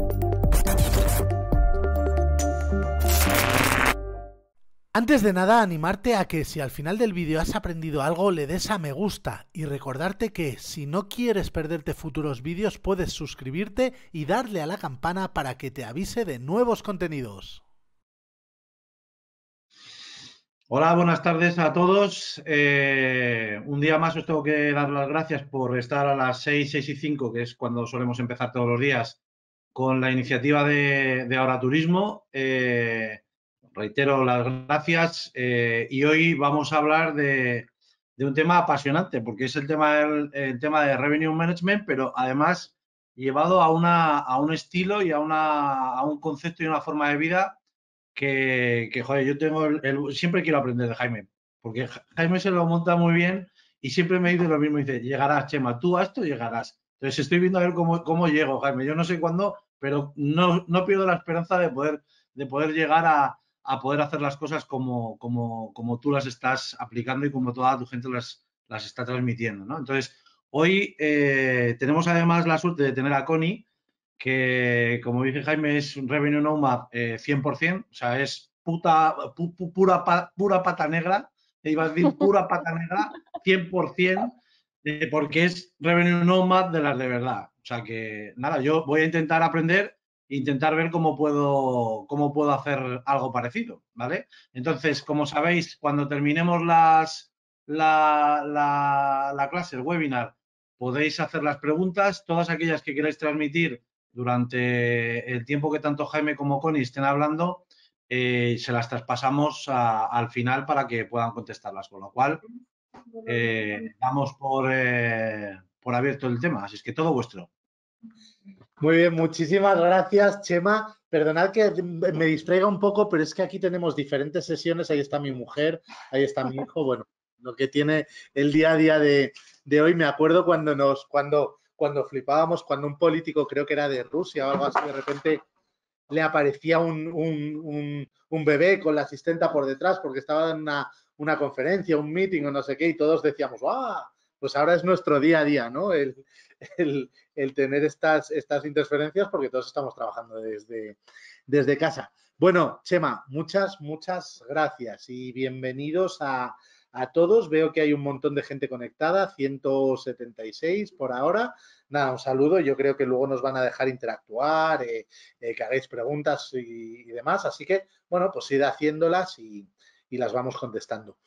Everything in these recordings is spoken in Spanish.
Antes de nada, animarte a que si al final del vídeo has aprendido algo, le des a me gusta y recordarte que si no quieres perderte futuros vídeos, puedes suscribirte y darle a la campana para que te avise de nuevos contenidos. Hola, buenas tardes a todos. Un día más os tengo que dar las gracias por estar a las 6, 6 y 5, que es cuando solemos empezar todos los días, con la iniciativa de Ahora Turismo. Reitero las gracias y hoy vamos a hablar de un tema apasionante, porque es el tema de Revenue Management, pero además llevado a un estilo y a un concepto y una forma de vida que joder, yo tengo siempre quiero aprender de Jaime, porque Jaime se lo monta muy bien y siempre me dice lo mismo, dice, llegarás, Chema, tú a esto llegarás. Entonces estoy viendo a ver cómo llego, Jaime. Yo no sé cuándo, pero no pierdo la esperanza de poder llegar a poder hacer las cosas como tú las estás aplicando y como toda tu gente las está transmitiendo, ¿no? Entonces, hoy tenemos además la suerte de tener a Connie, que, como dice Jaime, es un Revenue Nomad 100%, o sea, es pura pata negra, iba a decir pura pata negra 100%, porque es Revenue Nomad de las de verdad. O sea que, nada, yo voy a intentar aprender, intentar ver cómo puedo hacer algo parecido, ¿vale? Entonces, como sabéis, cuando terminemos la clase, el webinar, podéis hacer las preguntas, todas aquellas que queráis transmitir durante el tiempo que tanto Jaime como Connie estén hablando, se las traspasamos al final para que puedan contestarlas. Con lo cual, damos por abierto el tema. Así es que todo vuestro. Muy bien, muchísimas gracias, Chema. Perdonad que me distraiga un poco, pero es que aquí tenemos diferentes sesiones. Ahí está mi mujer, ahí está mi hijo. Bueno, lo que tiene el día a día de hoy. Me acuerdo cuando flipábamos, cuando un político, creo que era de Rusia o algo así, de repente le aparecía un bebé con la asistenta por detrás porque estaba en una conferencia, un meeting o no sé qué, y todos decíamos, ¡ah! Pues ahora es nuestro día a día, ¿no? El tener estas interferencias, porque todos estamos trabajando desde casa. Bueno, Chema, muchas gracias y bienvenidos a todos. Veo que hay un montón de gente conectada, 176 por ahora. Nada, un saludo. Yo creo que luego nos van a dejar interactuar, que hagáis preguntas y demás. Así que, bueno, pues id haciéndolas y las vamos contestando.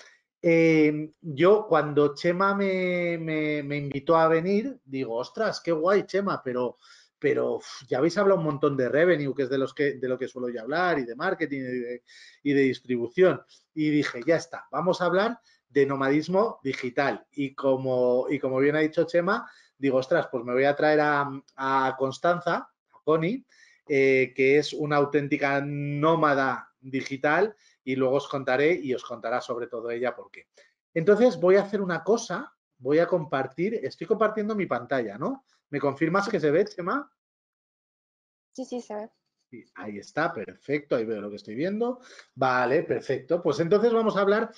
Yo cuando Chema me invitó a venir, digo, ostras, qué guay, Chema, pero ya habéis hablado un montón de revenue, que es de lo que suelo yo hablar, y de marketing y de distribución. Y dije, ya está, vamos a hablar de nomadismo digital. Y como bien ha dicho Chema, digo, ostras, pues me voy a traer a Constanza, a Connie, que es una auténtica nómada digital, y luego os contaré y os contará sobre todo ella por qué. Entonces voy a hacer una cosa, voy a compartir, estoy compartiendo mi pantalla, ¿no? ¿Me confirmas que se ve, Chema? Sí, sí, se ve. Sí, ahí está, perfecto, ahí veo lo que estoy viendo. Vale, perfecto. Pues entonces vamos a hablar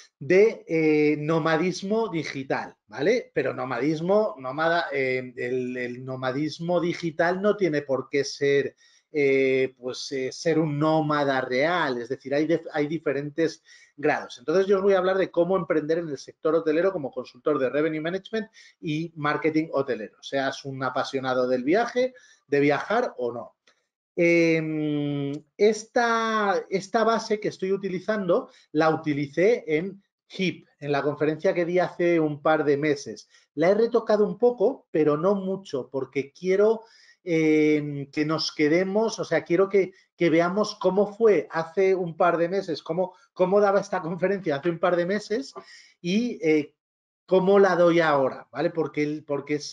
de nomadismo digital, ¿vale? Pero nomadismo, nómada, el nomadismo digital no tiene por qué ser, ser un nómada real, es decir, hay diferentes grados. Entonces yo os voy a hablar de cómo emprender en el sector hotelero como consultor de Revenue Management y marketing hotelero, seas un apasionado del viaje, de viajar o no. Esta base que estoy utilizando la utilicé en HIP, en la conferencia que di hace un par de meses. La he retocado un poco, pero no mucho, porque quiero que nos quedemos, o sea, quiero que veamos cómo fue hace un par de meses, cómo daba esta conferencia hace un par de meses y cómo la doy ahora, ¿vale? Porque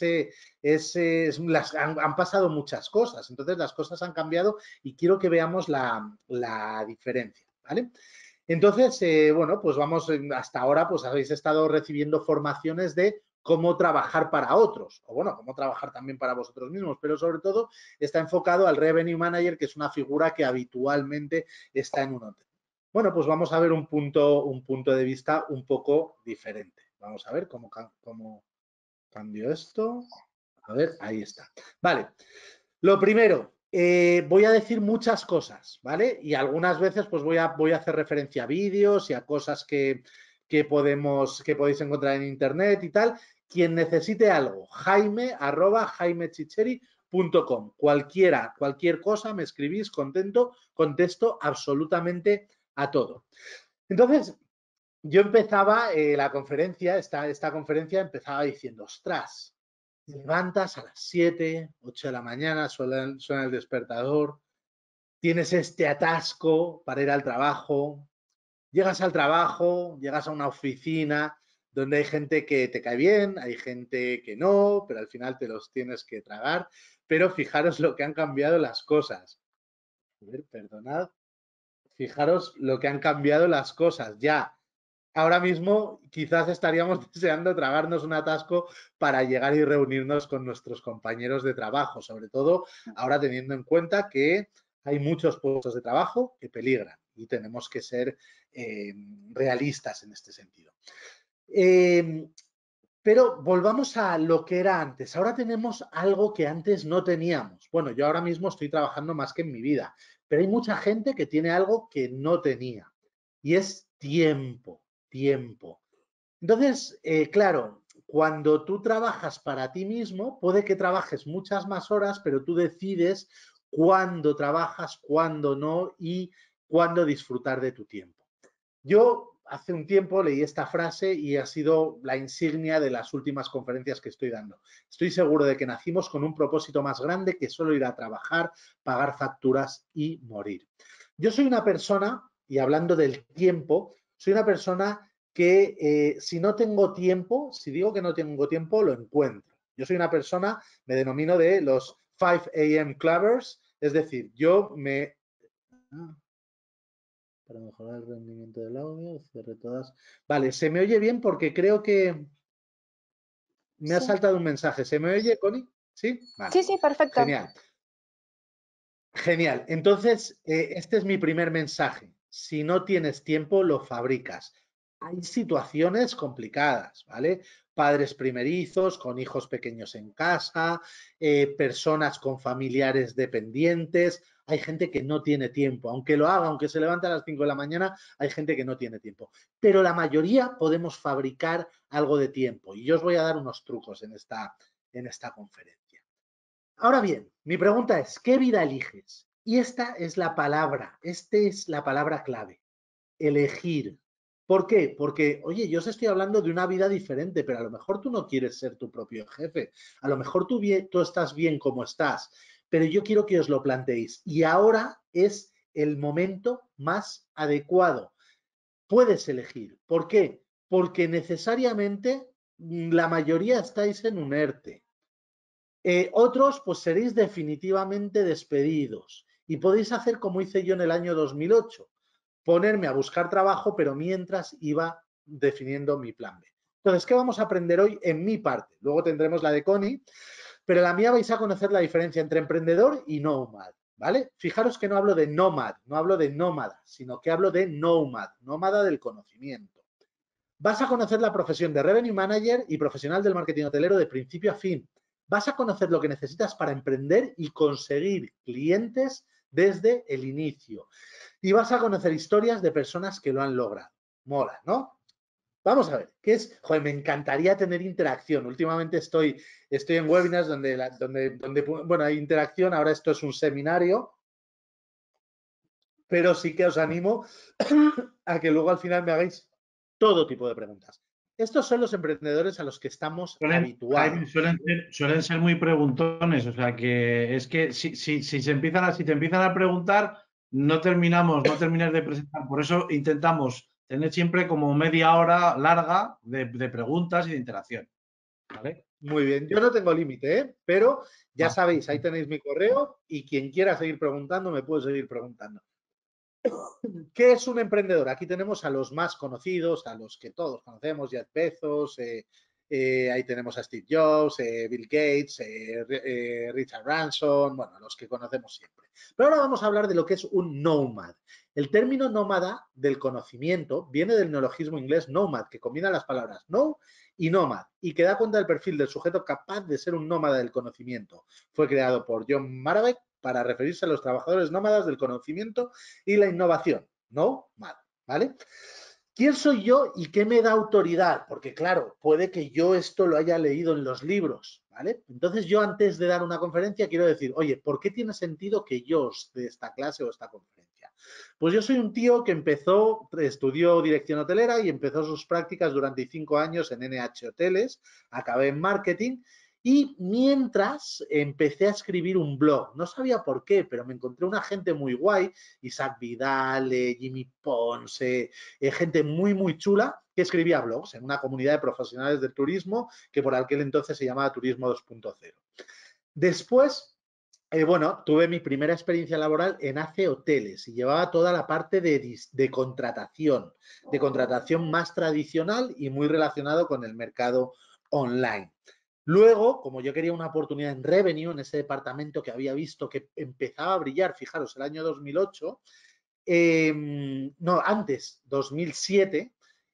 han pasado muchas cosas, entonces las cosas han cambiado y quiero que veamos la diferencia, ¿vale? Entonces, bueno, pues vamos, hasta ahora pues habéis estado recibiendo formaciones de cómo trabajar para otros, o bueno, cómo trabajar también para vosotros mismos, pero sobre todo está enfocado al Revenue Manager, que es una figura que habitualmente está en un hotel. Bueno, pues vamos a ver un punto de vista un poco diferente. Vamos a ver cómo cambio esto. A ver, ahí está. Vale. Lo primero, Voy a decir muchas cosas, ¿vale? Y algunas veces pues voy a hacer referencia a vídeos y a cosas que podéis encontrar en internet y tal. Quien necesite algo, jaime@jaimechicheri.com. Cualquier cosa me escribís, contesto absolutamente a todo. Entonces, yo empezaba la conferencia, esta conferencia empezaba diciendo, ostras, te levantas a las 7, 8 de la mañana, suena el despertador, tienes este atasco para ir al trabajo, llegas al trabajo, llegas a una oficina donde hay gente que te cae bien, hay gente que no, pero al final te los tienes que tragar. Pero fijaros lo que han cambiado las cosas. A ver, perdonad. Fijaros lo que han cambiado las cosas. Ya, ahora mismo quizás estaríamos deseando tragarnos un atasco para llegar y reunirnos con nuestros compañeros de trabajo, sobre todo ahora teniendo en cuenta que hay muchos puestos de trabajo que peligran y tenemos que ser realistas en este sentido. Pero volvamos a lo que era antes. Ahora tenemos algo que antes no teníamos. Bueno, yo ahora mismo estoy trabajando más que en mi vida, pero hay mucha gente que tiene algo que no tenía y es tiempo. Entonces, claro, cuando tú trabajas para ti mismo, puede que trabajes muchas más horas, pero tú decides cuándo trabajas, cuándo no y cuándo disfrutar de tu tiempo. Yo hace un tiempo leí esta frase y ha sido la insignia de las últimas conferencias que estoy dando. Estoy seguro de que nacimos con un propósito más grande que solo ir a trabajar, pagar facturas y morir. Yo soy una persona, y hablando del tiempo, soy una persona que si no tengo tiempo, si digo que no tengo tiempo, lo encuentro. Yo soy una persona, me denomino de los 5 a.m. clubbers, es decir, yo me... Para mejorar el rendimiento del audio, cierre todas. Vale, se me oye bien porque creo que me ha Sí. saltado un mensaje. ¿Se me oye, Connie? ¿Sí? Vale. Sí, perfecto. Genial. Genial. Entonces, este es mi primer mensaje. Si no tienes tiempo, lo fabricas. Hay situaciones complicadas, ¿vale? Padres primerizos, con hijos pequeños en casa, personas con familiares dependientes. Hay gente que no tiene tiempo. Aunque lo haga, aunque se levante a las 5 de la mañana, hay gente que no tiene tiempo. Pero la mayoría podemos fabricar algo de tiempo. Y yo os voy a dar unos trucos en esta conferencia. Ahora bien, mi pregunta es, ¿qué vida eliges? Y esta es la palabra clave, elegir. ¿Por qué? Porque, oye, yo os estoy hablando de una vida diferente, pero a lo mejor tú no quieres ser tu propio jefe, a lo mejor tú estás bien como estás, pero yo quiero que os lo planteéis. Y ahora es el momento más adecuado. Puedes elegir. ¿Por qué? Porque necesariamente la mayoría estáis en un ERTE. Otros, pues seréis definitivamente despedidos y podéis hacer como hice yo en el año 2008, ponerme a buscar trabajo, pero mientras iba definiendo mi plan B. Entonces, ¿qué vamos a aprender hoy en mi parte? Luego tendremos la de Connie, pero en la mía vais a conocer la diferencia entre emprendedor y nomad, ¿vale? Fijaros que no hablo de nómada, no hablo de nómada, sino que hablo de nomad, nómada del conocimiento. Vas a conocer la profesión de Revenue Manager y profesional del marketing hotelero de principio a fin. Vas a conocer lo que necesitas para emprender y conseguir clientes desde el inicio. Y vas a conocer historias de personas que lo han logrado. Mola, ¿no? Vamos a ver, ¿qué es? Joder, me encantaría tener interacción. Últimamente estoy en webinars donde, bueno, hay interacción. Ahora esto es un seminario, pero sí que os animo a que luego al final me hagáis todo tipo de preguntas. Estos son los emprendedores a los que estamos habituados. Jaime, suelen ser muy preguntones, o sea que es que si te empiezan a preguntar, no terminas de presentar. Por eso intentamos tener siempre como media hora larga de preguntas y de interacción. ¿Vale? Muy bien, yo no tengo límite, ¿eh? Pero ya Vale. sabéis, ahí tenéis mi correo y quien quiera seguir preguntando me puede seguir preguntando. ¿Qué es un emprendedor? Aquí tenemos a los más conocidos, a los que todos conocemos, Jeff Bezos, ahí tenemos a Steve Jobs, Bill Gates, Richard Branson, bueno, los que conocemos siempre. Pero ahora vamos a hablar de lo que es un nomad. El término nómada del conocimiento viene del neologismo inglés nomad, que combina las palabras know y nómad, y que da cuenta del perfil del sujeto capaz de ser un nómada del conocimiento. Fue creado por John Maravek para referirse a los trabajadores nómadas del conocimiento y la innovación. Nomad, ¿vale? ¿Quién soy yo y qué me da autoridad? Porque claro, puede que yo esto lo haya leído en los libros, ¿vale? Entonces yo antes de dar una conferencia quiero decir, oye, ¿por qué tiene sentido que yo os dé esta clase o esta conferencia? Pues yo soy un tío que estudió dirección hotelera y empezó sus prácticas durante 5 años en NH Hoteles, acabé en marketing y mientras empecé a escribir un blog. No sabía por qué, pero me encontré una gente muy guay, Isaac Vidal, Jimmy Ponce, gente muy, muy chula que escribía blogs en una comunidad de profesionales del turismo que por aquel entonces se llamaba Turismo 2.0. Después, bueno, tuve mi primera experiencia laboral en AC Hoteles y llevaba toda la parte de contratación más tradicional y muy relacionado con el mercado online. Luego, como yo quería una oportunidad en Revenue, en ese departamento que había visto que empezaba a brillar, fijaros, el año 2008, no, antes, 2007,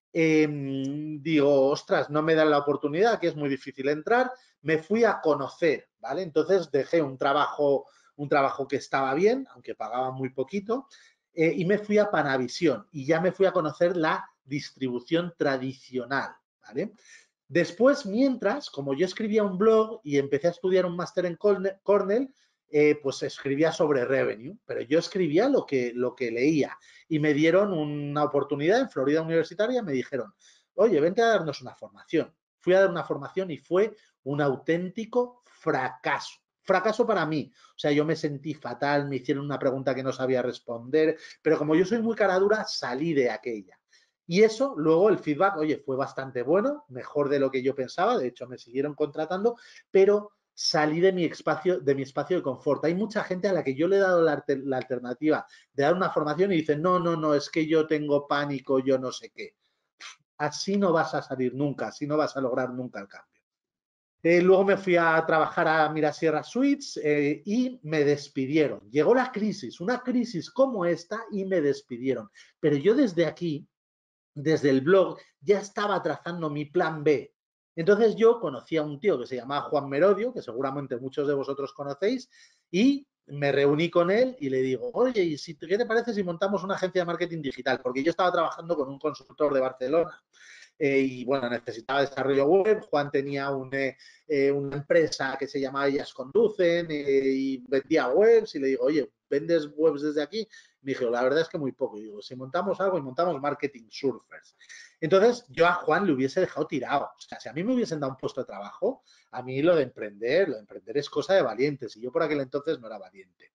digo, ostras, no me dan la oportunidad, que es muy difícil entrar, me fui a conocer, ¿vale? Entonces dejé un trabajo que estaba bien, aunque pagaba muy poquito, y me fui a Panavisión y ya me fui a conocer la distribución tradicional, ¿vale? Después, mientras, como yo escribía un blog y empecé a estudiar un máster en Cornell, pues escribía sobre revenue, pero yo escribía lo que leía y me dieron una oportunidad en Florida Universitaria, me dijeron, oye, vente a darnos una formación. Fui a dar una formación y fue un auténtico fracaso. Fracaso para mí. O sea, yo me sentí fatal, me hicieron una pregunta que no sabía responder, pero como yo soy muy cara dura, salí de aquella. Y eso, luego el feedback, oye, fue bastante bueno, mejor de lo que yo pensaba, de hecho me siguieron contratando, pero salí de mi espacio de confort. Hay mucha gente a la que yo le he dado la alternativa de dar una formación y dicen, no, no, no, es que yo tengo pánico, yo no sé qué. Así no vas a salir nunca, así no vas a lograr nunca el cambio. Luego me fui a trabajar a Mirasierra Suites y me despidieron. Llegó la crisis, una crisis como esta y me despidieron. Pero yo desde aquí, desde el blog, ya estaba trazando mi plan B. Entonces yo conocí a un tío que se llamaba Juan Merodio, que seguramente muchos de vosotros conocéis, y me reuní con él y le digo, oye, ¿y qué te parece si montamos una agencia de marketing digital? Porque yo estaba trabajando con un consultor de Barcelona. Y bueno, necesitaba desarrollo web. Juan tenía una empresa que se llamaba Ellas Conducen y vendía webs y le digo, oye, ¿vendes webs desde aquí? Me dijo, la verdad es que muy poco. Y digo, si montamos algo y montamos Marketing Surfers. Entonces, yo a Juan le hubiese dejado tirado. O sea, si a mí me hubiesen dado un puesto de trabajo, a mí lo de emprender es cosa de valientes. Y yo por aquel entonces no era valiente.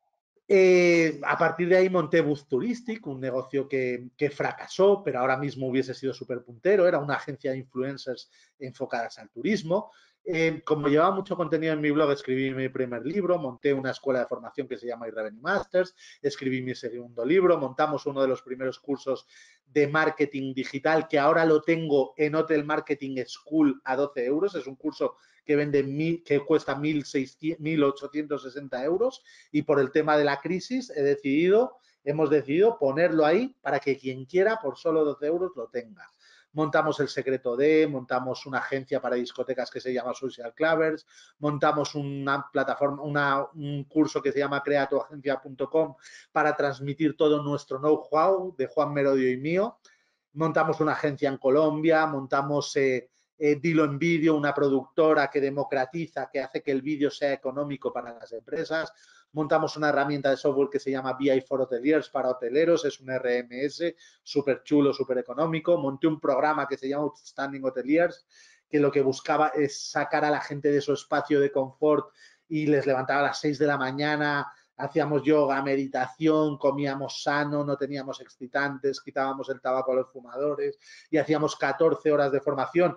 A partir de ahí monté Buzz Touristic, un negocio que fracasó, pero ahora mismo hubiese sido súper puntero. Era una agencia de influencers enfocadas al turismo. Como llevaba mucho contenido en mi blog, escribí mi primer libro, monté una escuela de formación que se llama iRevenue Masters, escribí mi segundo libro, montamos uno de los primeros cursos de marketing digital que ahora lo tengo en Hotel Marketing School a 12 euros. Es un curso que cuesta 1.860 euros y por el tema de la crisis hemos decidido ponerlo ahí para que quien quiera por solo 12 euros lo tenga. Montamos El Secreto de, montamos una agencia para discotecas que se llama Social Clavers, montamos una plataforma, un curso que se llama creatuagencia.com para transmitir todo nuestro know-how de Juan Merodio y mío. Montamos una agencia en Colombia, montamos Dilo en Vídeo, una productora que democratiza, que hace que el vídeo sea económico para las empresas. Montamos una herramienta de software que se llama BI for Hoteliers para hoteleros, es un RMS súper chulo, súper económico. Monté un programa que se llama Outstanding Hoteliers, que lo que buscaba es sacar a la gente de su espacio de confort y les levantaba a las 6 de la mañana, hacíamos yoga, meditación, comíamos sano, no teníamos excitantes, quitábamos el tabaco a los fumadores y hacíamos 14 horas de formación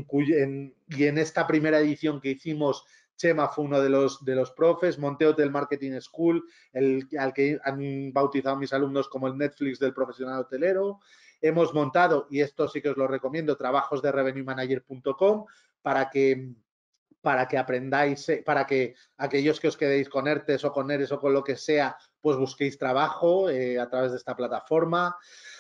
y en esta primera edición que hicimos, Chema fue uno de los profes, monté Hotel Marketing School, al que han bautizado mis alumnos como el Netflix del profesional hotelero. Hemos montado, y esto sí que os lo recomiendo, trabajos de revenuemanager.com para que aprendáis, para que aquellos que os quedéis con ERTES o con ERES o con lo que sea, pues busquéis trabajo a través de esta plataforma.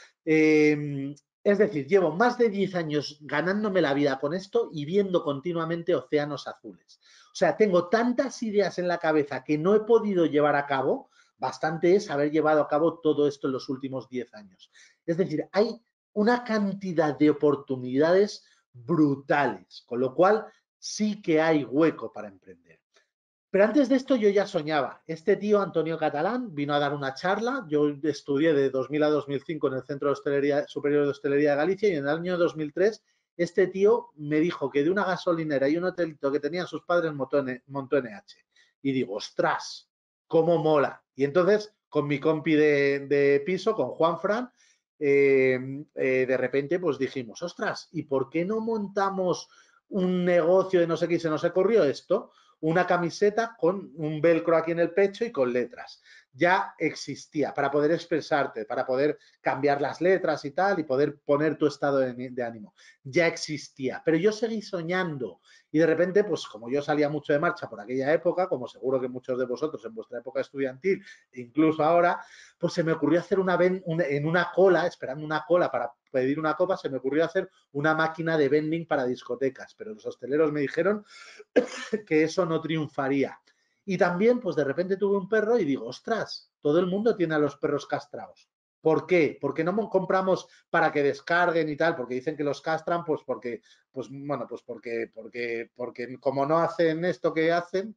Es decir, llevo más de 10 años ganándome la vida con esto y viendo continuamente océanos azules. O sea, tengo tantas ideas en la cabeza que no he podido llevar a cabo, bastante es haber llevado a cabo todo esto en los últimos 10 años. Es decir, hay una cantidad de oportunidades brutales, con lo cual sí que hay hueco para emprender. Pero antes de esto yo ya soñaba. Este tío, Antonio Catalán, vino a dar una charla. Yo estudié de 2000 a 2005 en el Centro de Hostelería, Superior de Hostelería de Galicia, y en el año 2003 este tío me dijo que de una gasolinera y un hotelito que tenían sus padres montó NH. Y digo, ostras, cómo mola. Y entonces, con mi compi de piso, con Juan Fran, de repente pues dijimos, ostras, ¿y por qué no montamos un negocio de no sé qué? Y se nos ocurrió esto, una camiseta con un velcro aquí en el pecho y con letras. Ya existía para poder expresarte, para poder cambiar las letras y tal, y poder poner tu estado de ánimo. Ya existía, pero yo seguí soñando. Y de repente, pues como yo salía mucho de marcha por aquella época, como seguro que muchos de vosotros en vuestra época estudiantil, e incluso ahora, pues se me ocurrió hacer en una cola, esperando una cola para pedir una copa, se me ocurrió hacer una máquina de vending para discotecas, pero los hosteleros me dijeron que eso no triunfaría. Y también, pues de repente tuve un perro y digo, ostras, todo el mundo tiene a los perros castrados. ¿Por qué? Porque no compramos para que descarguen y tal, porque dicen que los castran, pues porque, pues bueno, pues porque como no hacen esto que hacen,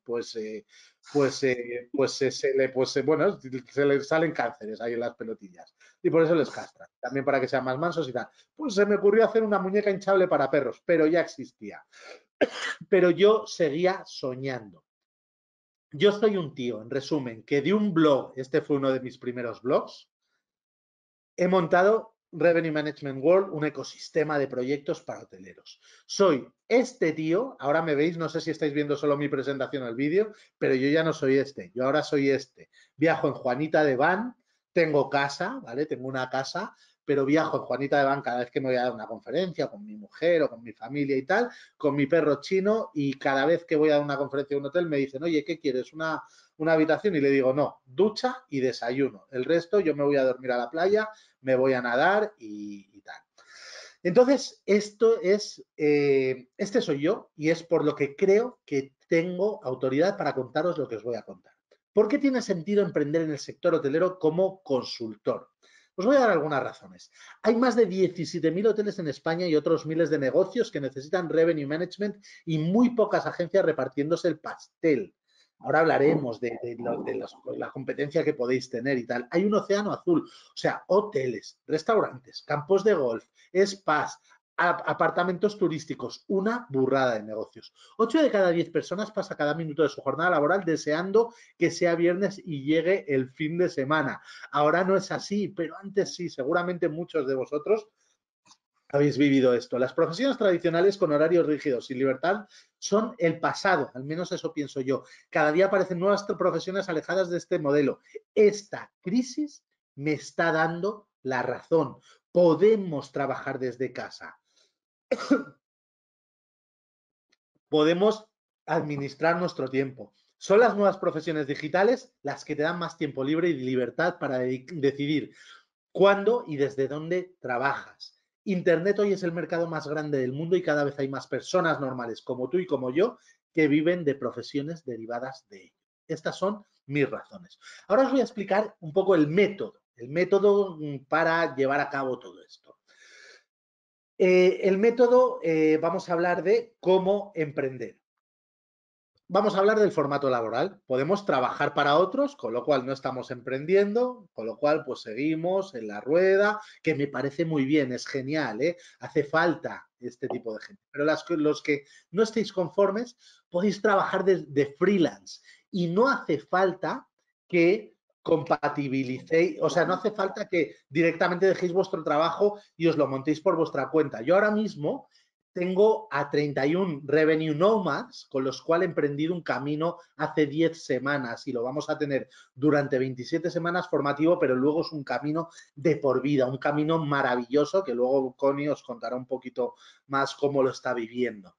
bueno, se les salen cánceres ahí en las pelotillas. Y por eso les castran. También para que sean más mansos y tal. Pues se me ocurrió hacer una muñeca hinchable para perros, pero ya existía. Pero yo seguía soñando. Yo soy un tío, en resumen, que de un blog, este fue uno de mis primeros blogs, he montado Revenue Management World, un ecosistema de proyectos para hoteleros. Soy este tío, ahora me veis, no sé si estáis viendo solo mi presentación al vídeo, pero yo ya no soy este, yo ahora soy este. Viajo en Juanita de Van, tengo casa, ¿vale? Tengo una casa, pero viajo en Juanita de Van cada vez que me voy a dar una conferencia con mi mujer o con mi familia y tal, con mi perro chino, y cada vez que voy a dar una conferencia en un hotel me dicen, oye, ¿qué quieres? Una habitación, y le digo, no, ducha y desayuno. El resto yo me voy a dormir a la playa, me voy a nadar y tal. Entonces, este soy yo, y es por lo que creo que tengo autoridad para contaros lo que os voy a contar. ¿Por qué tiene sentido emprender en el sector hotelero como consultor? Os voy a dar algunas razones. Hay más de 17.000 hoteles en España y otros miles de negocios que necesitan revenue management y muy pocas agencias repartiéndose el pastel. Ahora hablaremos de la competencia que podéis tener y tal. Hay un océano azul, o sea, hoteles, restaurantes, campos de golf, spas, apartamentos turísticos, una burrada de negocios. 8 de cada 10 personas pasa cada minuto de su jornada laboral deseando que sea viernes y llegue el fin de semana. Ahora no es así, pero antes sí. Seguramente muchos de vosotros habéis vivido esto. Las profesiones tradicionales con horarios rígidos y libertad son el pasado, al menos eso pienso yo. Cada día aparecen nuevas profesiones alejadas de este modelo. Esta crisis me está dando la razón. Podemos trabajar desde casa. Podemos administrar nuestro tiempo. Son las nuevas profesiones digitales las que te dan más tiempo libre y libertad para decidir cuándo y desde dónde trabajas. Internet hoy es el mercado más grande del mundo y cada vez hay más personas normales como tú y como yo que viven de profesiones derivadas de ello. Estas son mis razones. Ahora os voy a explicar un poco el método para llevar a cabo todo esto. El método, vamos a hablar de cómo emprender. Vamos a hablar del formato laboral. Podemos trabajar para otros, con lo cual no estamos emprendiendo, con lo cual pues seguimos en la rueda, que me parece muy bien, es genial, ¿eh? Hace falta este tipo de gente. Pero los que no estéis conformes, podéis trabajar de freelance y no hace falta que compatibilicéis, o sea, no hace falta que directamente dejéis vuestro trabajo y os lo montéis por vuestra cuenta. Yo ahora mismo tengo a 31 Revenue Nomads, con los cuales he emprendido un camino hace 10 semanas y lo vamos a tener durante 27 semanas formativo, pero luego es un camino de por vida, un camino maravilloso que luego Connie os contará un poquito más cómo lo está viviendo.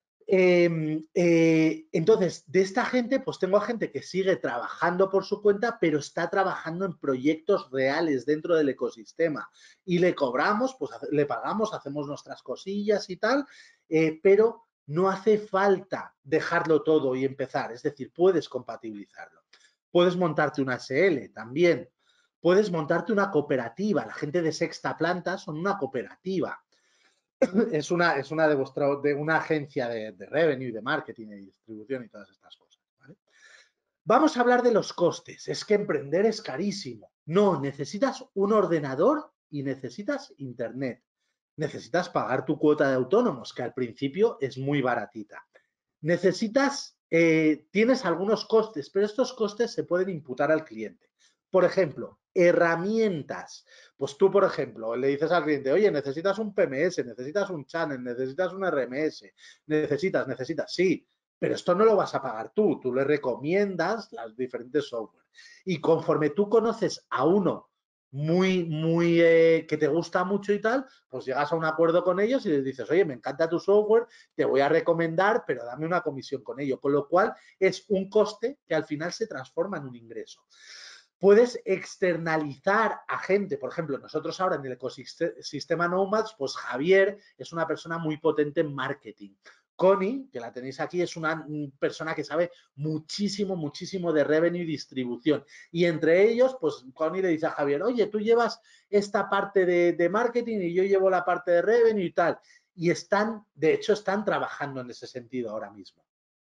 Entonces, de esta gente, pues tengo a gente que sigue trabajando por su cuenta, pero está trabajando en proyectos reales dentro del ecosistema y le cobramos, pues le pagamos, hacemos nuestras cosillas y tal, pero No hace falta dejarlo todo y empezar, es decir, puedes compatibilizarlo. Puedes montarte una SL también. Puedes montarte una cooperativa. La gente de Sexta Planta son una cooperativa. Es una de una agencia de revenue, de marketing y distribución y todas estas cosas. ¿Vale? Vamos a hablar de los costes. Es que emprender es carísimo. No, necesitas un ordenador y necesitas internet. Necesitas pagar tu cuota de autónomos, que al principio es muy baratita. Tienes algunos costes, pero estos costes se pueden imputar al cliente. Por ejemplo, herramientas. Pues tú, por ejemplo, le dices al cliente, oye, necesitas un PMS, necesitas un channel, necesitas un RMS, necesitas, sí, pero esto no lo vas a pagar tú le recomiendas las diferentes software. Y conforme tú conoces a uno que te gusta mucho y tal, pues llegas a un acuerdo con ellos y les dices, oye, me encanta tu software, te voy a recomendar, pero dame una comisión con ello. Con lo cual es un coste que al final se transforma en un ingreso. Puedes externalizar a gente. Por ejemplo, nosotros ahora en el ecosistema Nomads, pues Javier es una persona muy potente en marketing. Connie, que la tenéis aquí, es una persona que sabe muchísimo, muchísimo de revenue y distribución. Y entre ellos, pues Connie le dice a Javier, oye, tú llevas esta parte de marketing y yo llevo la parte de revenue y tal. Y de hecho, están trabajando en ese sentido ahora mismo.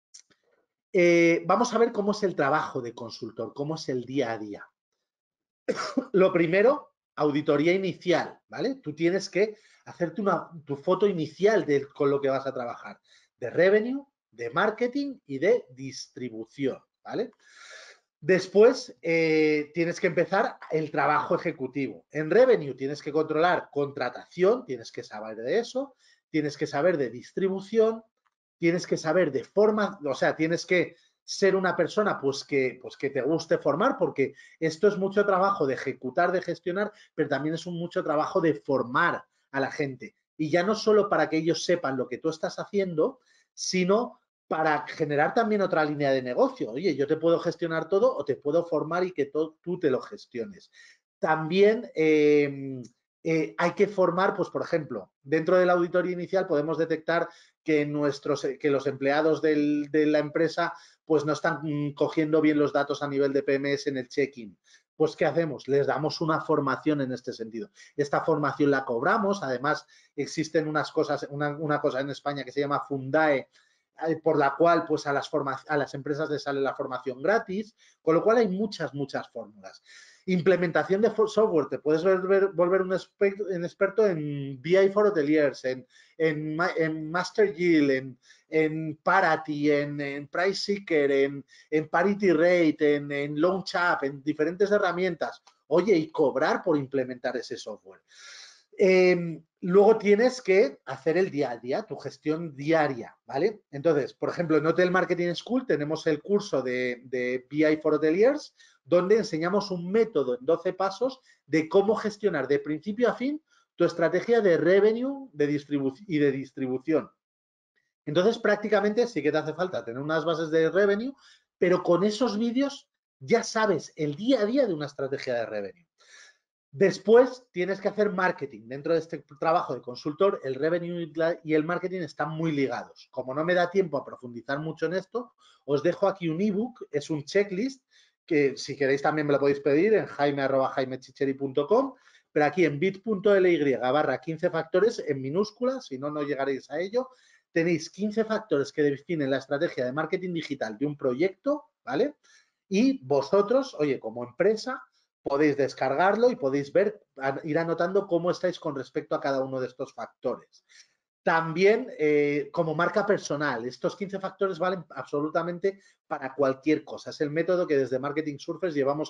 Vamos a ver cómo es el trabajo de consultor, cómo es el día a día. Lo primero, auditoría inicial, ¿vale? Tú tienes que hacerte tu foto inicial con lo que vas a trabajar, de revenue, de marketing y de distribución, ¿vale? Después tienes que empezar el trabajo ejecutivo. En revenue tienes que controlar contratación, tienes que saber de eso, tienes que saber de distribución, tienes que saber de forma, o sea, tienes que ser una persona pues que te guste formar, porque esto es mucho trabajo de ejecutar, de gestionar, pero también es mucho trabajo de formar a la gente. Y ya no solo para que ellos sepan lo que tú estás haciendo, sino para generar también otra línea de negocio. Oye, yo te puedo gestionar todo o te puedo formar y que tú te lo gestiones. También hay que formar, pues por ejemplo, dentro de la auditoría inicial podemos detectar que los empleados de la empresa pues no están cogiendo bien los datos a nivel de PMS en el check-in. Pues, ¿qué hacemos? Les damos una formación en este sentido. Esta formación la cobramos. Además, existen una cosa en España que se llama Fundae, por la cual pues a las empresas les sale la formación gratis, con lo cual hay muchas fórmulas. Implementación de software, te puedes volver un experto en BI for Hoteliers, en Master Yield, en Parity, en Price Seeker, en Parity Rate, en Launch App, en diferentes herramientas. Oye, y cobrar por implementar ese software. Luego tienes que hacer el día a día, tu gestión diaria, ¿vale? Entonces, por ejemplo, en Hotel Marketing School tenemos el curso de BI for Hoteliers, donde enseñamos un método en 12 pasos de cómo gestionar de principio a fin tu estrategia de revenue y de distribución. Entonces, prácticamente sí que te hace falta tener unas bases de revenue, pero con esos vídeos ya sabes el día a día de una estrategia de revenue. Después tienes que hacer marketing. Dentro de este trabajo de consultor, el revenue y el marketing están muy ligados. Como no me da tiempo a profundizar mucho en esto, os dejo aquí un ebook, es un checklist, que si queréis también me lo podéis pedir en jaime@jaimechicheri.com, pero aquí en bit.ly/15 factores en minúsculas, si no, no llegaréis a ello. Tenéis 15 factores que definen la estrategia de marketing digital de un proyecto, ¿vale? Y vosotros, oye, como empresa, podéis descargarlo y podéis ir anotando cómo estáis con respecto a cada uno de estos factores. También, como marca personal, estos 15 factores valen absolutamente para cualquier cosa. Es el método que desde Marketing Surfers llevamos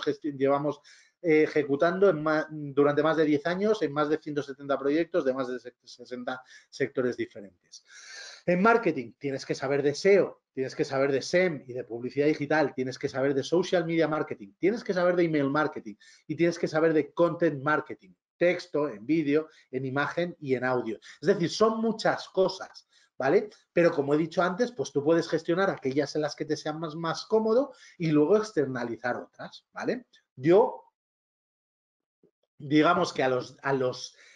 ejecutando durante más de 10 años en más de 170 proyectos de más de 60 sectores diferentes. En marketing tienes que saber de SEO, tienes que saber de SEM y de publicidad digital, tienes que saber de social media marketing, tienes que saber de email marketing y tienes que saber de content marketing, texto, en vídeo, en imagen y en audio. Es decir, son muchas cosas, ¿vale? Pero como he dicho antes, pues tú puedes gestionar aquellas en las que te sean más cómodo y luego externalizar otras, ¿vale? Yo, digamos que a los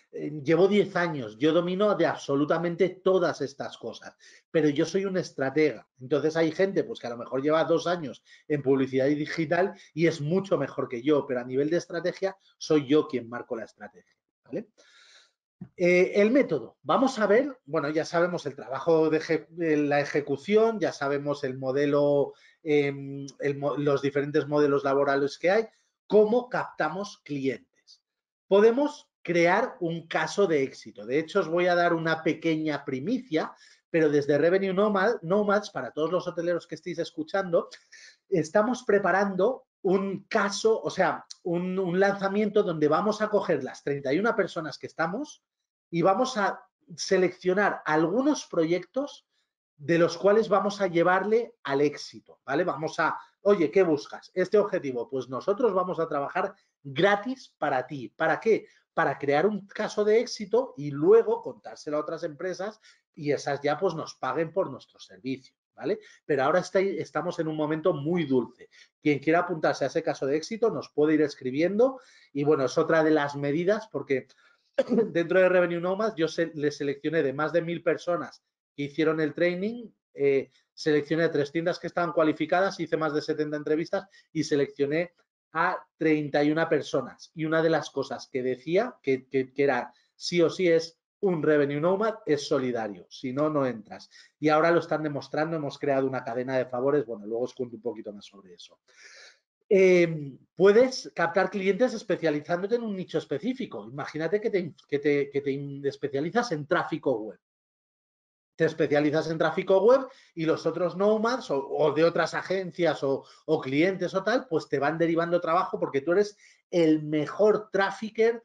llevo 10 años, yo domino de absolutamente todas estas cosas, pero yo soy un estratega. Entonces hay gente pues, que a lo mejor lleva 2 años en publicidad y digital y es mucho mejor que yo, pero a nivel de estrategia soy yo quien marco la estrategia, ¿vale? El método. Vamos a ver, bueno, ya sabemos el trabajo de la ejecución, ya sabemos el modelo, los diferentes modelos laborales que hay, cómo captamos clientes. Podemos crear un caso de éxito. De hecho, os voy a dar una pequeña primicia, pero desde Revenue Nomads, para todos los hoteleros que estéis escuchando, estamos preparando un caso, o sea, un lanzamiento donde vamos a coger las 31 personas que estamos y vamos a seleccionar algunos proyectos de los cuales vamos a llevarle al éxito, ¿vale? Vamos a, oye, ¿qué buscas? Este objetivo, pues nosotros vamos a trabajar gratis para ti. ¿Para qué? Para crear un caso de éxito y luego contárselo a otras empresas y esas ya pues nos paguen por nuestro servicio, ¿vale? Pero ahora estamos en un momento muy dulce. Quien quiera apuntarse a ese caso de éxito nos puede ir escribiendo y bueno, es otra de las medidas porque dentro de Revenue Nomads yo le seleccioné de más de 1000 personas que hicieron el training, seleccioné 300 que estaban cualificadas, hice más de 70 entrevistas y seleccioné a 31 personas. Y una de las cosas que decía que era sí o sí es un Revenue Nomad, es solidario, si no, no entras. Y ahora lo están demostrando, hemos creado una cadena de favores, bueno, luego os cuento un poquito más sobre eso. Puedes captar clientes especializándote en un nicho específico. Imagínate que te especializas en tráfico web. Te especializas en tráfico web y los otros nomads o de otras agencias o clientes o tal, pues te van derivando trabajo porque tú eres el mejor trafficker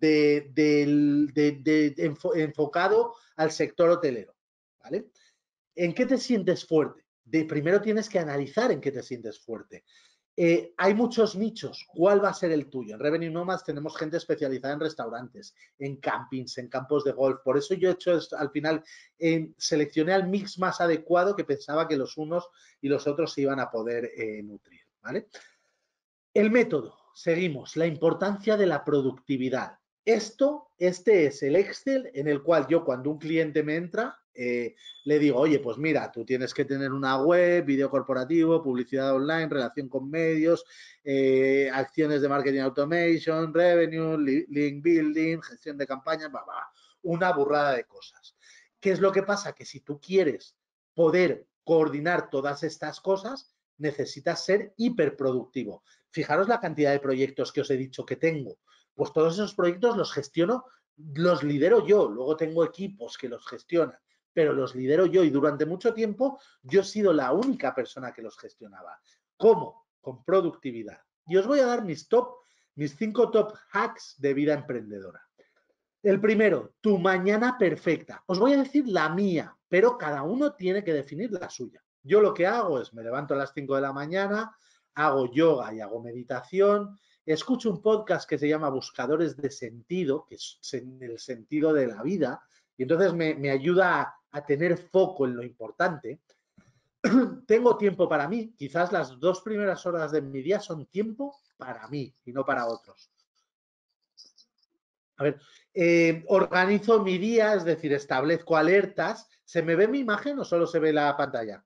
enfocado al sector hotelero, ¿vale? ¿En qué te sientes fuerte? Primero tienes que analizar en qué te sientes fuerte. Hay muchos nichos. ¿Cuál va a ser el tuyo? En Revenue Nomads tenemos gente especializada en restaurantes, en campings, en campos de golf. Por eso yo he hecho al final, seleccioné al mix más adecuado que pensaba que los unos y los otros se iban a poder nutrir, ¿vale? El método. Seguimos. La importancia de la productividad. Este es el Excel en el cual yo cuando un cliente me entra, le digo, oye, pues mira, tú tienes que tener una web, vídeo corporativo, publicidad online, relación con medios, acciones de marketing automation, revenue, link building, gestión de campañas, una burrada de cosas. ¿Qué es lo que pasa? Que si tú quieres poder coordinar todas estas cosas, necesitas ser hiperproductivo. Fijaros la cantidad de proyectos que os he dicho que tengo. Pues todos esos proyectos los gestiono, los lidero yo. Luego tengo equipos que los gestionan, pero los lidero yo y durante mucho tiempo yo he sido la única persona que los gestionaba. ¿Cómo? Con productividad. Y os voy a dar mis 5 top hacks de vida emprendedora. El primero, tu mañana perfecta. Os voy a decir la mía, pero cada uno tiene que definir la suya. Yo lo que hago es, me levanto a las 5 de la mañana, hago yoga y hago meditación, escucho un podcast que se llama Buscadores de Sentido, que es el sentido de la vida, y entonces me ayuda a tener foco en lo importante. Tengo tiempo para mí, quizás las 2 primeras horas de mi día son tiempo para mí y no para otros. A ver, organizo mi día, es decir, establezco alertas. ¿Se me ve mi imagen o solo se ve la pantalla?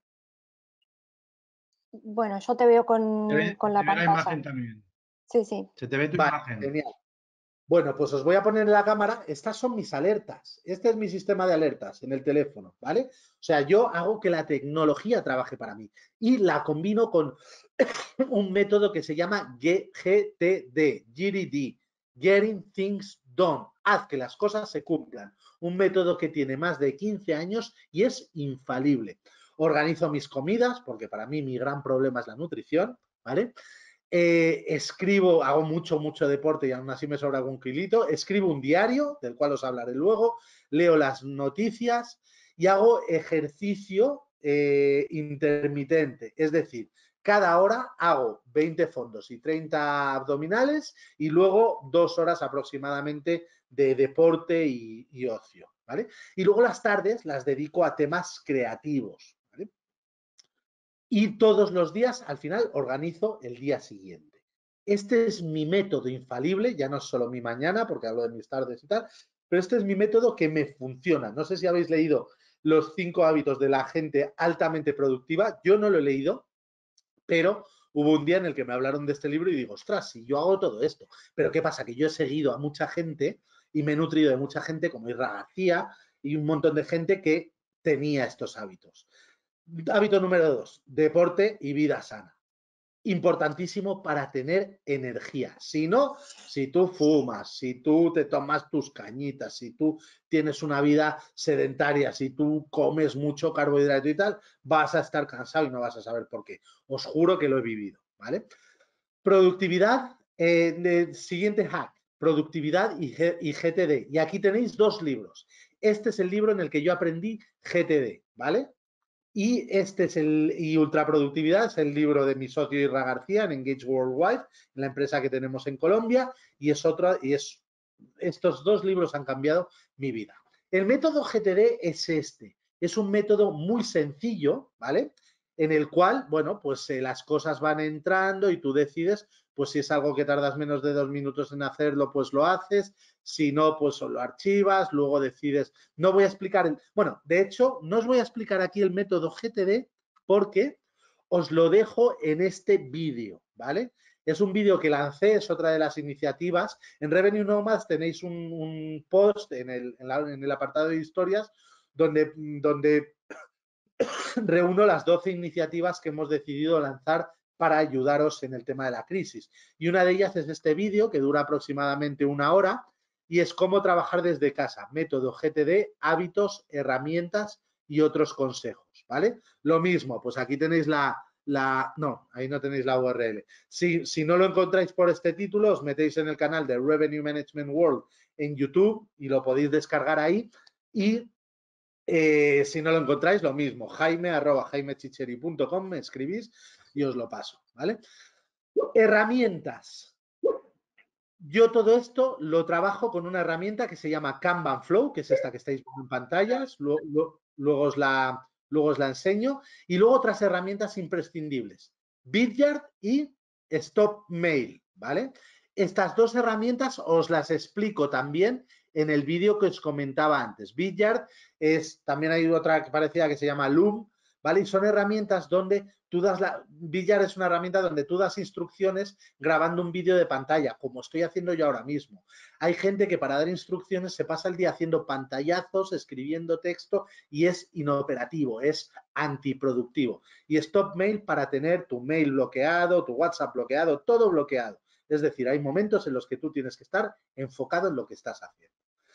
Bueno, yo te veo con la pantalla. La imagen pantalla. también. Sí, sí. Se te ve tu Vale, imagen. genial. Bueno, pues os voy a poner en la cámara. Estas son mis alertas. Este es mi sistema de alertas en el teléfono, ¿vale? O sea, yo hago que la tecnología trabaje para mí y la combino con un método que se llama GTD, Getting Things Done. Haz que las cosas se cumplan. Un método que tiene más de 15 años y es infalible. Organizo mis comidas, porque para mí mi gran problema es la nutrición, ¿vale? Escribo, hago mucho deporte y aún así me sobra algún kilito. Escribo un diario, del cual os hablaré luego. Leo las noticias y hago ejercicio intermitente. Es decir, cada hora hago 20 fondos y 30 abdominales y luego 2 horas aproximadamente de deporte y ocio, ¿vale? Y luego las tardes las dedico a temas creativos, ¿vale? Y todos los días, al final, organizo el día siguiente. Este es mi método infalible, ya no es solo mi mañana, porque hablo de mis tardes y tal, pero este es mi método que me funciona. No sé si habéis leído Los 5 hábitos de la gente altamente productiva. Yo no lo he leído, pero hubo un día en el que me hablaron de este libro y digo, ostras, si yo hago todo esto. Pero ¿qué pasa? Que yo he seguido a mucha gente y me he nutrido de mucha gente como Isra García y un montón de gente que tenía estos hábitos. Hábito número 2, deporte y vida sana. Importantísimo para tener energía. Si no, si tú fumas, si tú te tomas tus cañitas, si tú tienes una vida sedentaria, si tú comes mucho carbohidrato y tal, vas a estar cansado y no vas a saber por qué. Os juro que lo he vivido, ¿vale? Productividad, siguiente hack, productividad y GTD. Y aquí tenéis 2 libros. Este es el libro en el que yo aprendí GTD, ¿vale? Y este es y Ultraproductividad es el libro de mi socio Isra García en Engage Worldwide, en la empresa que tenemos en Colombia, y estos 2 libros han cambiado mi vida. El método GTD es este. Es un método muy sencillo, ¿vale? En el cual, bueno, pues las cosas van entrando y tú decides, pues si es algo que tardas menos de 2 minutos en hacerlo, pues lo haces. Si no, pues lo archivas, luego decides. No voy a explicar, bueno, de hecho, no os voy a explicar aquí el método GTD porque os lo dejo en este vídeo, ¿vale? Es un vídeo que lancé, es otra de las iniciativas. En Revenue Nomads tenéis un post en el apartado de historias donde reúno las 12 iniciativas que hemos decidido lanzar para ayudaros en el tema de la crisis. Y una de ellas es este vídeo que dura aproximadamente 1 hora y es cómo trabajar desde casa, método GTD, hábitos, herramientas y otros consejos, ¿vale? Lo mismo, pues aquí tenéis no, ahí no tenéis la URL. Si no lo encontráis por este título, os metéis en el canal de Revenue Management World en YouTube y lo podéis descargar ahí y si no lo encontráis, lo mismo, jaime@jaimechicheri.com, me escribís y os lo paso, ¿vale? Herramientas. Yo todo esto lo trabajo con una herramienta que se llama Kanban Flow, que es esta que estáis viendo en pantallas, luego os la enseño, y luego otras herramientas imprescindibles, Vidyard y Stop Mail, ¿vale? Estas 2 herramientas os las explico también en el vídeo que os comentaba antes. Vidyard también hay otra que parecida que se llama Loom, ¿vale? Y son herramientas donde tú Vidyard es una herramienta donde tú das instrucciones grabando un vídeo de pantalla, como estoy haciendo yo ahora mismo. Hay gente que para dar instrucciones se pasa el día haciendo pantallazos, escribiendo texto y es inoperativo, es antiproductivo. Y Stop Mail para tener tu mail bloqueado, tu WhatsApp bloqueado, todo bloqueado. Es decir, hay momentos en los que tú tienes que estar enfocado en lo que estás haciendo.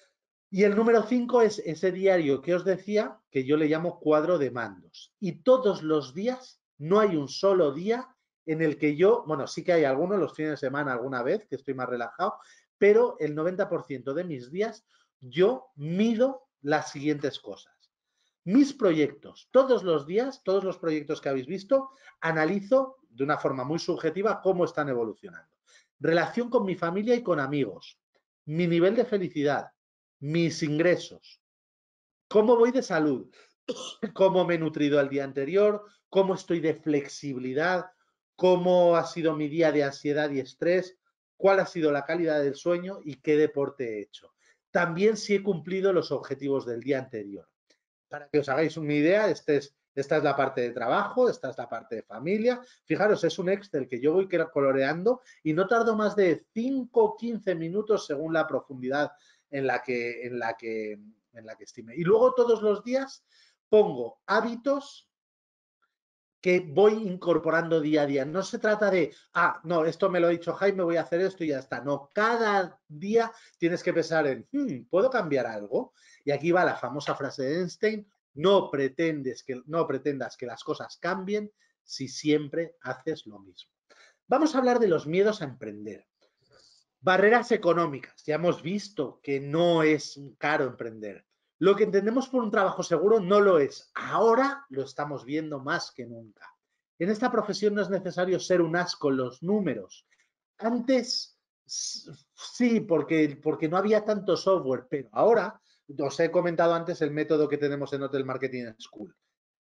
Y el número 5 es ese diario que os decía, que yo le llamo cuadro de mandos. Y todos los días, no hay un solo día en el que yo, bueno, sí que hay algunos, los fines de semana alguna vez, que estoy más relajado, pero el 90% de mis días yo mido las siguientes cosas. Mis proyectos, todos los días, todos los proyectos que habéis visto, analizo de una forma muy subjetiva cómo están evolucionando. Relación con mi familia y con amigos, mi nivel de felicidad, mis ingresos, cómo voy de salud, cómo me he nutrido el día anterior, cómo estoy de flexibilidad, cómo ha sido mi día de ansiedad y estrés, cuál ha sido la calidad del sueño y qué deporte he hecho. También si he cumplido los objetivos del día anterior. Para que os hagáis una idea, esta es la parte de trabajo, esta es la parte de familia. Fijaros, es un Excel que yo voy coloreando y no tardo más de 5 o 15 minutos según la profundidad en la que estime. Y luego todos los días pongo hábitos que voy incorporando día a día. No se trata de, no, esto me lo ha dicho Jaime, voy a hacer esto y ya está. No, cada día tienes que pensar en, ¿puedo cambiar algo? Y aquí va la famosa frase de Einstein, no pretendas que las cosas cambien si siempre haces lo mismo. Vamos a hablar de los miedos a emprender. Barreras económicas. Ya hemos visto que no es caro emprender. Lo que entendemos por un trabajo seguro no lo es. Ahora lo estamos viendo más que nunca. En esta profesión no es necesario ser un as con los números. Antes sí, porque no había tanto software, pero ahora, os he comentado antes el método que tenemos en Hotel Marketing School,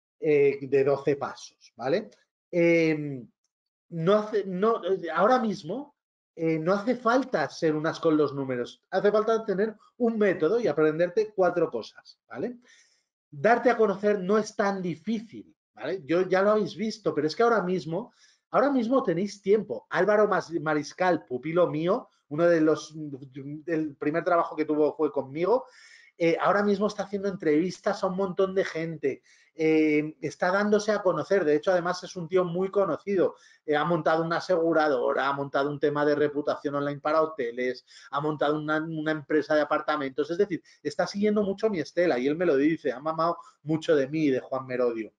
de 12 pasos, ¿vale? Ahora mismo no hace falta ser unas con los números, hace falta tener un método y aprenderte 4 cosas, ¿vale? Darte a conocer no es tan difícil, ¿vale? Yo ya lo habéis visto, pero es que ahora mismo tenéis tiempo. Álvaro Mariscal, pupilo mío, el primer trabajo que tuvo fue conmigo, ahora mismo está haciendo entrevistas a un montón de gente, está dándose a conocer, de hecho además es un tío muy conocido, ha montado una aseguradora, ha montado un tema de reputación online para hoteles, ha montado una empresa de apartamentos, es decir, está siguiendo mucho mi estela y él me lo dice, ha mamado mucho de mí y de Juan Merodio.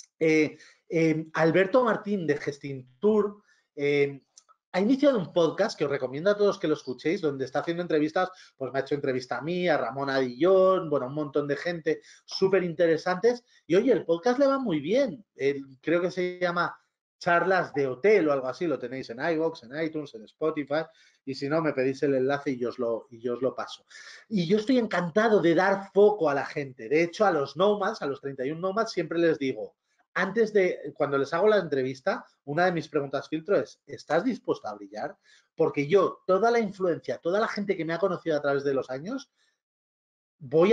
Alberto Martín de Gestintour ha iniciado un podcast que os recomiendo a todos que lo escuchéis, donde está haciendo entrevistas, pues me ha hecho entrevista a mí, a Ramón Adillón, bueno, un montón de gente súper interesantes. Y oye, el podcast le va muy bien. Creo que se llama Charlas de Hotel o algo así, lo tenéis en iVoox, en iTunes, en Spotify, y si no, me pedís el enlace y yo os lo paso. Y yo estoy encantado de dar foco a la gente. De hecho, a los nomads, a los 31 nomads, siempre les digo, antes de, cuando les hago la entrevista, una de mis preguntas filtro es, ¿estás dispuesto a brillar? Porque yo, toda la influencia, toda la gente que me ha conocido a través de los años, voy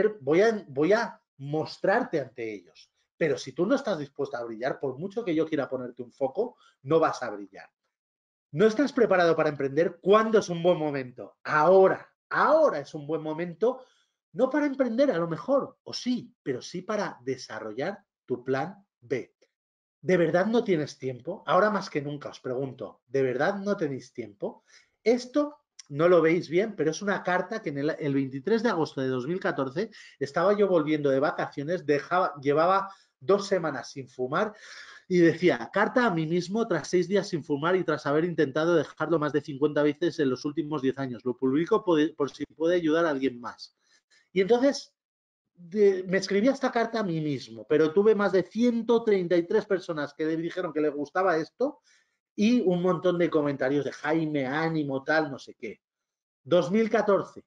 a mostrarte ante ellos. Pero si tú no estás dispuesto a brillar, por mucho que yo quiera ponerte un foco, no vas a brillar. ¿No estás preparado para emprender? ¿Cuándo es un buen momento? Ahora es un buen momento, no para emprender a lo mejor, o sí, pero sí para desarrollar tu plan B. ¿De verdad no tienes tiempo? Ahora más que nunca os pregunto, ¿de verdad no tenéis tiempo? Esto no lo veis bien, pero es una carta que el 23 de agosto de 2014 estaba yo volviendo de vacaciones, llevaba 2 semanas sin fumar y decía, carta a mí mismo tras 6 días sin fumar y tras haber intentado dejarlo más de 50 veces en los últimos 10 años. Lo publico por si puede ayudar a alguien más. Y entonces me escribí esta carta a mí mismo, pero tuve más de 133 personas que me dijeron que les gustaba esto y un montón de comentarios de Jaime, ánimo, tal, no sé qué. 2014,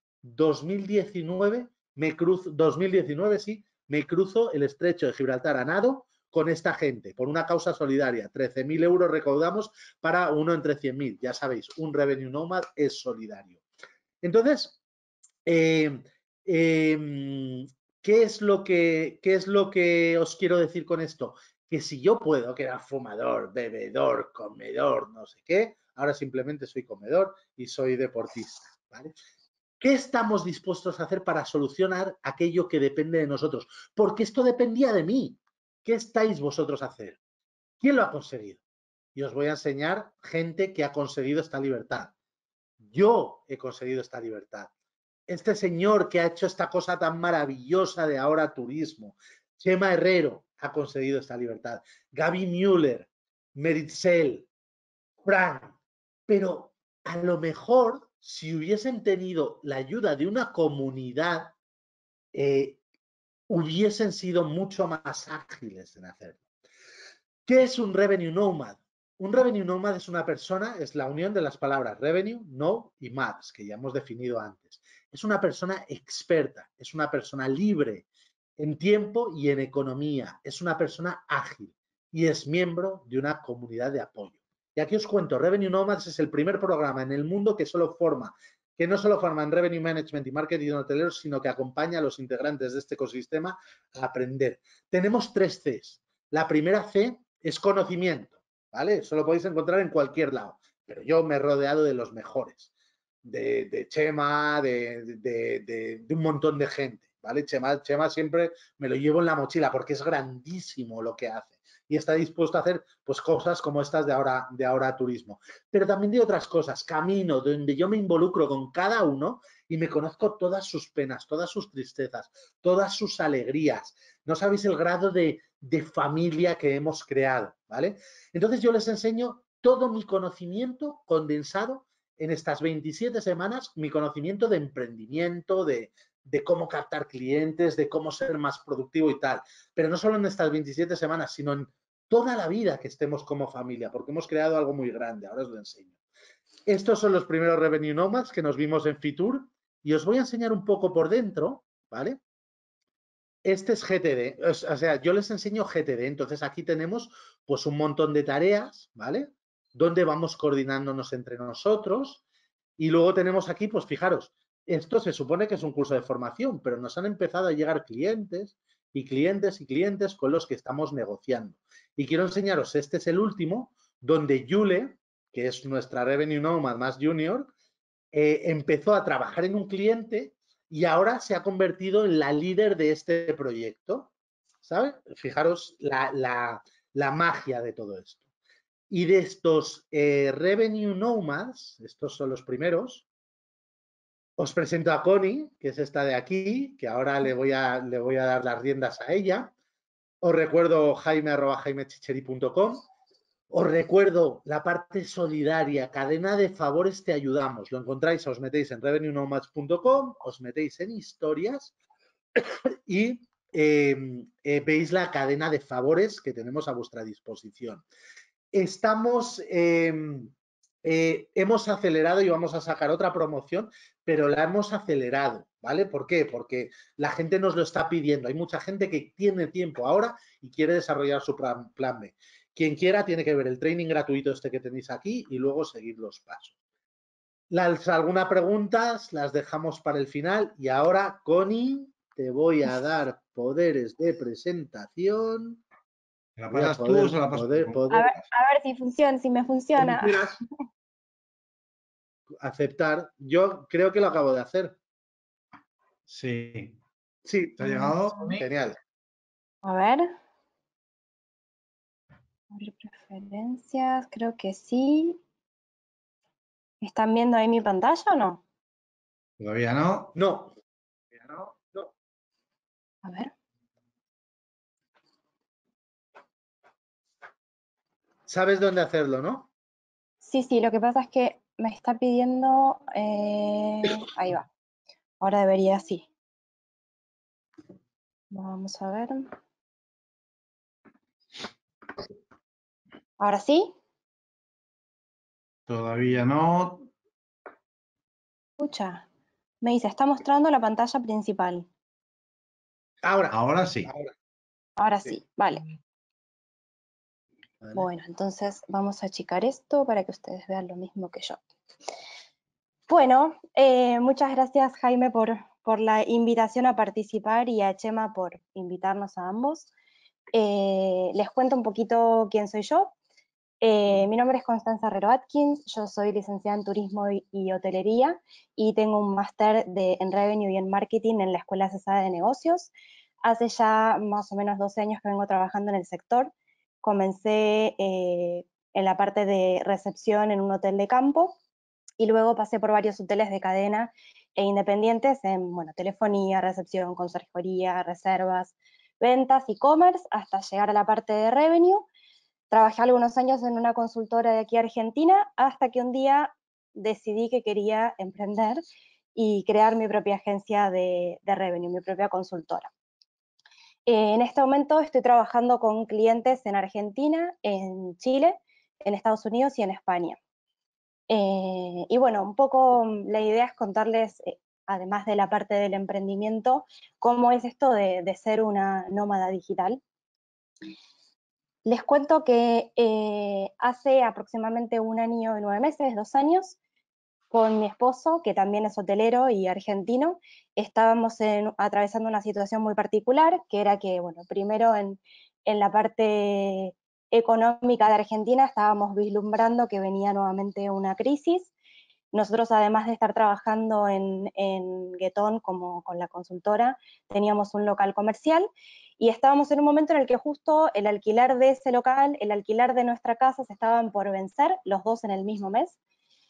2019, 2019 sí, me cruzo el estrecho de Gibraltar a nado con esta gente, por una causa solidaria. 13.000 euros recaudamos para uno entre 100.000. Ya sabéis, un Revenue Nomad es solidario. Entonces, ¿qué es lo que os quiero decir con esto? Que si yo puedo, que era fumador, bebedor, comedor, no sé qué, ahora simplemente soy comedor y soy deportista, ¿vale? ¿Qué estamos dispuestos a hacer para solucionar aquello que depende de nosotros? Porque esto dependía de mí. ¿Qué estáis vosotros a hacer? ¿Quién lo ha conseguido? Y os voy a enseñar gente que ha conseguido esta libertad. Yo he conseguido esta libertad. Este señor que ha hecho esta cosa tan maravillosa de ahora turismo, Chema Herrero, ha conseguido esta libertad. Gaby Müller, Meritxell, Frank. Pero a lo mejor, si hubiesen tenido la ayuda de una comunidad, hubiesen sido mucho más ágiles en hacerlo. ¿Qué es un Revenue Nomad? Un Revenue Nomad es una persona, es la unión de las palabras Revenue, No y Mads, que ya hemos definido antes. Es una persona experta, es una persona libre en tiempo y en economía, es una persona ágil y es miembro de una comunidad de apoyo. Y aquí os cuento, Revenue Nomads es el primer programa en el mundo que no solo forma en Revenue Management y Marketing hotelero, sino que acompaña a los integrantes de este ecosistema a aprender. Tenemos 3 Cs. La primera C es conocimiento, ¿vale? Eso lo podéis encontrar en cualquier lado, pero yo me he rodeado de los mejores, de Chema, de un montón de gente, ¿vale? Chema siempre me lo llevo en la mochila porque es grandísimo lo que hace y está dispuesto a hacer pues cosas como estas de ahora turismo. Pero también de otras cosas, camino, donde yo me involucro con cada uno y me conozco todas sus penas, todas sus tristezas, todas sus alegrías. No sabéis el grado de familia que hemos creado, ¿vale? Entonces yo les enseño todo mi conocimiento condensado en estas 27 semanas, mi conocimiento de emprendimiento, de cómo captar clientes, de cómo ser más productivo y tal. Pero no solo en estas 27 semanas, sino en toda la vida que estemos como familia, porque hemos creado algo muy grande. Ahora os lo enseño. Estos son los primeros Revenue Nomads que nos vimos en Fitur y os voy a enseñar un poco por dentro, ¿vale? Este es GTD, o sea, yo les enseño GTD, entonces aquí tenemos pues un montón de tareas, ¿vale? donde vamos coordinándonos entre nosotros. Y luego tenemos aquí, pues fijaros, esto se supone que es un curso de formación, pero nos han empezado a llegar clientes y clientes y clientes con los que estamos negociando. Y quiero enseñaros, este es el último, donde Yule, que es nuestra Revenue Nomad más junior, empezó a trabajar en un cliente y ahora se ha convertido en la líder de este proyecto. ¿Sabes? Fijaros la magia de todo esto. Y de estos Revenue Nomads, estos son los primeros, os presento a Connie, que es esta de aquí, que ahora le voy a dar las riendas a ella. Os recuerdo jaime@jaimechicheri.com. Os recuerdo la parte solidaria, cadena de favores te ayudamos. Lo encontráis, os metéis en revenuenomads.com, os metéis en historias y veis la cadena de favores que tenemos a vuestra disposición. Hemos acelerado y vamos a sacar otra promoción, pero la hemos acelerado, ¿vale? ¿Por qué? Porque la gente nos lo está pidiendo. Hay mucha gente que tiene tiempo ahora y quiere desarrollar su plan B. Quien quiera tiene que ver el training gratuito este que tenéis aquí y luego seguir los pasos. Algunas preguntas las dejamos para el final y ahora, Connie, te voy a dar poderes de presentación. ¿Se la pasas tú o se la paso tú? A ver si funciona, si me funciona. Aceptar. Yo creo que lo acabo de hacer. Sí. Sí. ¿Te ha llegado? Genial. A ver. Abrir preferencias, creo que sí. ¿Están viendo ahí mi pantalla o no? Todavía no. No. A ver. ¿Sabes dónde hacerlo, no? Sí, lo que pasa es que me está pidiendo... ahí va. Ahora debería sí. Vamos a ver. ¿Ahora sí? Todavía no. Escucha. Me dice, está mostrando la pantalla principal. Ahora sí. Ahora sí, vale. Bueno, entonces vamos a achicar esto para que ustedes vean lo mismo que yo. Bueno, muchas gracias Jaime por la invitación a participar y a Chema por invitarnos a ambos. Les cuento un poquito quién soy yo. Mi nombre es Constanza Herrero Atkins, yo soy licenciada en Turismo y Hotelería y tengo un máster en Revenue y en Marketing en la Escuela Cesada de Negocios. Hace ya más o menos 12 años que vengo trabajando en el sector. Comencé en la parte de recepción en un hotel de campo y luego pasé por varios hoteles de cadena e independientes en telefonía, recepción, conserjería, reservas, ventas, e-commerce, hasta llegar a la parte de Revenue. Trabajé algunos años en una consultora de aquí a Argentina, hasta que un día decidí que quería emprender y crear mi propia agencia de Revenue, mi propia consultora. En este momento estoy trabajando con clientes en Argentina, en Chile, en Estados Unidos y en España. Y bueno, un poco la idea es contarles, además de la parte del emprendimiento, cómo es esto de ser una nómada digital. Les cuento que hace aproximadamente 1 año y 9 meses, 2 años, con mi esposo, que también es hotelero y argentino, estábamos atravesando una situación muy particular, que era que, primero en la parte económica de Argentina estábamos vislumbrando que venía nuevamente una crisis. Nosotros, además de estar trabajando en Guetón como con la consultora, teníamos un local comercial y estábamos en un momento en el que justo el alquiler de ese local, el alquiler de nuestra casa se estaban por vencer, los dos en el mismo mes,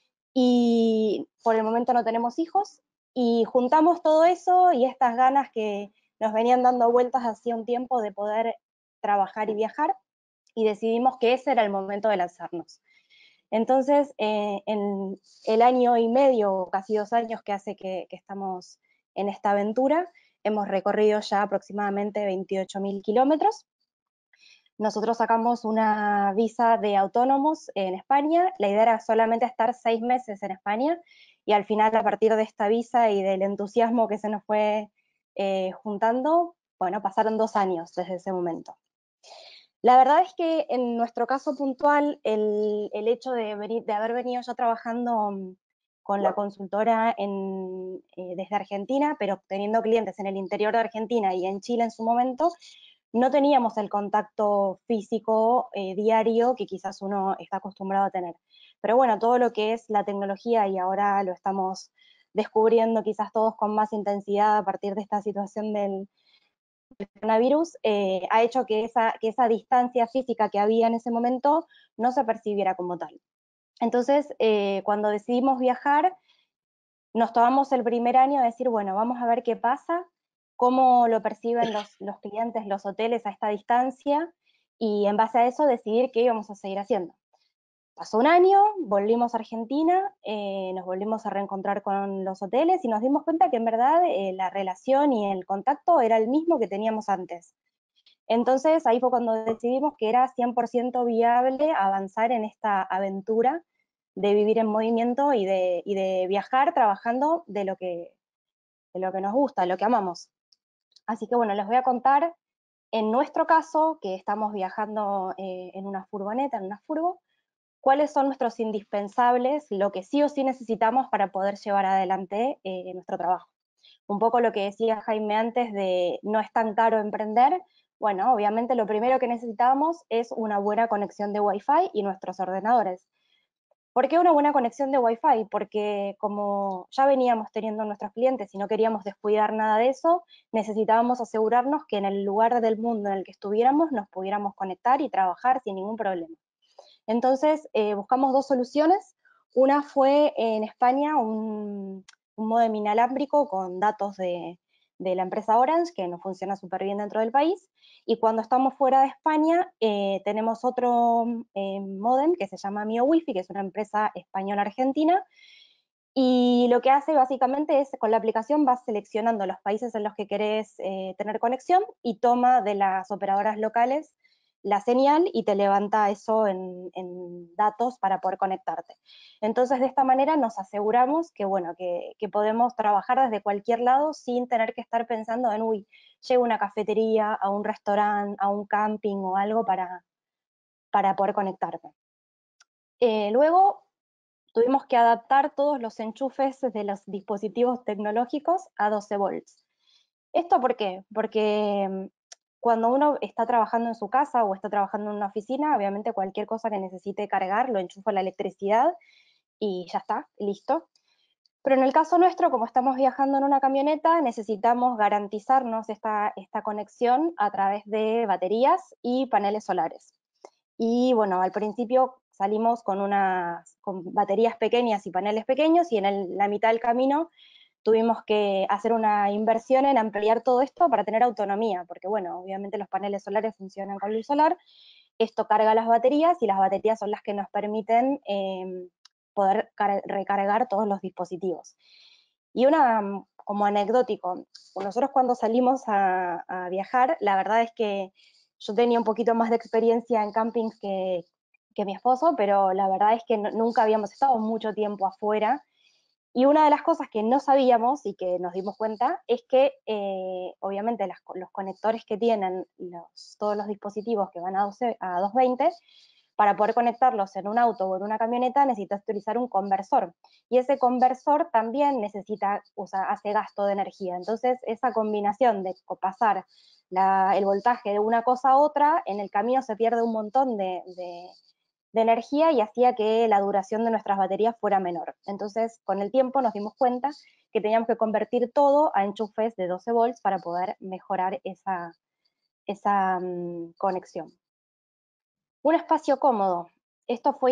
y por el momento no tenemos hijos, y juntamos todo eso y estas ganas que nos venían dando vueltas hacía un tiempo de poder trabajar y viajar, y decidimos que ese era el momento de lanzarnos. Entonces, en el año y medio, casi 2 años que hace que estamos en esta aventura, hemos recorrido ya aproximadamente 28.000 kilómetros. Nosotros sacamos una visa de autónomos en España. La idea era solamente estar 6 meses en España y al final, a partir de esta visa y del entusiasmo que se nos fue juntando, pasaron 2 años desde ese momento. La verdad es que en nuestro caso puntual, el hecho de haber venido ya trabajando con la consultora desde Argentina, pero teniendo clientes en el interior de Argentina y en Chile en su momento, no teníamos el contacto físico diario que quizás uno está acostumbrado a tener. Pero bueno, todo lo que es la tecnología, y ahora lo estamos descubriendo quizás todos con más intensidad a partir de esta situación del coronavirus, ha hecho que esa distancia física que había en ese momento no se percibiera como tal. Entonces, cuando decidimos viajar, nos tomamos el primer año de decir, bueno, vamos a ver qué pasa, cómo lo perciben los clientes, los hoteles a esta distancia, y en base a eso decidir qué íbamos a seguir haciendo. Pasó un año, volvimos a Argentina, nos volvimos a reencontrar con los hoteles y nos dimos cuenta que en verdad la relación y el contacto era el mismo que teníamos antes. Entonces ahí fue cuando decidimos que era 100% viable avanzar en esta aventura de vivir en movimiento y de viajar trabajando de lo que nos gusta, de lo que amamos. Así que bueno, les voy a contar en nuestro caso, que estamos viajando en una furgoneta, en una furgo, cuáles son nuestros indispensables, lo que sí o sí necesitamos para poder llevar adelante nuestro trabajo. Un poco lo que decía Jaime antes de no es tan caro emprender. Bueno, obviamente lo primero que necesitamos es una buena conexión de Wi-Fi y nuestros ordenadores. ¿Por qué una buena conexión de Wi-Fi? Porque como ya veníamos teniendo nuestros clientes y no queríamos descuidar nada de eso, necesitábamos asegurarnos que en el lugar del mundo en el que estuviéramos nos pudiéramos conectar y trabajar sin ningún problema. Entonces buscamos dos soluciones. Una fue en España un módem inalámbrico con datos de la empresa Orange, que nos funciona súper bien dentro del país. Y cuando estamos fuera de España, tenemos otro módem que se llama MioWiFi, que es una empresa española-argentina. Y lo que hace básicamente es, con la aplicación vas seleccionando los países en los que querés tener conexión y toma de las operadoras locales la señal y te levanta eso en datos para poder conectarte. Entonces, de esta manera nos aseguramos que, bueno, que podemos trabajar desde cualquier lado sin tener que estar pensando en, uy, llego a una cafetería, a un restaurante, a un camping o algo para poder conectarte. Luego, tuvimos que adaptar todos los enchufes de los dispositivos tecnológicos a 12 volts. ¿Esto por qué? Porque cuando uno está trabajando en su casa o está trabajando en una oficina, obviamente cualquier cosa que necesite cargar lo enchufa a la electricidad y ya está, listo. Pero en el caso nuestro, como estamos viajando en una camioneta, necesitamos garantizarnos esta conexión a través de baterías y paneles solares. Y bueno, al principio salimos con baterías pequeñas y paneles pequeños, y en la mitad del camino tuvimos que hacer una inversión en ampliar todo esto para tener autonomía, porque bueno, obviamente los paneles solares funcionan con luz solar, esto carga las baterías y las baterías son las que nos permiten poder recargar todos los dispositivos. Y como anecdótico, nosotros cuando salimos a viajar, la verdad es que yo tenía un poquito más de experiencia en campings que mi esposo, pero la verdad es que nunca habíamos estado mucho tiempo afuera. Y una de las cosas que no sabíamos y que nos dimos cuenta es que obviamente los conectores que tienen todos los dispositivos que van a 220, para poder conectarlos en un auto o en una camioneta necesitas utilizar un conversor. Y ese conversor también hace gasto de energía. Entonces esa combinación de pasar el voltaje de una cosa a otra, en el camino se pierde un montón de energía y hacía que la duración de nuestras baterías fuera menor. Entonces, con el tiempo nos dimos cuenta que teníamos que convertir todo a enchufes de 12 volts para poder mejorar esa conexión. Un espacio cómodo. Esto fue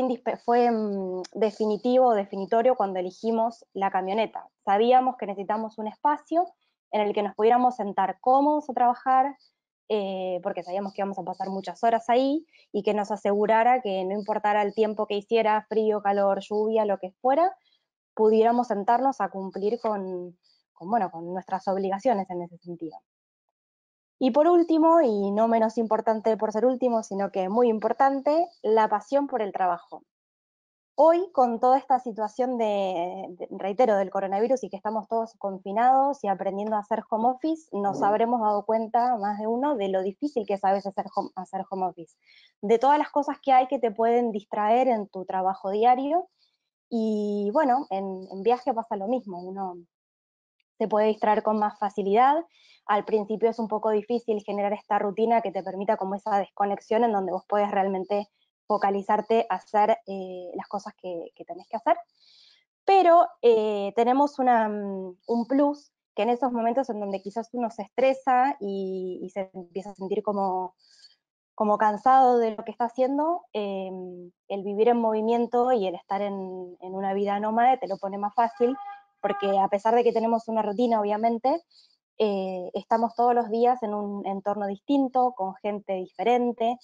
definitorio cuando elegimos la camioneta. Sabíamos que necesitamos un espacio en el que nos pudiéramos sentar cómodos a trabajar, porque sabíamos que íbamos a pasar muchas horas ahí, y que nos asegurara que no importara el tiempo que hiciera, frío, calor, lluvia, lo que fuera, pudiéramos sentarnos a cumplir con nuestras obligaciones en ese sentido. Y por último, y no menos importante por ser último, sino que muy importante, la pasión por el trabajo. Hoy, con toda esta situación reitero, del coronavirus y que estamos todos confinados y aprendiendo a hacer home office, nos habremos dado cuenta, más de uno, de lo difícil que es a veces hacer home office, de todas las cosas que hay que te pueden distraer en tu trabajo diario. Y bueno, en viaje pasa lo mismo, uno se puede distraer con más facilidad. Al principio es un poco difícil generar esta rutina que te permita como esa desconexión en donde vos puedes realmente focalizarte a hacer las cosas que tenés que hacer. Pero tenemos un plus que en esos momentos en donde quizás uno se estresa y se empieza a sentir como cansado de lo que está haciendo, el vivir en movimiento y el estar en una vida nómade te lo pone más fácil, porque a pesar de que tenemos una rutina, obviamente, estamos todos los días en un entorno distinto, con gente diferente,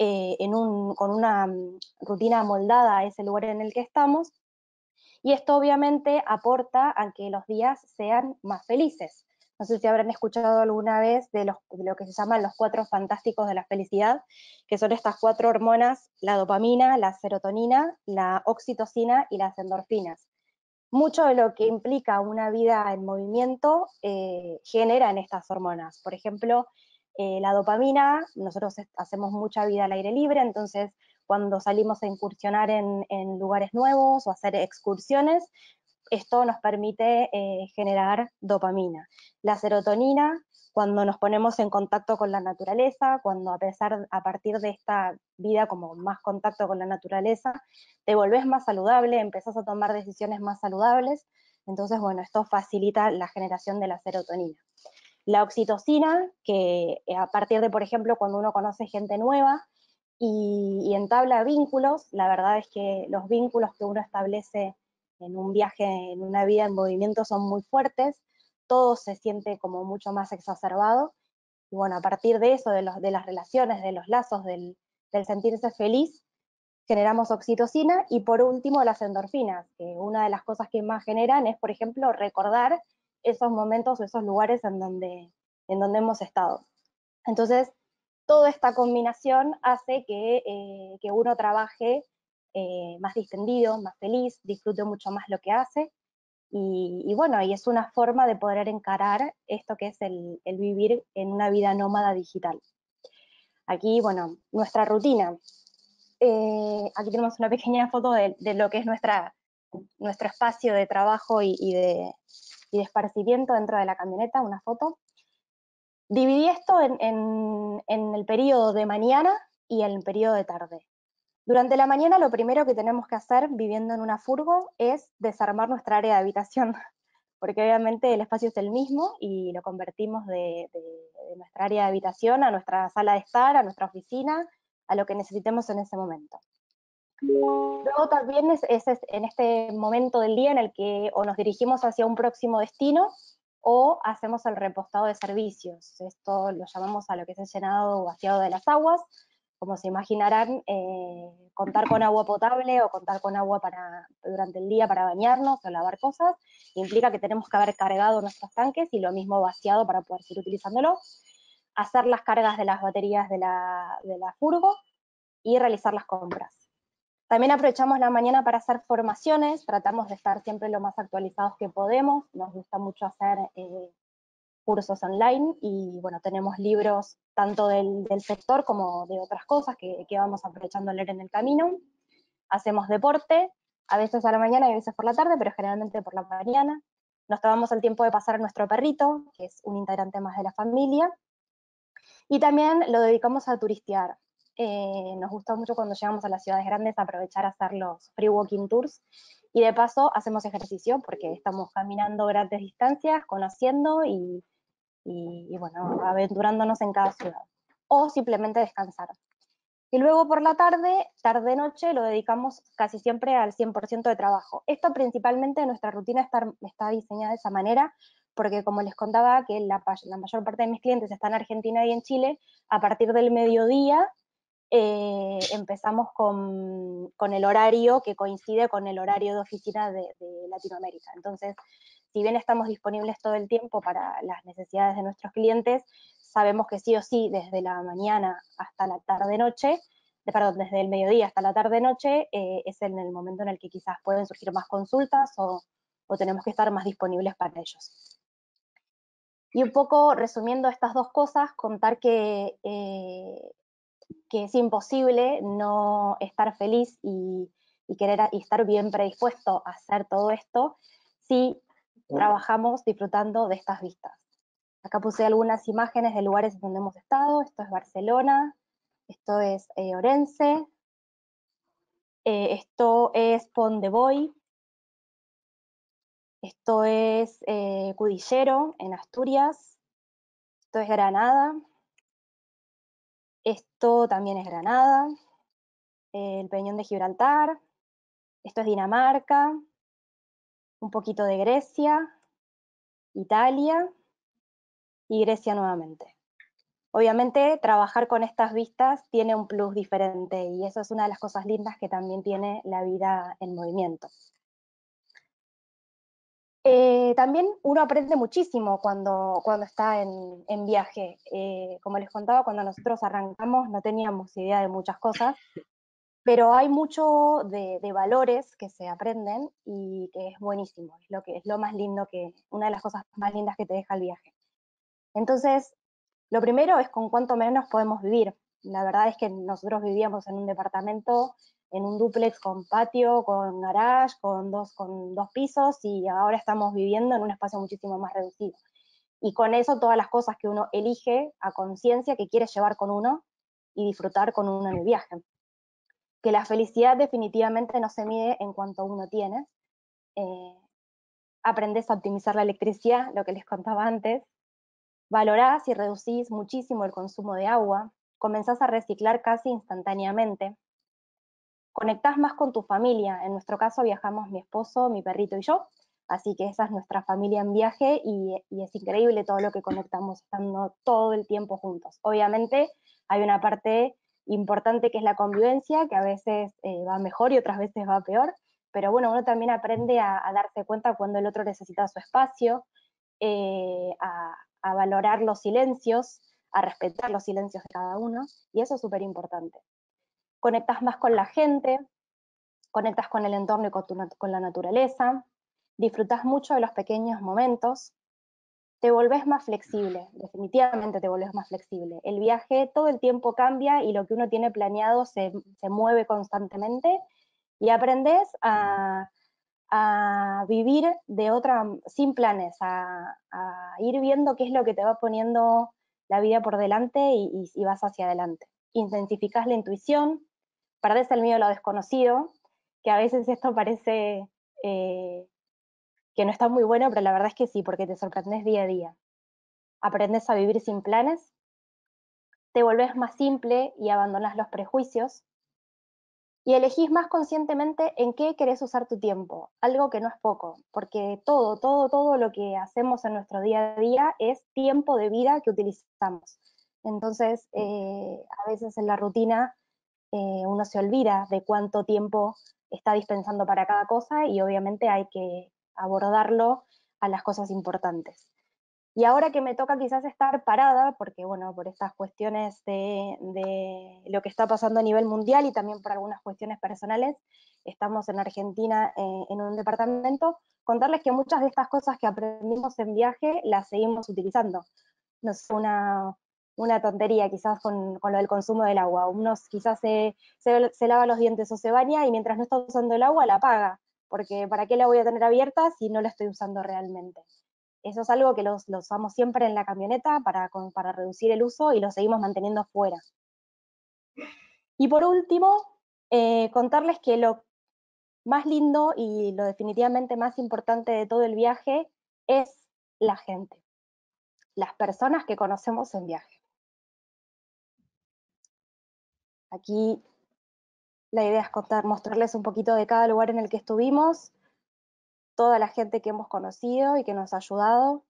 con una rutina moldada a ese lugar en el que estamos, y esto obviamente aporta a que los días sean más felices. No sé si habrán escuchado alguna vez de lo que se llaman los 4 fantásticos de la felicidad, que son estas 4 hormonas: la dopamina, la serotonina, la oxitocina y las endorfinas. Mucho de lo que implica una vida en movimiento genera en estas hormonas. Por ejemplo, la dopamina, nosotros hacemos mucha vida al aire libre, entonces cuando salimos a incursionar en lugares nuevos o hacer excursiones, esto nos permite generar dopamina. La serotonina, cuando nos ponemos en contacto con la naturaleza, cuando a partir de esta vida como más contacto con la naturaleza, te volvés más saludable, empezás a tomar decisiones más saludables, entonces bueno, esto facilita la generación de la serotonina. La oxitocina, que a partir de, por ejemplo, cuando uno conoce gente nueva y entabla vínculos, la verdad es que los vínculos que uno establece en un viaje, en una vida en movimiento, son muy fuertes, todo se siente como mucho más exacerbado, y bueno, a partir de eso, de las relaciones, de los lazos, del sentirse feliz, generamos oxitocina. Y por último, las endorfinas, que una de las cosas que más generan es, por ejemplo, recordar esos momentos o esos lugares en donde hemos estado. Entonces, toda esta combinación hace que uno trabaje más distendido, más feliz, disfrute mucho más lo que hace, y bueno, y es una forma de poder encarar esto que es el vivir en una vida nómada digital. Aquí, bueno, nuestra rutina. Aquí tenemos una pequeña foto de lo que es nuestro espacio de trabajo y de esparcimiento dentro de la camioneta, una foto. Dividí esto en el periodo de mañana y el periodo de tarde. Durante la mañana lo primero que tenemos que hacer viviendo en una furgo es desarmar nuestra área de habitación, porque obviamente el espacio es el mismo y lo convertimos de nuestra área de habitación a nuestra sala de estar, a nuestra oficina, a lo que necesitemos en ese momento. Luego también es en este momento del día en el que o nos dirigimos hacia un próximo destino o hacemos el repostado de servicios. Esto lo llamamos a lo que es el llenado o vaciado de las aguas. Como se imaginarán, contar con agua potable o contar con agua durante el día para bañarnos o lavar cosas implica que tenemos que haber cargado nuestros tanques y lo mismo vaciado para poder seguir utilizándolo, hacer las cargas de las baterías de la furgo y realizar las compras. También aprovechamos la mañana para hacer formaciones, tratamos de estar siempre lo más actualizados que podemos, nos gusta mucho hacer cursos online y bueno, tenemos libros tanto del sector como de otras cosas que vamos aprovechando a leer en el camino. Hacemos deporte, a veces a la mañana y a veces por la tarde, pero generalmente por la mañana. Nos tomamos el tiempo de pasar a nuestro perrito, que es un integrante más de la familia, y también lo dedicamos a turistear. Nos gusta mucho cuando llegamos a las ciudades grandes aprovechar a hacer los free walking tours, y de paso hacemos ejercicio porque estamos caminando grandes distancias, conociendo y bueno, aventurándonos en cada ciudad. O simplemente descansar. Y luego por la tarde-noche, lo dedicamos casi siempre al 100% de trabajo. Esto principalmente, nuestra rutina está diseñada de esa manera, porque como les contaba que la mayor parte de mis clientes están en Argentina y en Chile, a partir del mediodía empezamos con el horario que coincide con el horario de oficina de Latinoamérica. Entonces, si bien estamos disponibles todo el tiempo para las necesidades de nuestros clientes, sabemos que sí o sí, desde la mañana hasta la tarde-noche, perdón, desde el mediodía hasta la tarde-noche, es en el momento en el que quizás pueden surgir más consultas o tenemos que estar más disponibles para ellos. Y un poco resumiendo estas dos cosas, contar que es imposible no estar feliz y querer y estar bien predispuesto a hacer todo esto si trabajamos disfrutando de estas vistas. Acá puse algunas imágenes de lugares donde hemos estado. Esto es Barcelona, esto es Orense, esto es Pont de Boy, esto es Cudillero, en Asturias, esto es Granada, esto también es Granada, el Peñón de Gibraltar, esto es Dinamarca, un poquito de Grecia, Italia y Grecia nuevamente. Obviamente, trabajar con estas vistas tiene un plus diferente y eso es una de las cosas lindas que también tiene la vida en movimiento. También uno aprende muchísimo cuando está en viaje. Como les contaba, cuando nosotros arrancamos no teníamos idea de muchas cosas, pero hay mucho de valores que se aprenden y que es buenísimo, es lo más lindo una de las cosas más lindas que te deja el viaje. Entonces, lo primero es con cuánto menos podemos vivir. La verdad es que nosotros vivíamos en un departamento, en un dúplex con patio, con garage, con dos pisos, y ahora estamos viviendo en un espacio muchísimo más reducido. Y con eso todas las cosas que uno elige a conciencia que quiere llevar con uno y disfrutar con uno en el viaje. Que la felicidad definitivamente no se mide en cuanto uno tiene. Aprendés a optimizar la electricidad, lo que les contaba antes. Valorás y reducís muchísimo el consumo de agua, comenzás a reciclar casi instantáneamente, conectás más con tu familia. En nuestro caso viajamos mi esposo, mi perrito y yo, así que esa es nuestra familia en viaje y es increíble todo lo que conectamos estando todo el tiempo juntos. Obviamente hay una parte importante que es la convivencia, que a veces va mejor y otras veces va peor, pero bueno, uno también aprende a darse cuenta cuando el otro necesita su espacio, a valorar los silencios, a respetar los silencios de cada uno, y eso es súper importante. Conectas más con la gente, conectas con el entorno y con la naturaleza, disfrutas mucho de los pequeños momentos, te volvés más flexible, definitivamente te volvés más flexible. El viaje todo el tiempo cambia y lo que uno tiene planeado se mueve constantemente y aprendes a vivir sin planes, a ir viendo qué es lo que te va poniendo la vida por delante y vas hacia adelante. Intensificás la intuición, perdés el miedo a lo desconocido, que a veces esto parece que no está muy bueno, pero la verdad es que sí, porque te sorprendes día a día. Aprendes a vivir sin planes, te volvés más simple y abandonás los prejuicios, y elegís más conscientemente en qué querés usar tu tiempo, algo que no es poco, porque todo lo que hacemos en nuestro día a día es tiempo de vida que utilizamos. Entonces, a veces en la rutina uno se olvida de cuánto tiempo está dispensando para cada cosa y obviamente hay que abordarlo a las cosas importantes. Y ahora que me toca quizás estar parada, porque bueno, por estas cuestiones de lo que está pasando a nivel mundial y también por algunas cuestiones personales, estamos en Argentina en un departamento, contarles que muchas de estas cosas que aprendimos en viaje las seguimos utilizando. No es una tontería quizás con lo del consumo del agua. Uno quizás se lava los dientes o se baña y mientras no está usando el agua la apaga, porque ¿para qué la voy a tener abierta si no la estoy usando realmente? Eso es algo que lo usamos siempre en la camioneta para reducir el uso y lo seguimos manteniendo fuera. Y por último, contarles que lo más lindo y lo definitivamente más importante de todo el viaje es la gente, las personas que conocemos en viaje. Aquí la idea es mostrarles un poquito de cada lugar en el que estuvimos, toda la gente que hemos conocido y que nos ha ayudado,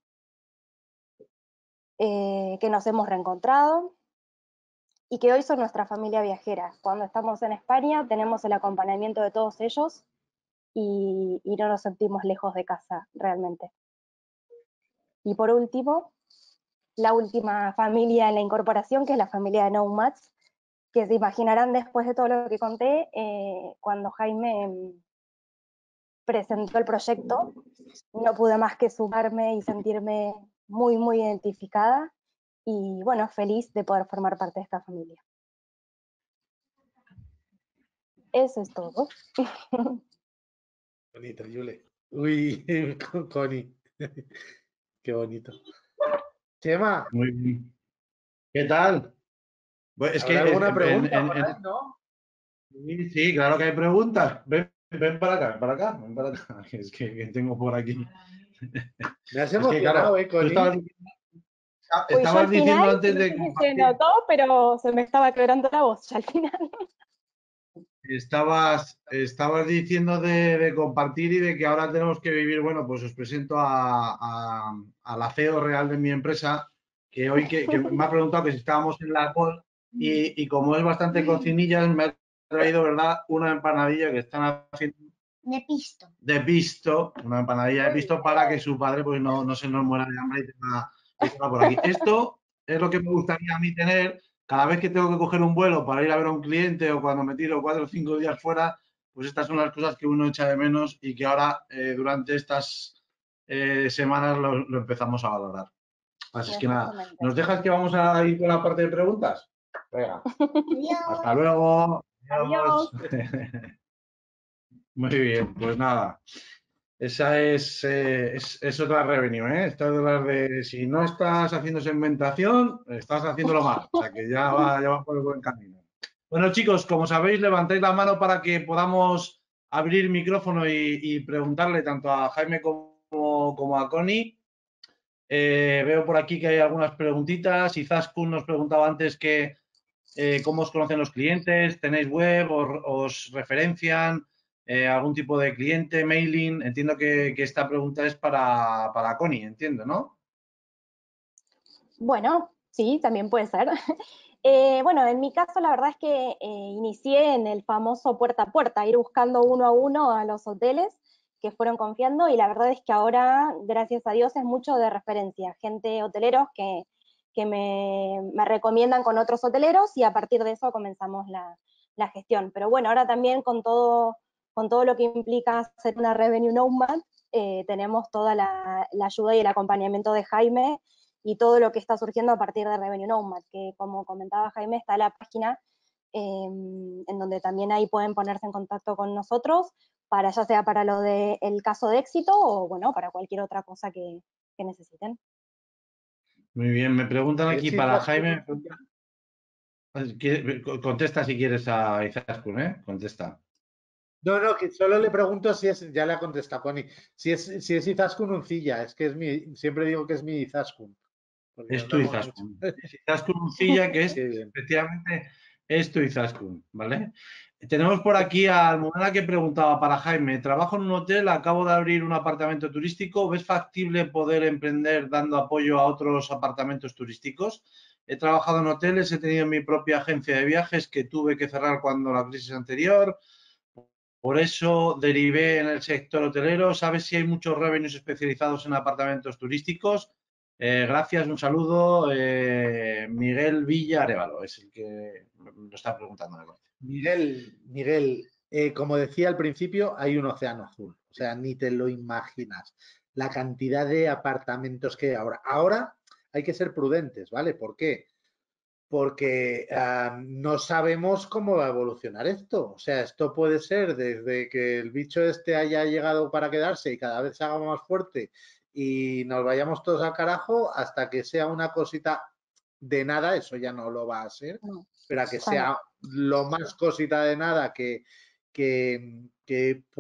que nos hemos reencontrado, y que hoy son nuestra familia viajera. Cuando estamos en España tenemos el acompañamiento de todos ellos y no nos sentimos lejos de casa realmente. Y por último, la última familia en la incorporación, que es la familia de Nomads, que se imaginarán después de todo lo que conté, cuando Jaime presentó el proyecto, no pude más que sumarme y sentirme muy, muy identificada y bueno, feliz de poder formar parte de esta familia. Eso es todo. Bonito, Yule. Uy, Connie. Qué bonito. Chema, Muy bien. ¿Qué tal? Pues es ¿habrá que alguna pregunta por ahí, no? sí, sí, claro que hay preguntas. Ven para acá, ven para acá, ven para acá. Es que tengo por aquí. Me has Es que, emocionado, claro, tú Connie. Pues yo al estabas diciendo final, antes no de sé si se compartir. notó, pero se me estaba quebrando la voz ya al final. Estabas diciendo de compartir y de que ahora tenemos que vivir. Bueno, pues os presento a la CEO real de mi empresa, que hoy que me ha preguntado que si estábamos en la call y como es bastante cocinilla, me ha traído, ¿verdad?, una empanadilla que están haciendo de pisto, una empanadilla de pisto para que su padre pues no se nos muera de hambre y tenga por aquí. Esto es lo que me gustaría a mí tener cada vez que tengo que coger un vuelo para ir a ver a un cliente o cuando me tiro 4 o 5 días fuera, pues estas son las cosas que uno echa de menos y que ahora durante estas semanas lo empezamos a valorar. Así es que nada, Exactamente. ¿nos dejas que vamos a ir con la parte de preguntas? Venga, hasta luego. Adiós. Muy bien, pues nada. Esa es otra revenue, ¿eh? Esta es de las de si no estás haciendo segmentación, estás haciéndolo mal. O sea que ya va por el buen camino. Bueno, chicos, como sabéis, levantáis la mano para que podamos abrir micrófono y preguntarle tanto a Jaime como a Connie. Veo por aquí que hay algunas preguntitas. Izaskun nos preguntaba antes que cómo os conocen los clientes, tenéis web, os referencian, algún tipo de cliente, mailing. Entiendo que esta pregunta es para Connie, entiendo, ¿no? Bueno, sí, también puede ser. Bueno, en mi caso la verdad es que inicié en el famoso puerta a puerta, ir buscando uno a uno a los hoteles que fueron confiando y la verdad es que ahora, gracias a Dios, es mucho de referencia, gente hoteleros que me recomiendan con otros hoteleros y a partir de eso comenzamos la gestión. Pero bueno, ahora también con todo lo que implica ser una revenue nomad, tenemos toda la ayuda y el acompañamiento de Jaime y todo lo que está surgiendo a partir de Revenue Nomad, que como comentaba Jaime, está la página en donde también ahí pueden ponerse en contacto con nosotros, para ya sea para lo del caso de éxito o bueno, para cualquier otra cosa que necesiten. Muy bien, me preguntan aquí Es para Izaskun. Jaime. Contesta si quieres a Izaskun, ¿eh? Contesta. No, que solo le pregunto si es, ya le ha contestado Connie, si es Izaskun Uncilla, es que es siempre digo que es mi Izaskun, porque Es nos tu damos mucho. Izaskun. Es Izaskun Uncilla, que es, Qué bien. efectivamente, es tu Izaskun, ¿vale? Tenemos por aquí a Almudena que preguntaba para Jaime, trabajo en un hotel, acabo de abrir un apartamento turístico, ¿ves factible poder emprender dando apoyo a otros apartamentos turísticos? He trabajado en hoteles, he tenido mi propia agencia de viajes que tuve que cerrar cuando la crisis anterior, por eso derivé en el sector hotelero. ¿Sabes si hay muchos revenues especializados en apartamentos turísticos? Gracias, un saludo. Miguel Villa Arévalo es el que lo está preguntando. Miguel, como decía al principio, hay un océano azul, o sea, ni te lo imaginas. La cantidad de apartamentos que hay ahora. Ahora hay que ser prudentes, ¿vale? ¿Por qué? Porque no sabemos cómo va a evolucionar esto. O sea, esto puede ser desde que el bicho este haya llegado para quedarse y cada vez se haga más fuerte y nos vayamos todos al carajo hasta que sea una cosita de nada, eso ya no lo va a ser, No, pero a que ya no. sea lo más cosita de nada que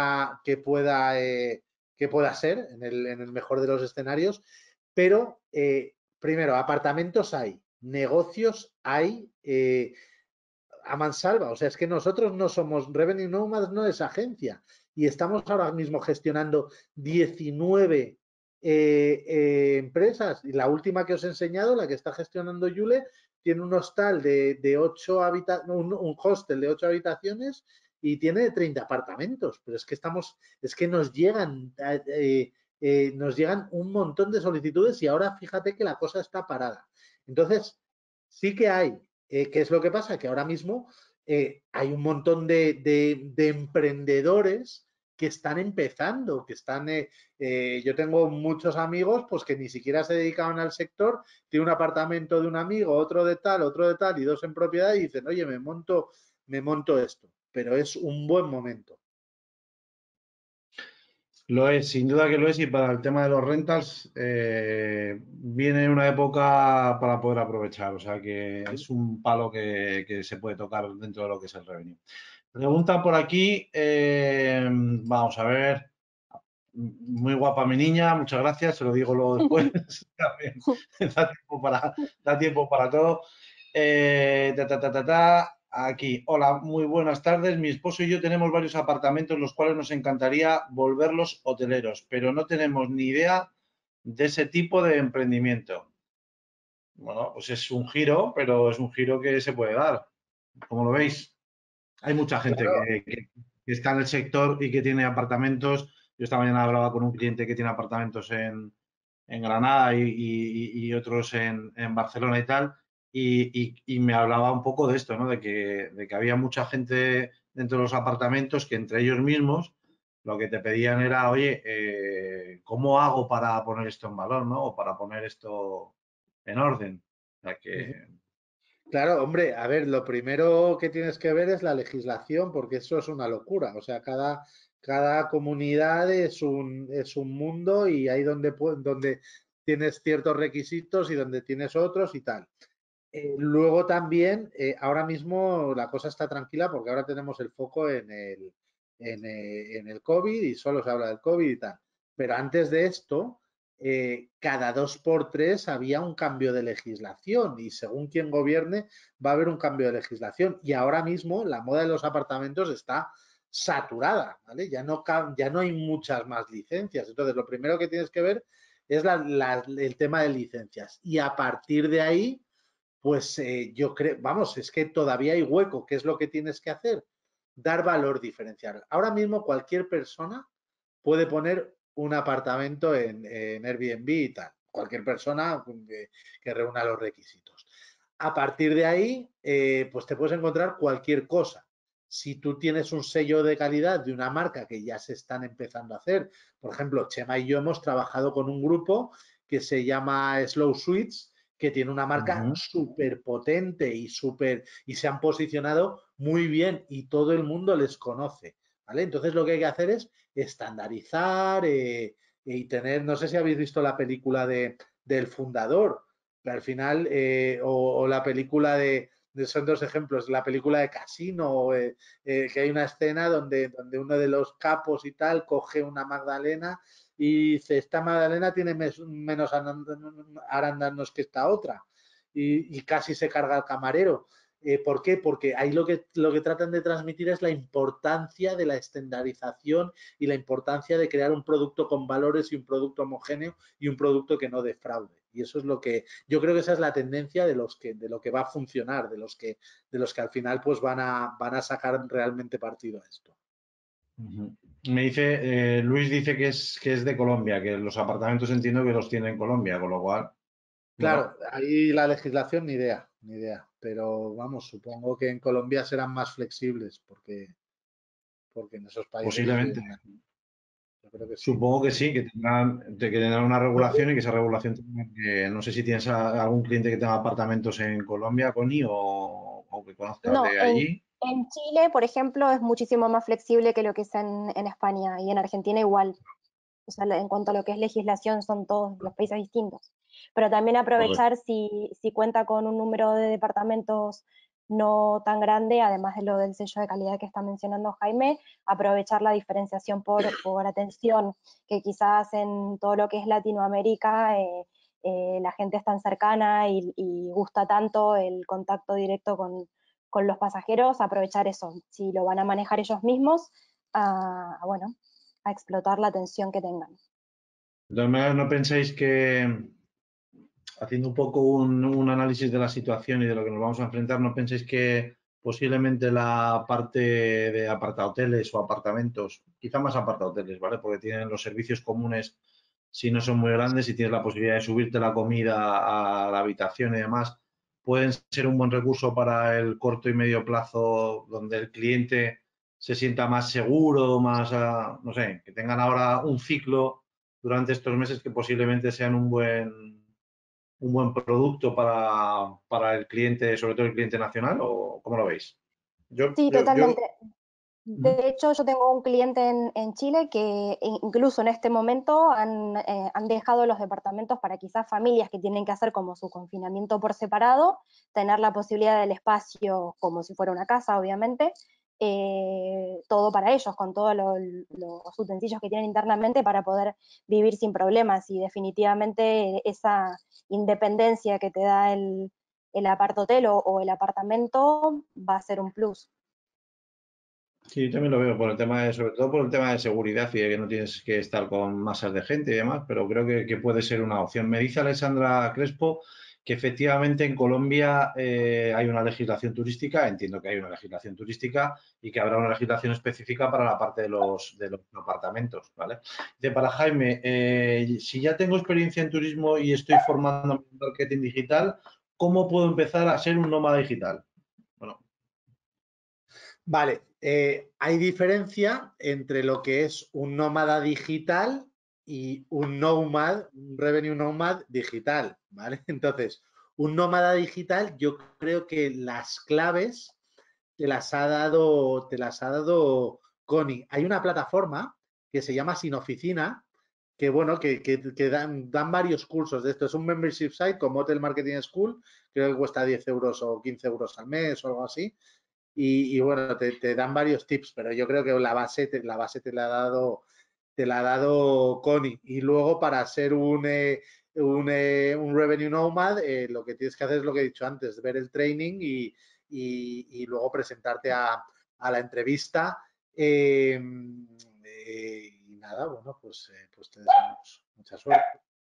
pueda ser en el mejor de los escenarios. Pero primero, apartamentos hay, negocios hay a mansalva. O sea, es que nosotros no somos Revenue Nomads, no es agencia. Y estamos ahora mismo gestionando 19 empresas. Y la última que os he enseñado, la que está gestionando Yule, tiene un hostal de 8 habitaciones, un hostel de 8 habitaciones y tiene 30 apartamentos. Pero es que nos llegan un montón de solicitudes y ahora fíjate que la cosa está parada. Entonces, sí que hay ¿Qué es lo que pasa? Que ahora mismo hay un montón de emprendedores que están empezando, que están, yo tengo muchos amigos pues que ni siquiera se dedicaban al sector, tiene un apartamento de un amigo, otro de tal y dos en propiedad y dicen, oye, me monto esto, pero es un buen momento. Lo es, sin duda que lo es, y para el tema de los rentals viene una época para poder aprovechar, o sea que es un palo que se puede tocar dentro de lo que es el revenue. Pregunta por aquí, vamos a ver, muy guapa mi niña, muchas gracias, se lo digo luego después, también da tiempo para todo. Aquí, hola, muy buenas tardes. Mi esposo y yo tenemos varios apartamentos, los cuales nos encantaría volverlos hoteleros, pero no tenemos ni idea de ese tipo de emprendimiento. Bueno, pues es un giro, pero es un giro que se puede dar. Como lo veis, hay mucha gente Claro. que está en el sector y que tiene apartamentos. Yo esta mañana hablaba con un cliente que tiene apartamentos en Granada y otros en Barcelona y tal, y me hablaba un poco de esto, ¿no? De que había mucha gente dentro de los apartamentos que entre ellos mismos lo que te pedían era, oye, ¿cómo hago para poner esto en valor, ¿no? O para poner esto en orden. O sea que, Claro, hombre, a ver, lo primero que tienes que ver es la legislación, porque eso es una locura. O sea, cada comunidad es un mundo y hay donde tienes ciertos requisitos y donde tienes otros y tal. Luego también, ahora mismo la cosa está tranquila porque ahora tenemos el foco en el COVID y solo se habla del COVID y tal. Pero antes de esto, cada 2 por 3 había un cambio de legislación y según quien gobierne va a haber un cambio de legislación. Y ahora mismo la moda de los apartamentos está saturada, ¿vale? Ya no hay muchas más licencias. Entonces, lo primero que tienes que ver es el tema de licencias. Y a partir de ahí pues yo creo, vamos, es que todavía hay hueco. ¿Qué es lo que tienes que hacer? Dar valor diferencial. Ahora mismo cualquier persona puede poner un apartamento en Airbnb y tal. Cualquier persona que reúna los requisitos. A partir de ahí, pues te puedes encontrar cualquier cosa. Si tú tienes un sello de calidad de una marca que ya se están empezando a hacer, por ejemplo, Chema y yo hemos trabajado con un grupo que se llama Slow Suites, que tiene una marca súper potente y se han posicionado muy bien y todo el mundo les conoce, ¿vale? Entonces lo que hay que hacer es estandarizar y tener, no sé si habéis visto la película del fundador, pero al final, o la película son dos ejemplos, la película de Casino, que hay una escena donde uno de los capos y tal coge una magdalena y dice, esta magdalena tiene menos arándanos que esta otra y casi se carga al camarero. ¿Por qué? Porque ahí lo que tratan de transmitir es la importancia de la estandarización y la importancia de crear un producto con valores y un producto homogéneo y un producto que no defraude. Y eso es lo que yo creo que esa es la tendencia de lo que va a funcionar, de los que al final pues van a sacar realmente partido a esto. me dice, Luis dice que es de Colombia, que los apartamentos entiendo que los tiene en Colombia, con lo cual, Claro, bueno, ahí la legislación ni idea, pero vamos, supongo que en Colombia serán más flexibles porque en esos países posiblemente. yo creo que sí. Supongo que sí, que tendrán una regulación y que esa regulación tendrá que, no sé si tienes algún cliente que tenga apartamentos en Colombia, Connie, o que conozcas No, de allí. en Chile, por ejemplo, es muchísimo más flexible que lo que es en España y en Argentina igual. O sea, en cuanto a lo que es legislación, son todos los países distintos. Pero también Correcto. aprovechar si cuenta con un número de departamentos no tan grande, además de lo del sello de calidad que está mencionando Jaime, aprovechar la diferenciación por atención, que quizás en todo lo que es Latinoamérica la gente es tan cercana y gusta tanto el contacto directo con los pasajeros, aprovechar eso. Si lo van a manejar ellos mismos, bueno, a explotar la atención que tengan. De todas maneras, ¿no pensáis que, haciendo un poco un análisis de la situación y de lo que nos vamos a enfrentar, no pensáis que posiblemente la parte de apartahoteles o apartamentos, quizá más apartahoteles, ¿vale? Porque tienen los servicios comunes, si no son muy grandes y tienes la posibilidad de subirte la comida a la habitación y demás, pueden ser un buen recurso para el corto y medio plazo, donde el cliente se sienta más seguro, más, no sé, que tengan ahora un ciclo durante estos meses que posiblemente sean un buen producto para el cliente, sobre todo el cliente nacional, ¿o cómo lo veis? Sí, totalmente. Ujú. De hecho, yo tengo un cliente en Chile que incluso en este momento han dejado los departamentos para quizás familias que tienen que hacer como su confinamiento por separado, tener la posibilidad del espacio como si fuera una casa, obviamente, todo para ellos, con todos los utensilios que tienen internamente para poder vivir sin problemas. Y definitivamente esa independencia que te da el apart-hotel o el apartamento va a ser un plus. Sí, yo también lo veo por el tema sobre todo por el tema de seguridad y de que no tienes que estar con masas de gente y demás, pero creo que puede ser una opción. Me dice Alexandra Crespo que efectivamente en Colombia hay una legislación turística, entiendo que hay una legislación turística y que habrá una legislación específica para la parte de los apartamentos, ¿vale? Para Jaime, si ya tengo experiencia en turismo y estoy formándome en marketing digital, ¿cómo puedo empezar a ser un nómada digital? Bueno, Vale, hay diferencia entre lo que es un nómada digital y un nomad, un revenue nomad digital, ¿vale? Entonces, un nómada digital, yo creo que las claves te las ha dado Connie. Hay una plataforma que se llama Sin Oficina, que bueno, que dan varios cursos de esto. Es un membership site como Hotel Marketing School, creo que cuesta 10 euros o 15 euros al mes o algo así. Y bueno, te dan varios tips, pero yo creo que la base te la ha dado Connie. Y luego para ser un revenue nomad, lo que tienes que hacer es lo que he dicho antes, ver el training y luego presentarte a la entrevista. Y nada, bueno, pues te deseamos mucha suerte.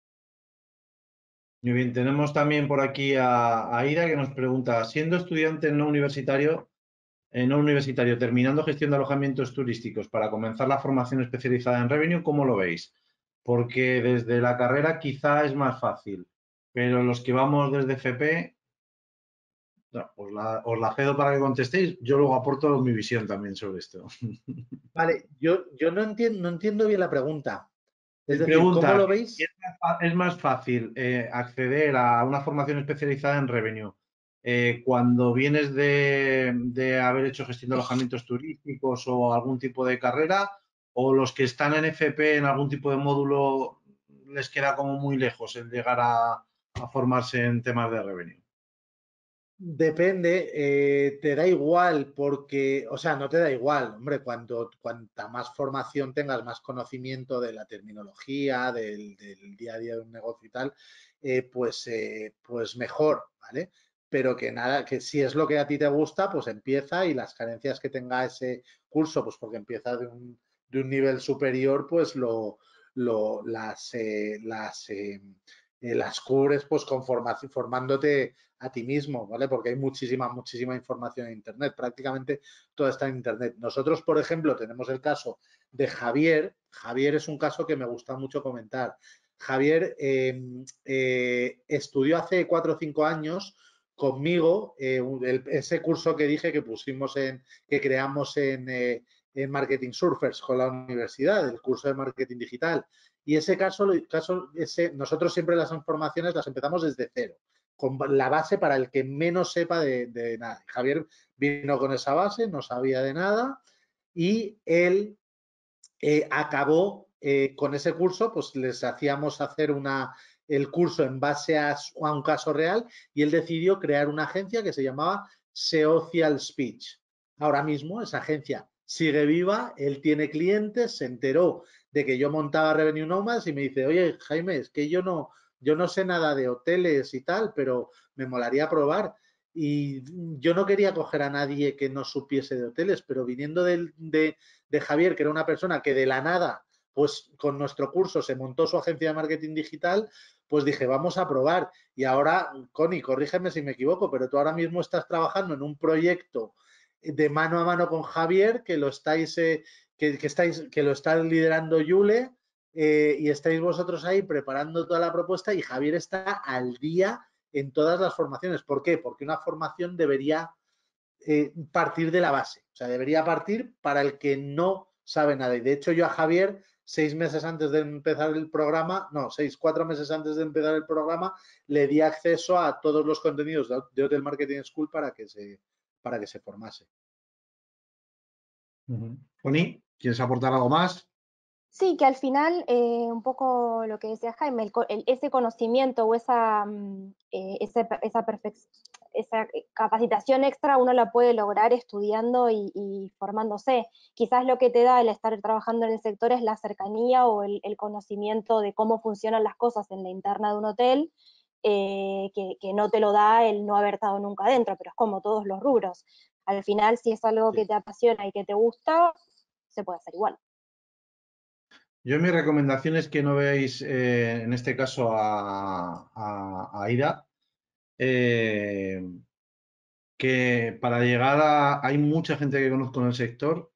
muy bien, tenemos también por aquí a Aida que nos pregunta, siendo estudiante no universitario, terminando gestión de alojamientos turísticos para comenzar la formación especializada en revenue, ¿cómo lo veis? Porque desde la carrera quizá es más fácil, pero los que vamos desde FP, no, os la cedo para que contestéis, yo luego aporto mi visión también sobre esto. Vale, yo no entiendo bien la pregunta. Es decir, ¿cómo Pregunta, lo ¿qué veis? es más fácil acceder a una formación especializada en revenue cuando vienes de haber hecho gestión de alojamientos turísticos o algún tipo de carrera, o los que están en FP en algún tipo de módulo les queda como muy lejos el llegar a formarse en temas de revenue? Depende, te da igual porque, o sea, no te da igual, hombre, cuanta más formación tengas, más conocimiento de la terminología, del día a día de un negocio y tal, pues mejor, ¿vale? Pero que nada, que si es lo que a ti te gusta, pues empieza y las carencias que tenga ese curso, pues porque empieza de un nivel superior, pues las cubres pues formándote a ti mismo, ¿vale? Porque hay muchísima información en Internet, prácticamente toda está en Internet. Nosotros, por ejemplo, tenemos el caso de Javier. Javier es un caso que me gusta mucho comentar. Javier estudió hace 4 o 5 años conmigo ese curso que dije que pusimos que creamos en Marketing Surfers con la universidad, el curso de marketing digital. Y ese nosotros siempre las informaciones las empezamos desde cero, con la base para el que menos sepa de nada. Javier vino con esa base, no sabía de nada y él acabó con ese curso, pues les hacíamos hacer el curso en base a un caso real y él decidió crear una agencia que se llamaba Social Speech. Ahora mismo esa agencia sigue viva, él tiene clientes, se enteró de que yo montaba Revenue Nomads y me dice, oye Jaime, es que yo no sé nada de hoteles y tal, pero me molaría probar. Y yo no quería coger a nadie que no supiese de hoteles, pero viniendo de Javier, que era una persona que de la nada, pues con nuestro curso se montó su agencia de marketing digital, pues dije, vamos a probar. Y ahora, Connie, corrígeme si me equivoco, pero tú ahora mismo estás trabajando en un proyecto de mano a mano con Javier, que lo está liderando Yule, y estáis vosotros ahí preparando toda la propuesta y Javier está al día en todas las formaciones. ¿Por qué? Porque una formación debería partir de la base, o sea, debería partir para el que no sabe nada. Y de hecho yo a Javier, 6 meses antes de empezar el programa, no, 4 meses antes de empezar el programa, le di acceso a todos los contenidos de Hotel Marketing School para que se formase. Connie, ¿quieres aportar algo más? Sí, que al final, un poco lo que decía Jaime, ese conocimiento o esa capacitación extra uno la puede lograr estudiando y formándose. Quizás lo que te da el estar trabajando en el sector es la cercanía o el conocimiento de cómo funcionan las cosas en la interna de un hotel, que no te lo da el no haber estado nunca adentro, pero es como todos los rubros. Al final, si es algo que te apasiona y que te gusta, se puede hacer igual. Yo mi recomendación es que no veáis, en este caso, a Aida, que para llegar hay mucha gente que conozco en el sector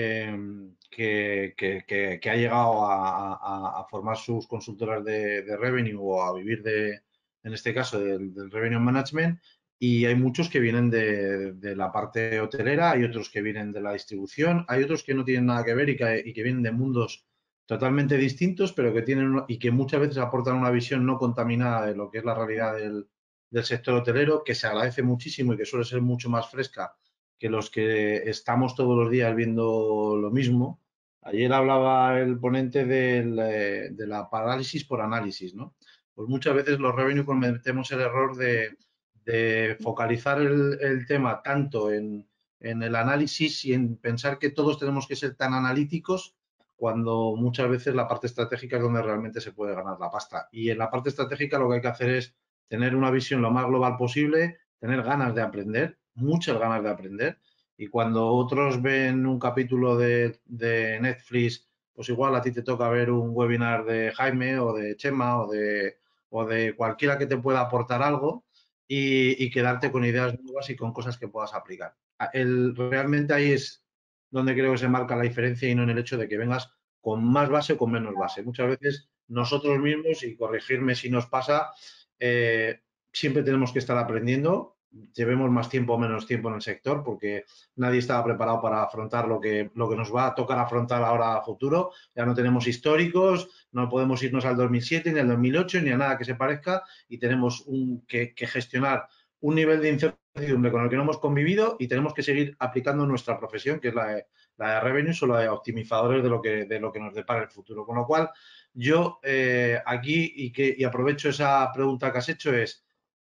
que ha llegado a formar sus consultoras de revenue o a vivir en este caso, del revenue management, y hay muchos que vienen de la parte hotelera, hay otros que vienen de la distribución, hay otros que no tienen nada que ver y que vienen de mundos totalmente distintos, pero que tienen y que muchas veces aportan una visión no contaminada de lo que es la realidad del sector hotelero, que se agradece muchísimo y que suele ser mucho más fresca que los que estamos todos los días viendo lo mismo. Ayer hablaba el ponente de la parálisis por análisis, ¿no? Pues muchas veces los revenue cometemos el error de focalizar el tema tanto en el análisis y en pensar que todos tenemos que ser tan analíticos, cuando muchas veces la parte estratégica es donde realmente se puede ganar la pasta. Y en la parte estratégica lo que hay que hacer es tener una visión lo más global posible, tener ganas de aprender, muchas ganas de aprender. Y cuando otros ven un capítulo de Netflix, pues igual a ti te toca ver un webinar de Jaime o de Chema o de cualquiera que te pueda aportar algo y quedarte con ideas nuevas y con cosas que puedas aplicar. Realmente ahí es donde creo que se marca la diferencia y no en el hecho de que vengas con más base o con menos base. Muchas veces nosotros mismos, y corregirme si nos pasa, siempre tenemos que estar aprendiendo, llevemos más tiempo o menos tiempo en el sector, porque nadie estaba preparado para afrontar lo que nos va a tocar afrontar ahora a futuro. Ya no tenemos históricos, no podemos irnos al 2007 ni al 2008 ni a nada que se parezca, y tenemos que gestionar un nivel de incertidumbre con el que no hemos convivido y tenemos que seguir aplicando nuestra profesión, que es la de revenues o la de optimizadores de lo que nos depara el futuro. Con lo cual, yo aquí, y aprovecho esa pregunta que has hecho, es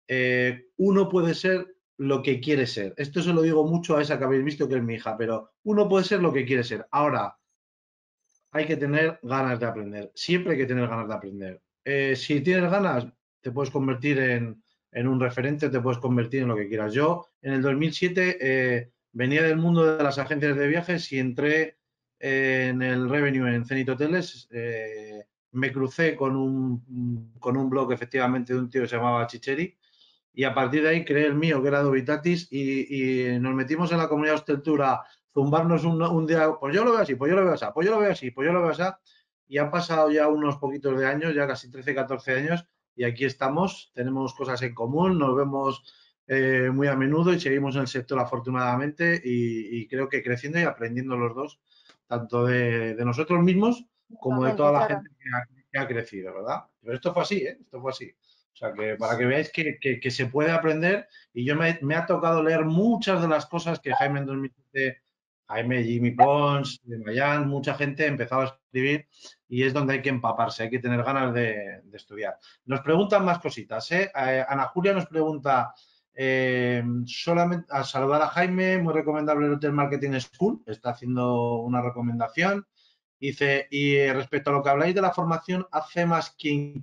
uno puede ser lo que quiere ser. Esto se lo digo mucho a esa que habéis visto, que es mi hija, pero uno puede ser lo que quiere ser. Ahora, hay que tener ganas de aprender. Siempre hay que tener ganas de aprender. Si tienes ganas, te puedes convertir en un referente, te puedes convertir en lo que quieras. Yo, en el 2007, venía del mundo de las agencias de viajes y entré en el revenue en Zenith Hoteles. Me crucé con un blog, efectivamente, de un tío que se llamaba Chicheri, y a partir de ahí creé el mío, que era Dovitatis, y nos metimos en la comunidad Hosteltour a zumbarnos un día, pues yo lo veo así, pues yo lo veo así, pues yo lo veo así, pues yo lo veo así, y han pasado ya unos poquitos de años, ya casi 13, 14 años, y aquí estamos, tenemos cosas en común, nos vemos muy a menudo y seguimos en el sector afortunadamente, y creo que creciendo y aprendiendo los dos, tanto de nosotros mismos como de toda la Claro. gente que ha crecido, ¿verdad? Pero esto fue así, ¿eh? Esto fue así. O sea, que para que veáis que se puede aprender, y yo me ha tocado leer muchas de las cosas que Jaime en 2007, Jaime, Jimmy Pons, de Mayán, mucha gente empezaba a escribir, y es donde hay que empaparse, hay que tener ganas de estudiar. Nos preguntan más cositas, ¿eh? Ana Julia nos pregunta, solamente a saludar a Jaime, muy recomendable el Hotel Marketing School, está haciendo una recomendación. Dice, y respecto a lo que habláis de la formación, hace más quien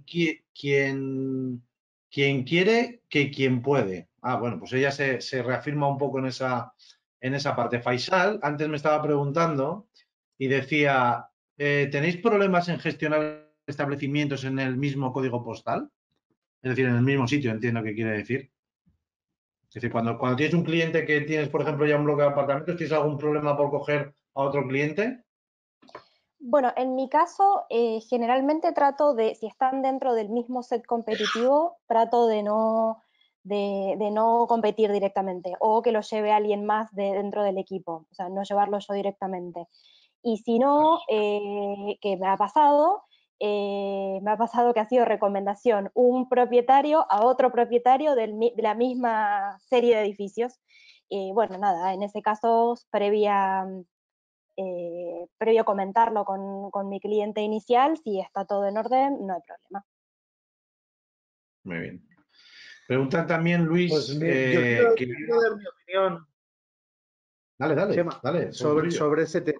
quiere que quien puede. Ah, bueno, pues ella se reafirma un poco en esa parte. Faisal, antes me estaba preguntando y decía, ¿tenéis problemas en gestionar establecimientos en el mismo código postal? Es decir, en el mismo sitio, entiendo que quiere decir. Es decir, cuando tienes un cliente que tienes, por ejemplo, ya un bloque de apartamentos, ¿tienes algún problema por coger a otro cliente? Bueno, en mi caso, generalmente trato de, si están dentro del mismo set competitivo, trato de no de no competir directamente, o que lo lleve alguien más dentro del equipo, o sea, no llevarlo yo directamente. Y si no, que me ha pasado que ha sido recomendación un propietario a otro propietario de la misma serie de edificios. Y bueno, nada, en ese caso, previo comentarlo con mi cliente inicial, si está todo en orden, no hay problema. Muy bien. Preguntan también, Luis, Pues yo quiero dar mi opinión, Chema, dale, sobre ese tema.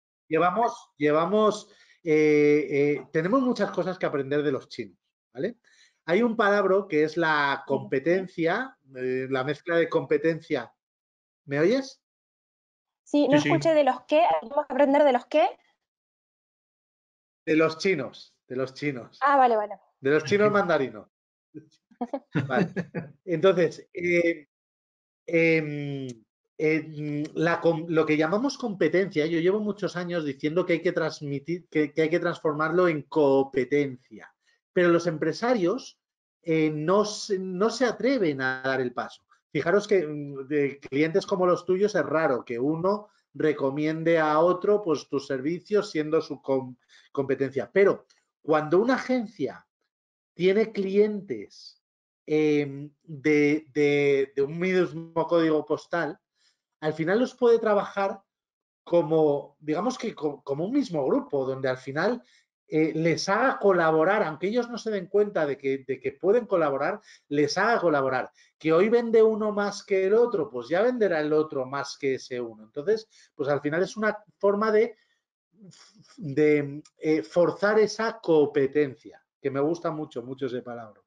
Tenemos muchas cosas que aprender de los chinos, ¿vale? Hay un palabra que es la competencia, la mezcla de competencia. ¿Me oyes? Sí, no escuché de los qué, ¿vamos a aprender de los qué? De los chinos, Ah, vale, vale. de los chinos mandarinos. Vale. Entonces, lo que llamamos competencia, yo llevo muchos años diciendo que hay que transmitir, que hay que transformarlo en competencia, pero los empresarios no se atreven a dar el paso. Fijaros que de clientes como los tuyos es raro que uno recomiende a otro pues tus servicios siendo su competencia, pero cuando una agencia tiene clientes de un mismo código postal, al final los puede trabajar como, digamos que como un mismo grupo, donde al final les haga colaborar, aunque ellos no se den cuenta de que pueden colaborar, les haga colaborar. Que hoy vende uno más que el otro, pues ya venderá el otro más que ese uno. Entonces, pues al final es una forma de forzar esa competencia, que me gusta mucho, mucho ese palabra.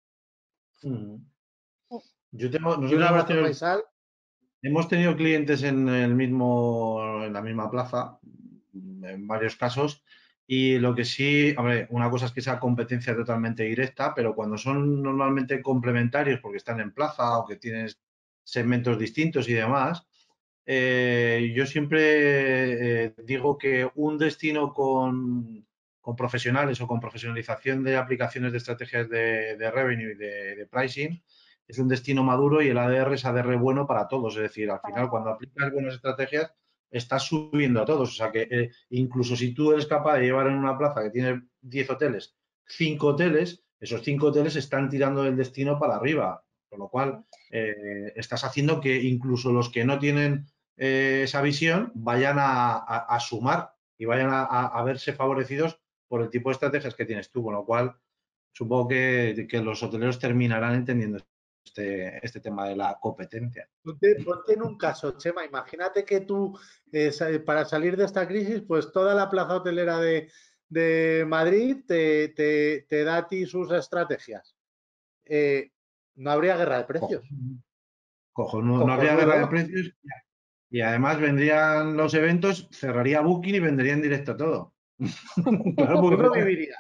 Nosotros Y un abrazo, Faisal. Hemos tenido clientes en la misma plaza, en varios casos, y lo que sí, hombre, una cosa es que sea competencia totalmente directa, pero cuando son normalmente complementarios porque están en plaza o que tienes segmentos distintos y demás, yo siempre digo que un destino con profesionales o con profesionalización de aplicaciones de estrategias de revenue y de pricing es un destino maduro y el ADR es ADR bueno para todos. Es decir, al final, cuando aplicas buenas estrategias, estás subiendo a todos. O sea que incluso si tú eres capaz de llevar en una plaza que tiene 10 hoteles, 5 hoteles, esos 5 hoteles están tirando del destino para arriba. Con lo cual, estás haciendo que incluso los que no tienen esa visión vayan a sumar y vayan a verse favorecidos por el tipo de estrategias que tienes tú. Con lo cual, supongo que los hoteleros terminarán entendiendo este tema de la competencia. Ponte en un caso, Chema, imagínate que tú, para salir de esta crisis, pues toda la plaza hotelera de Madrid te da a ti sus estrategias. No habría guerra de precios. No habría guerra de precios y además vendrían los eventos, cerraría Booking y vendería en directo todo. Claro, porque no viviría.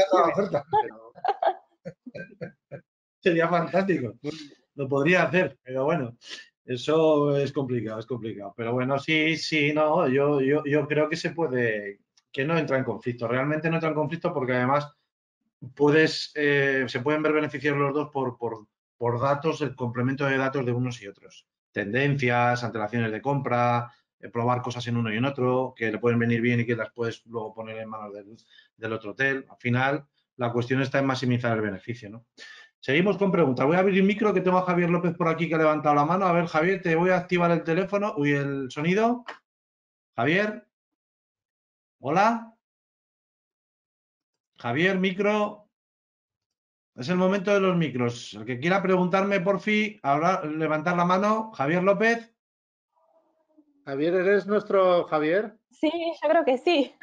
Sería fantástico. Lo podría hacer, pero bueno, eso es complicado, es complicado. Pero bueno, sí, no, yo creo que se puede, que no entra en conflicto. Realmente no entra en conflicto porque además se pueden ver beneficiados los dos por datos, el complemento de datos de unos y otros. Tendencias, antelaciones de compra, probar cosas en uno y en otro, que le pueden venir bien y que las puedes luego poner en manos del otro hotel. Al final, la cuestión está en maximizar el beneficio, ¿no? Seguimos con preguntas. Voy a abrir el micro, que tengo a Javier López por aquí que ha levantado la mano. A ver, Javier, te voy a activar el teléfono. Uy, el sonido. Javier. Hola. Javier, micro. Es el momento de los micros. El que quiera preguntarme, por fin, levantar la mano. Javier López. Javier, ¿eres nuestro Javier? Sí, yo creo que sí.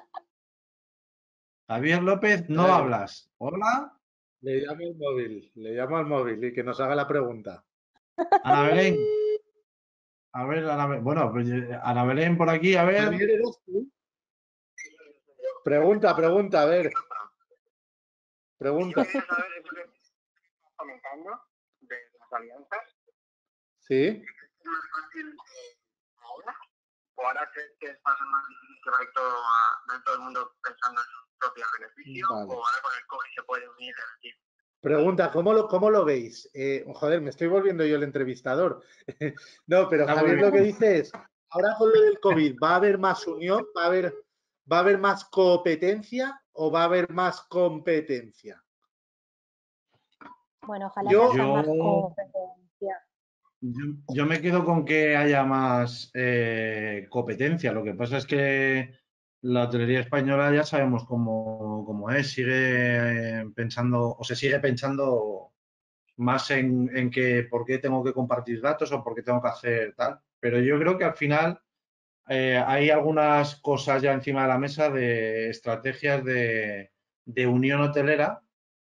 Javier López, no hablas. Hola. Le llamo al móvil y que nos haga la pregunta. Ana Belén. A ver, bueno, pues, Ana Belén por aquí, a ver. Javier, ¿eres tú? Pregunta, a ver. Pregunta. Yo saber eso que estás comentando de las alianzas. Sí. ¿Es más fácil ahora? ¿O ahora crees que es más difícil que va todo el mundo pensando en sus propios beneficios? Vale. ¿O ahora con el COVID se puede unir el equipo? Pregunta, ¿cómo lo veis? Joder, me estoy volviendo yo el entrevistador. No, pero Está muy Javier lo que bien. dice es, ahora con lo del COVID, ¿va a haber más unión? ¿Va a haber más competencia o va a haber más competencia? Bueno, ojalá que Yo, haya más Yo, competencia. yo me quedo con que haya más competencia. Lo que pasa es que la hotelería española ya sabemos cómo es. Sigue pensando o se sigue pensando más en que por qué tengo que compartir datos o por qué tengo que hacer tal. Pero yo creo que al final hay algunas cosas ya encima de la mesa de estrategias de unión hotelera,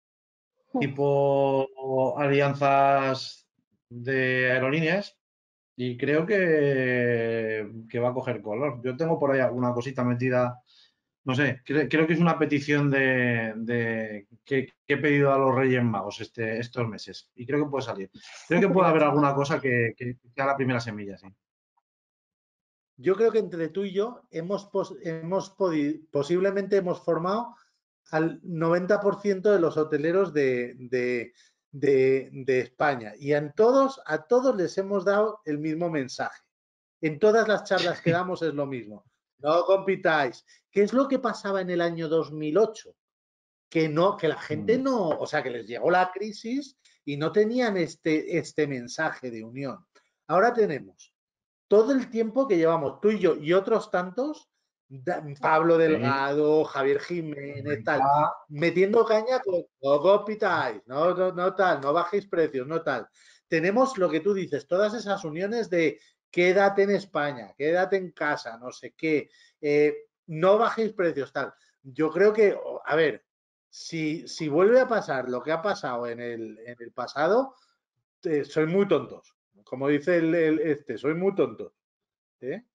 tipo alianzas de aerolíneas, y creo que va a coger color. Yo tengo por ahí alguna cosita metida, no sé, creo que es una petición que he pedido a los Reyes Magos estos meses y creo que puede salir. Creo que puede haber alguna cosa que sea la primera semilla, sí. yo creo que entre tú y yo posiblemente hemos formado al 90% de los hoteleros de España y a todos les hemos dado el mismo mensaje. En todas las charlas que damos es lo mismo. No compitáis. ¿Qué es lo que pasaba en el año 2008? Que la gente no, o sea, que les llegó la crisis y no tenían este mensaje de unión. Ahora tenemos todo el tiempo que llevamos tú y yo y otros tantos, Pablo Delgado, Javier Jiménez, tal, metiendo caña con no compitáis, no tal, no bajéis precios, no tal. Tenemos lo que tú dices, todas esas uniones de quédate en España, quédate en casa, no sé qué, no bajéis precios, tal. Yo creo que, a ver, si vuelve a pasar lo que ha pasado en el pasado, soy muy tontos. Como dice soy muy tontos. ¿Eh?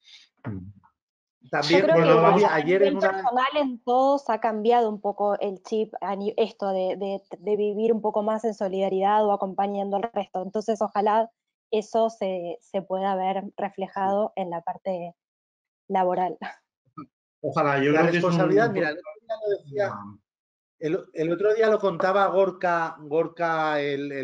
Yo También creo el que Bueno, otro vamos. día, a ayer en nivel una. personal en todos ha cambiado un poco el chip, esto de vivir un poco más en solidaridad o acompañando al resto. Entonces, ojalá eso se pueda ver reflejado en la parte laboral. Ojalá, yo La creo que es responsabilidad, un mira, el otro día lo decía, problema. el otro día lo contaba Gorka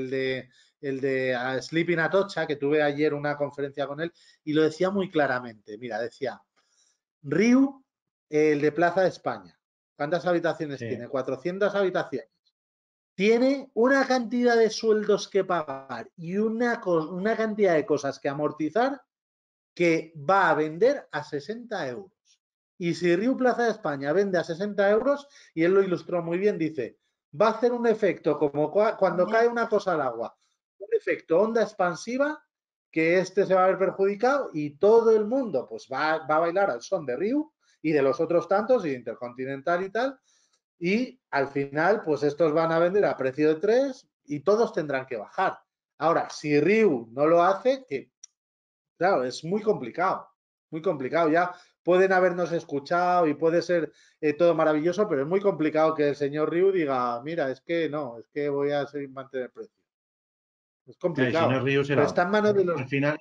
el de Sleeping Atocha, que tuve ayer una conferencia con él, y lo decía muy claramente. Mira, decía, Riu, el de Plaza de España, ¿cuántas habitaciones Sí. tiene? 400 habitaciones. Tiene una cantidad de sueldos que pagar y una cantidad de cosas que amortizar que va a vender a 60 euros. Y si Riu Plaza de España vende a 60 euros, y él lo ilustró muy bien, dice, va a hacer un efecto como cuando cae una cosa al agua, un efecto onda expansiva, que este se va a ver perjudicado y todo el mundo pues va a bailar al son de Riu y de los otros tantos, y Intercontinental y tal, y al final pues estos van a vender a precio de 3 y todos tendrán que bajar. Ahora, si Riu no lo hace, que claro, es muy complicado, muy complicado. Ya pueden habernos escuchado y puede ser todo maravilloso, pero es muy complicado que el señor Ryu diga, mira, es que no, es que voy a seguir mantener el precio. Es Si no complicado, es Río, pero será está otro. en manos de los. Al final,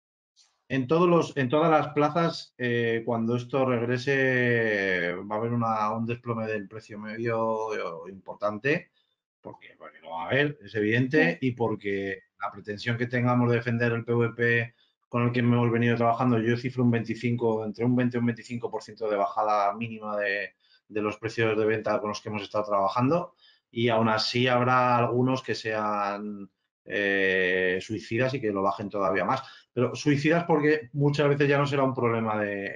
en todas las plazas, cuando esto regrese, va a haber un desplome del precio medio importante, porque lo va a haber, es evidente, y porque la pretensión que tengamos de defender el PVP con el que hemos venido trabajando, yo cifro entre un 20 y un 25% de bajada mínima de los precios de venta con los que hemos estado trabajando, y aún así habrá algunos que sean suicidas y que lo bajen todavía más. Pero suicidas porque muchas veces ya no será un problema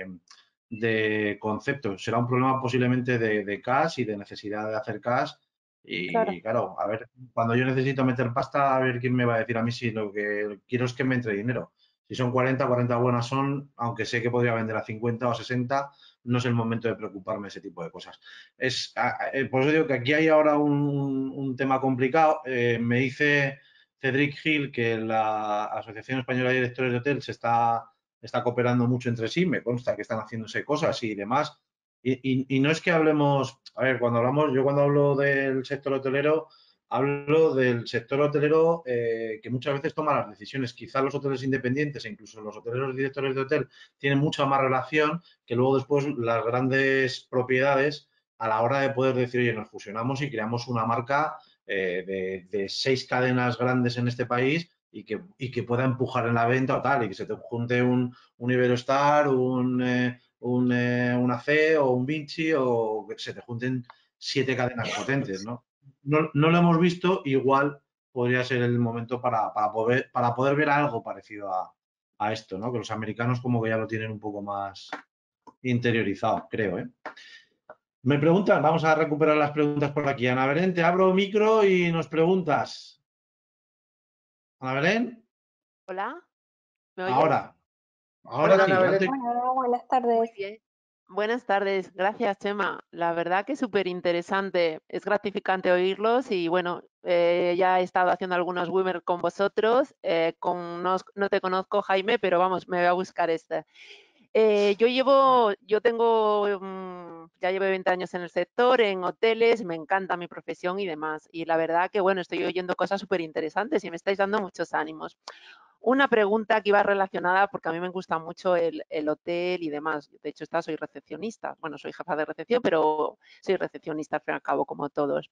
de concepto, será un problema posiblemente de cash y de necesidad de hacer cash. Claro. Y claro, a ver, cuando yo necesito meter pasta, a ver quién me va a decir a mí si lo que quiero es que me entre dinero. Si son 40 buenas son, aunque sé que podría vender a 50 o a 60, no es el momento de preocuparme de ese tipo de cosas. Por eso digo que aquí hay ahora un tema complicado. Me dice Cedric Hill que la Asociación Española de Directores de Hotel está cooperando mucho entre sí, me consta que están haciéndose cosas y demás. Y no es que hablemos, a ver, yo cuando hablo del sector hotelero, hablo del sector hotelero que muchas veces toma las decisiones. Quizás los hoteles independientes e incluso los hoteleros directores de hotel tienen mucha más relación que luego después las grandes propiedades a la hora de poder decir, oye, nos fusionamos y creamos una marca de 6 cadenas grandes en este país y que pueda empujar en la venta o tal, y que se te junte un Iberostar, una C o un Vinci, o que se te junten 7 cadenas potentes, ¿no? No lo hemos visto, igual podría ser el momento para poder ver algo parecido a esto, ¿no? Que los americanos como que ya lo tienen un poco más interiorizado, creo, ¿eh? Me preguntan, vamos a recuperar las preguntas por aquí. Ana Belén, te abro micro y nos preguntas. Ana Belén, Hola, ¿me oyes? ahora Hola, sí, Ana Belén. antes. Hola, buenas Muy tardes. bien. Buenas tardes, gracias Chema. La verdad que es súper interesante, es gratificante oírlos y bueno, ya he estado haciendo algunos webinars con vosotros, no te conozco Jaime, pero vamos, me voy a buscar este. Ya llevo 20 años en el sector, en hoteles, me encanta mi profesión y demás. Y la verdad que bueno, estoy oyendo cosas súper interesantes y me estáis dando muchos ánimos. Una pregunta que iba relacionada, porque a mí me gusta mucho el hotel y demás. De hecho, soy recepcionista. Bueno, soy jefa de recepción, pero soy recepcionista al fin y al cabo, como todos.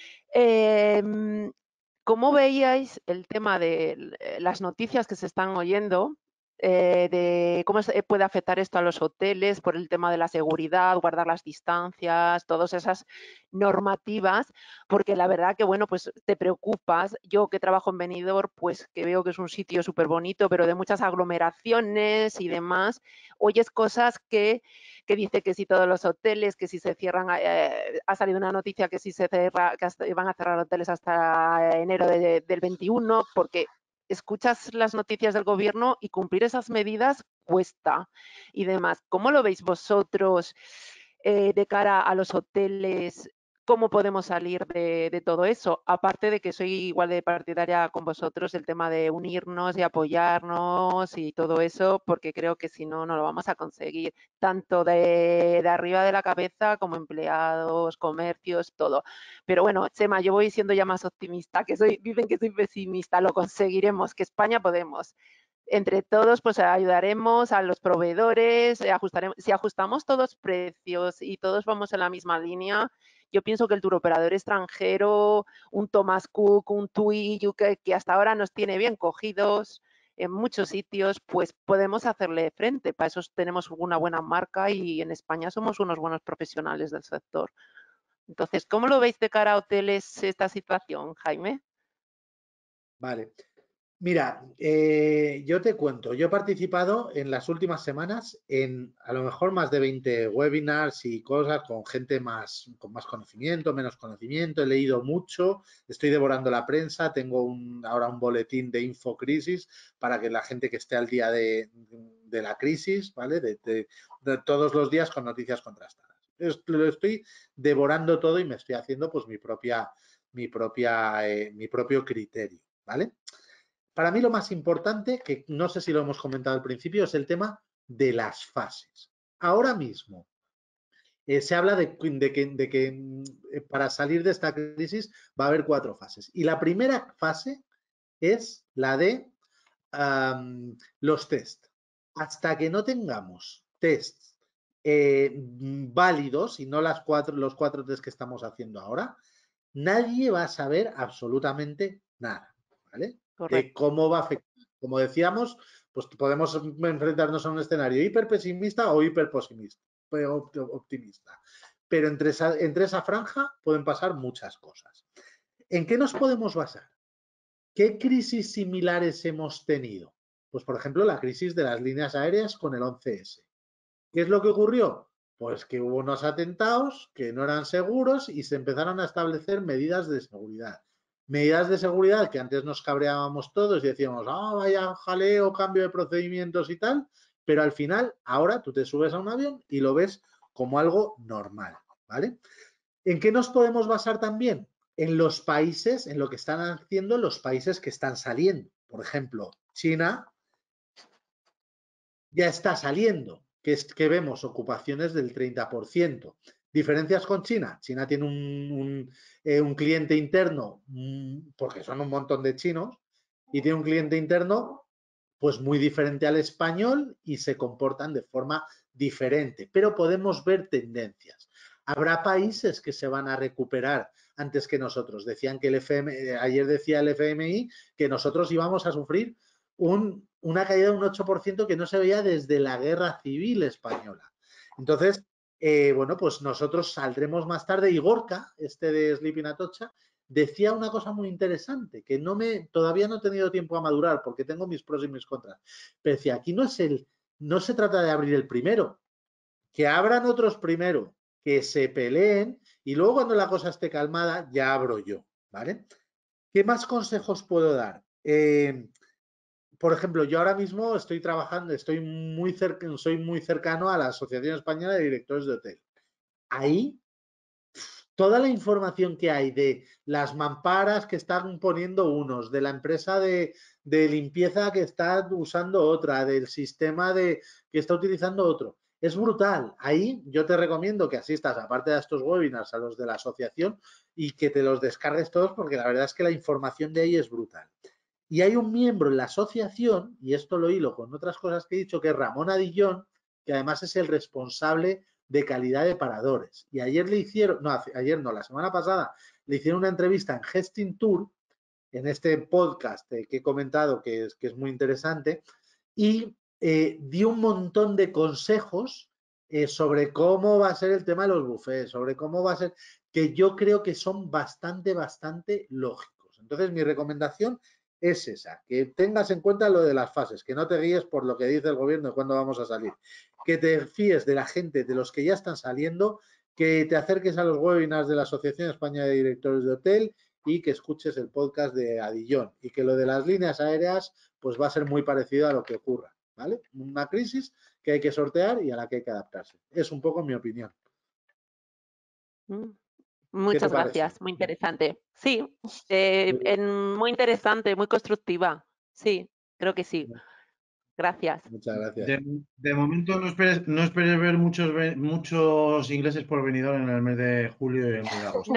¿Cómo veíais el tema de las noticias que se están oyendo, de cómo puede afectar esto a los hoteles por el tema de la seguridad, guardar las distancias, todas esas normativas? Porque la verdad que, bueno, pues te preocupas. Yo que trabajo en Benidorm, pues que veo que es un sitio súper bonito, pero de muchas aglomeraciones y demás, oyes cosas que dice que si todos los hoteles, que si se cierran, ha salido una noticia que si se cierra, que van a cerrar hoteles hasta enero del 21, porque escuchas las noticias del gobierno y cumplir esas medidas cuesta y demás. ¿Cómo lo veis vosotros de cara a los hoteles? ¿Cómo podemos salir de todo eso? Aparte de que soy igual de partidaria con vosotros el tema de unirnos y apoyarnos y todo eso, porque creo que si no, no lo vamos a conseguir, tanto de arriba de la cabeza como empleados, comercios, todo. Pero bueno, Chema, yo voy siendo ya más optimista, dicen que soy pesimista, lo conseguiremos, que España podemos. Entre todos, pues ayudaremos a los proveedores, si ajustamos todos precios y todos vamos en la misma línea, yo pienso que el turoperador extranjero, un Thomas Cook, un TUI, que hasta ahora nos tiene bien cogidos en muchos sitios, pues podemos hacerle frente. Para eso tenemos una buena marca y en España somos unos buenos profesionales del sector. Entonces, ¿cómo lo veis de cara a hoteles esta situación, Jaime? Vale. Mira, yo te cuento, yo he participado en las últimas semanas en a lo mejor más de 20 webinars y cosas con gente con más conocimiento, menos conocimiento, he leído mucho, estoy devorando la prensa, tengo ahora un boletín de Infocrisis para que la gente que esté al día de la crisis, ¿vale? De todos los días con noticias contrastadas. Lo estoy devorando todo y me estoy haciendo pues mi propio criterio, ¿vale? Para mí lo más importante, que no sé si lo hemos comentado al principio, es el tema de las fases. Ahora mismo se habla de que para salir de esta crisis va a haber 4 fases. Y la primera fase es la de los test. Hasta que no tengamos tests válidos y no los 4 test que estamos haciendo ahora, nadie va a saber absolutamente nada, ¿vale? De cómo va a afectar. Como decíamos, pues podemos enfrentarnos a un escenario hiper pesimista o hiper optimista. Pero entre esa franja pueden pasar muchas cosas. ¿En qué nos podemos basar? ¿Qué crisis similares hemos tenido? Pues, por ejemplo, la crisis de las líneas aéreas con el 11S. ¿Qué es lo que ocurrió? Pues que hubo unos atentados que no eran seguros y se empezaron a establecer medidas de seguridad. Medidas de seguridad que antes nos cabreábamos todos y decíamos, vaya jaleo, cambio de procedimientos y tal, pero al final, ahora tú te subes a un avión y lo ves como algo normal, ¿vale? ¿En qué nos podemos basar también? En los países, en lo que están haciendo los países que están saliendo. Por ejemplo, China ya está saliendo, que es que vemos ocupaciones del 30%. ¿Diferencias con China? China tiene un cliente interno, porque son un montón de chinos, y tiene un cliente interno pues muy diferente al español y se comportan de forma diferente, pero podemos ver tendencias. Habrá países que se van a recuperar antes que nosotros. Decían que ayer decía el FMI que nosotros íbamos a sufrir una caída de un 8% que no se veía desde la Guerra Civil Española. Entonces, bueno, pues nosotros saldremos más tarde y Gorka, este de Sleeping Atocha, decía una cosa muy interesante, que todavía no he tenido tiempo a madurar porque tengo mis pros y mis contras. Pero decía, aquí no se trata de abrir el primero, que abran otros primero, que se peleen y luego cuando la cosa esté calmada ya abro yo, ¿vale? ¿Qué más consejos puedo dar? Por ejemplo, yo ahora mismo estoy trabajando, soy muy cercano a la Asociación Española de Directores de Hotel. Ahí, toda la información que hay de las mamparas que están poniendo unos, de la empresa de limpieza que está usando otra, del sistema que está utilizando otro, es brutal. Ahí yo te recomiendo que asistas, aparte de estos webinars, a los de la asociación y que te los descargues todos porque la verdad es que la información de ahí es brutal. Y hay un miembro en la asociación, y esto lo hilo con otras cosas que he dicho, que es Ramón Adillón, que además es el responsable de calidad de paradores. Y ayer la semana pasada le hicieron una entrevista en Gesting Tour, en este podcast que he comentado que es muy interesante, y dio un montón de consejos sobre cómo va a ser el tema de los buffets, sobre cómo va a ser, que yo creo que son bastante lógicos. Entonces, mi recomendación es esa, que tengas en cuenta lo de las fases, que no te guíes por lo que dice el gobierno de cuándo vamos a salir, que te fíes de la gente, de los que ya están saliendo, que te acerques a los webinars de la Asociación Española de Directores de Hotel y que escuches el podcast de Adillón y que lo de las líneas aéreas pues va a ser muy parecido a lo que ocurra, ¿vale? Una crisis que hay que sortear y a la que hay que adaptarse. Es un poco mi opinión. Muchas gracias, muy interesante. Sí, muy interesante, muy constructiva. Sí, creo que sí. Gracias. Muchas gracias. De momento no esperes ver muchos ingleses por venidor en el mes de julio y el mes de agosto.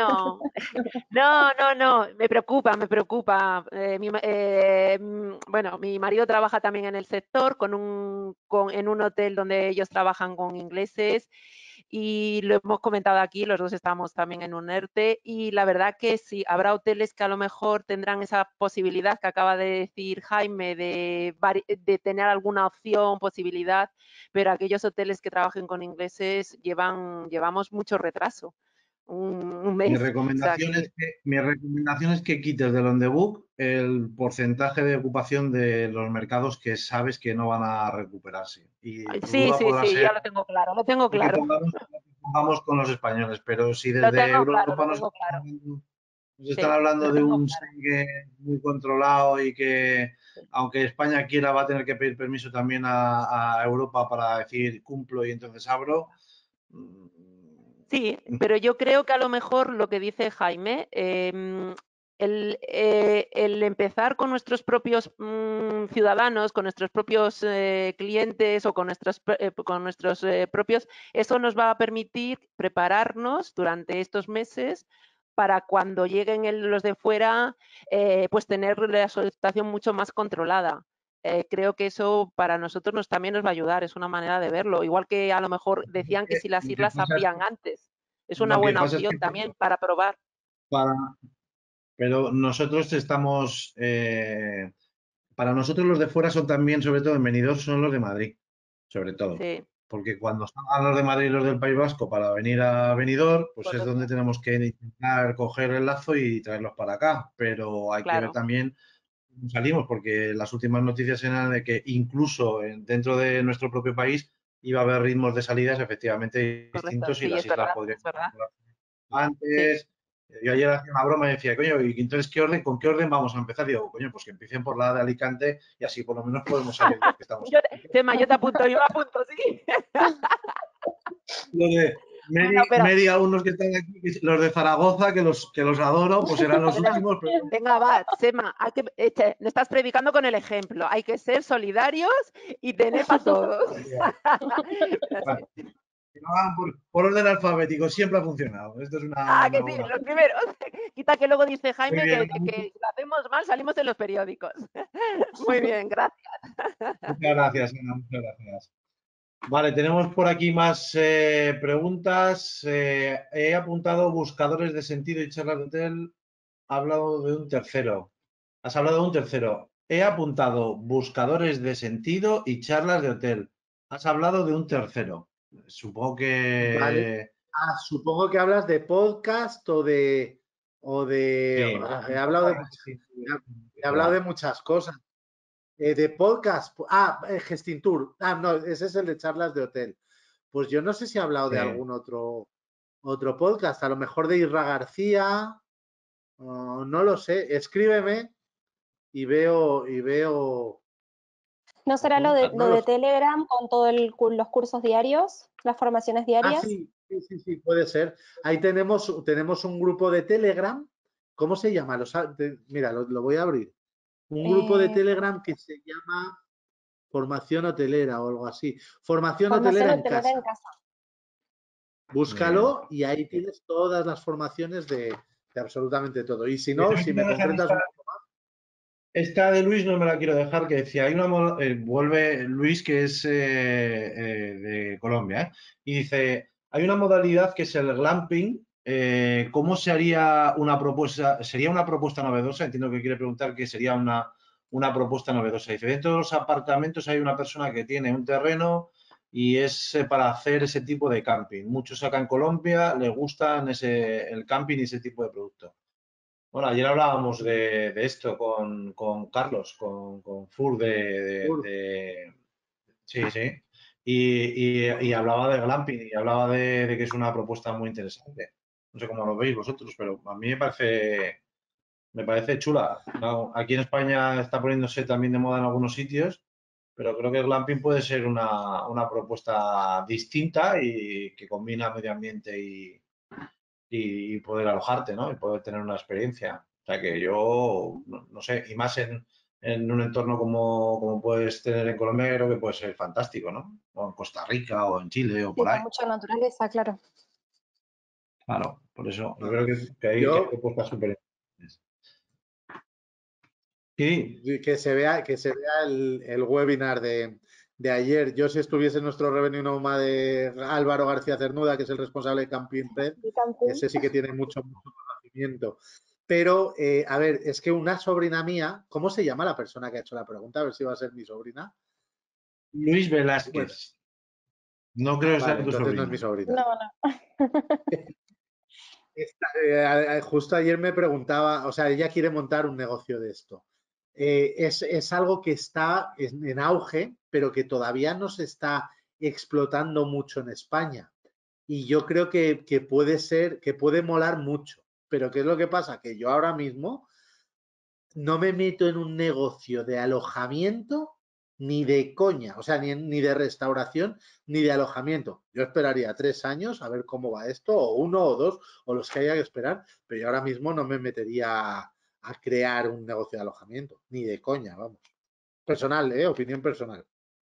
No, me preocupa. Bueno, mi marido trabaja también en el sector en un hotel donde ellos trabajan con ingleses y lo hemos comentado aquí, los dos estamos también en un ERTE y la verdad que sí, habrá hoteles que a lo mejor tendrán esa posibilidad que acaba de decir Jaime de tener alguna opción, posibilidad, pero aquellos hoteles que trabajen con ingleses llevamos mucho retraso. Un mes. Mi recomendación es que quites del on the book el porcentaje de ocupación de los mercados que sabes que no van a recuperarse. Y Sí, ya lo tengo claro. Pongamos con los españoles, pero si desde Europa nos están hablando de un Schengen muy controlado y que aunque España quiera va a tener que pedir permiso también a Europa para decir cumplo y entonces abro. Sí, pero yo creo que a lo mejor lo que dice Jaime, el empezar con nuestros propios ciudadanos, con nuestros propios clientes o con nuestros propios, eso nos va a permitir prepararnos durante estos meses para cuando lleguen los de fuera, pues tener la situación mucho más controlada. Creo que eso para nosotros también nos va a ayudar, es una manera de verlo. Igual que a lo mejor decían que si las islas abrían antes, es una buena opción también para probar. Pero nosotros estamos, para nosotros los de fuera son también, sobre todo en Benidorm, son los de Madrid, sobre todo. Sí. Porque cuando salgan los de Madrid y los del País Vasco para venir a Benidorm, pues Correcto. es donde tenemos que intentar coger el lazo y traerlos para acá. Pero hay que ver también cómo salimos, porque las últimas noticias eran de que incluso dentro de nuestro propio país iba a haber ritmos de salidas efectivamente distintos y las islas podrían antes. Sí. Yo ayer hacía una broma y decía, coño, ¿y entonces con qué orden vamos a empezar? Y digo, coño, pues que empiecen por la de Alicante y así por lo menos podemos salir los que estamos. yo me apunto, sí. Los de media unos que están aquí, los de Zaragoza, que los adoro, pues serán los últimos. Pero... Venga, va, Sema, me estás predicando con el ejemplo. Hay que ser solidarios y tener para todos. Que lo hagan por orden alfabético, siempre ha funcionado. Esto es una. Que sí, los primeros. Quita que luego dice Jaime que si lo hacemos mal salimos en los periódicos. Muy bien, gracias. Muchas gracias, Ana, muchas gracias. Vale, tenemos por aquí más preguntas. He apuntado buscadores de sentido y charlas de hotel. Ha hablado de un tercero. Has hablado de un tercero. He apuntado buscadores de sentido y charlas de hotel. Has hablado de un tercero. Supongo Vale. que Supongo que hablas de podcast sí. he hablado he hablado de Igual. muchas cosas. De podcast. Gestintour. No, ese es el de charlas de hotel. Pues yo no sé si he hablado de Sí. algún otro podcast. A lo mejor de Isra García. No lo sé. Escríbeme y veo. ¿No será lo de, No lo lo de sé. Telegram con todos los cursos diarios, las formaciones diarias? Sí, puede ser. Ahí tenemos un grupo de Telegram. ¿Cómo se llama? Mira, lo voy a abrir. Un grupo de Telegram que se llama Formación Hotelera o algo así. Formación Formación Hotelera en hotelera en casa. casa. Muy bien. Búscalo y ahí tienes todas las formaciones de absolutamente todo. Y si Mira, no, no si quiero me dejar concretas un poco esta de Luis no me la quiero dejar, que decía, hay una vuelve Luis, que es de Colombia, y dice, hay una modalidad que es el glamping. ¿Cómo se haría una propuesta? ¿Sería una propuesta novedosa? Entiendo que quiere preguntar que sería una propuesta novedosa. Dice, dentro de los apartamentos hay una persona que tiene un terreno y es para hacer ese tipo de camping. Muchos acá en Colombia les gustan el camping y ese tipo de producto. Bueno, ayer hablábamos de esto con Carlos, con Fur más. Sí, sí. Y hablaba de glamping y hablaba de que es una propuesta muy interesante. No sé cómo lo veis vosotros, pero a mí me parece chula. No, aquí en España está poniéndose también de moda en algunos sitios, pero creo que el glamping puede ser una propuesta distinta y que combina medio ambiente y poder alojarte, ¿no? Y poder tener una experiencia. O sea que yo, no sé, y más en un entorno como puedes tener en Colombia, creo que puede ser fantástico, ¿no? O en Costa Rica o en Chile o Sí, por ahí. con mucha naturaleza, claro. Claro, por eso yo Ah, creo que hay Yo, propuestas súper interesantes. Sí, que se vea el webinar de ayer. Yo si estuviese en nuestro Revenue Noma de Álvaro García Cernuda, que es el responsable de Camping Red, Y camping. ese sí que tiene mucho conocimiento. Pero, a ver, es que una sobrina mía, ¿cómo se llama la persona que ha hecho la pregunta? A ver si va a ser mi sobrina. Luis Bueno, Velázquez. No creo que sea vale, tu entonces no es mi sobrino. sobrina. No, no. Justo ayer me preguntaba, o sea, ella quiere montar un negocio de esto. Es algo que está en auge, pero que todavía no se está explotando mucho en España. Y yo creo que puede ser, que puede molar mucho. Pero ¿qué es lo que pasa? Que yo ahora mismo no me meto en un negocio de alojamiento ni de coña, o sea, ni de restauración ni de alojamiento. Yo esperaría 3 años a ver cómo va esto, o 1 o 2, o los que haya que esperar, pero yo ahora mismo no me metería a crear un negocio de alojamiento, ni de coña, vamos. Personal, opinión personal.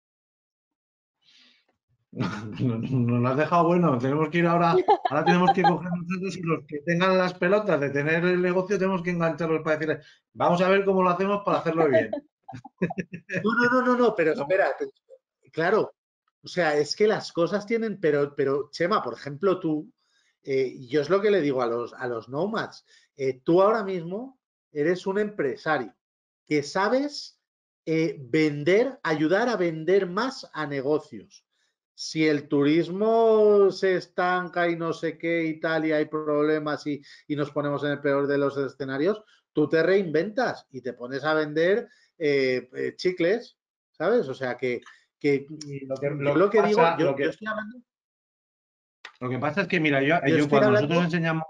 Nos lo has dejado bueno. Tenemos que ir ahora tenemos que coger nosotros y los que tengan las pelotas de tener el negocio tenemos que engancharlos para decirles, vamos a ver cómo lo hacemos para hacerlo bien. No, pero No, espera, claro, o sea, es que las cosas tienen, pero Chema, por ejemplo, tú, yo es lo que le digo a los nomads, tú ahora mismo eres un empresario que sabes vender, ayudar a vender más a negocios. Si el turismo se estanca y no sé qué y tal, y hay problemas y nos ponemos en el peor de los escenarios, tú te reinventas y te pones a vender chicles, ¿sabes? O sea que y yo lo que digo, yo estoy hablando, lo que pasa es que, mira, yo, yo yo estoy cuando nosotros hablando, enseñamos,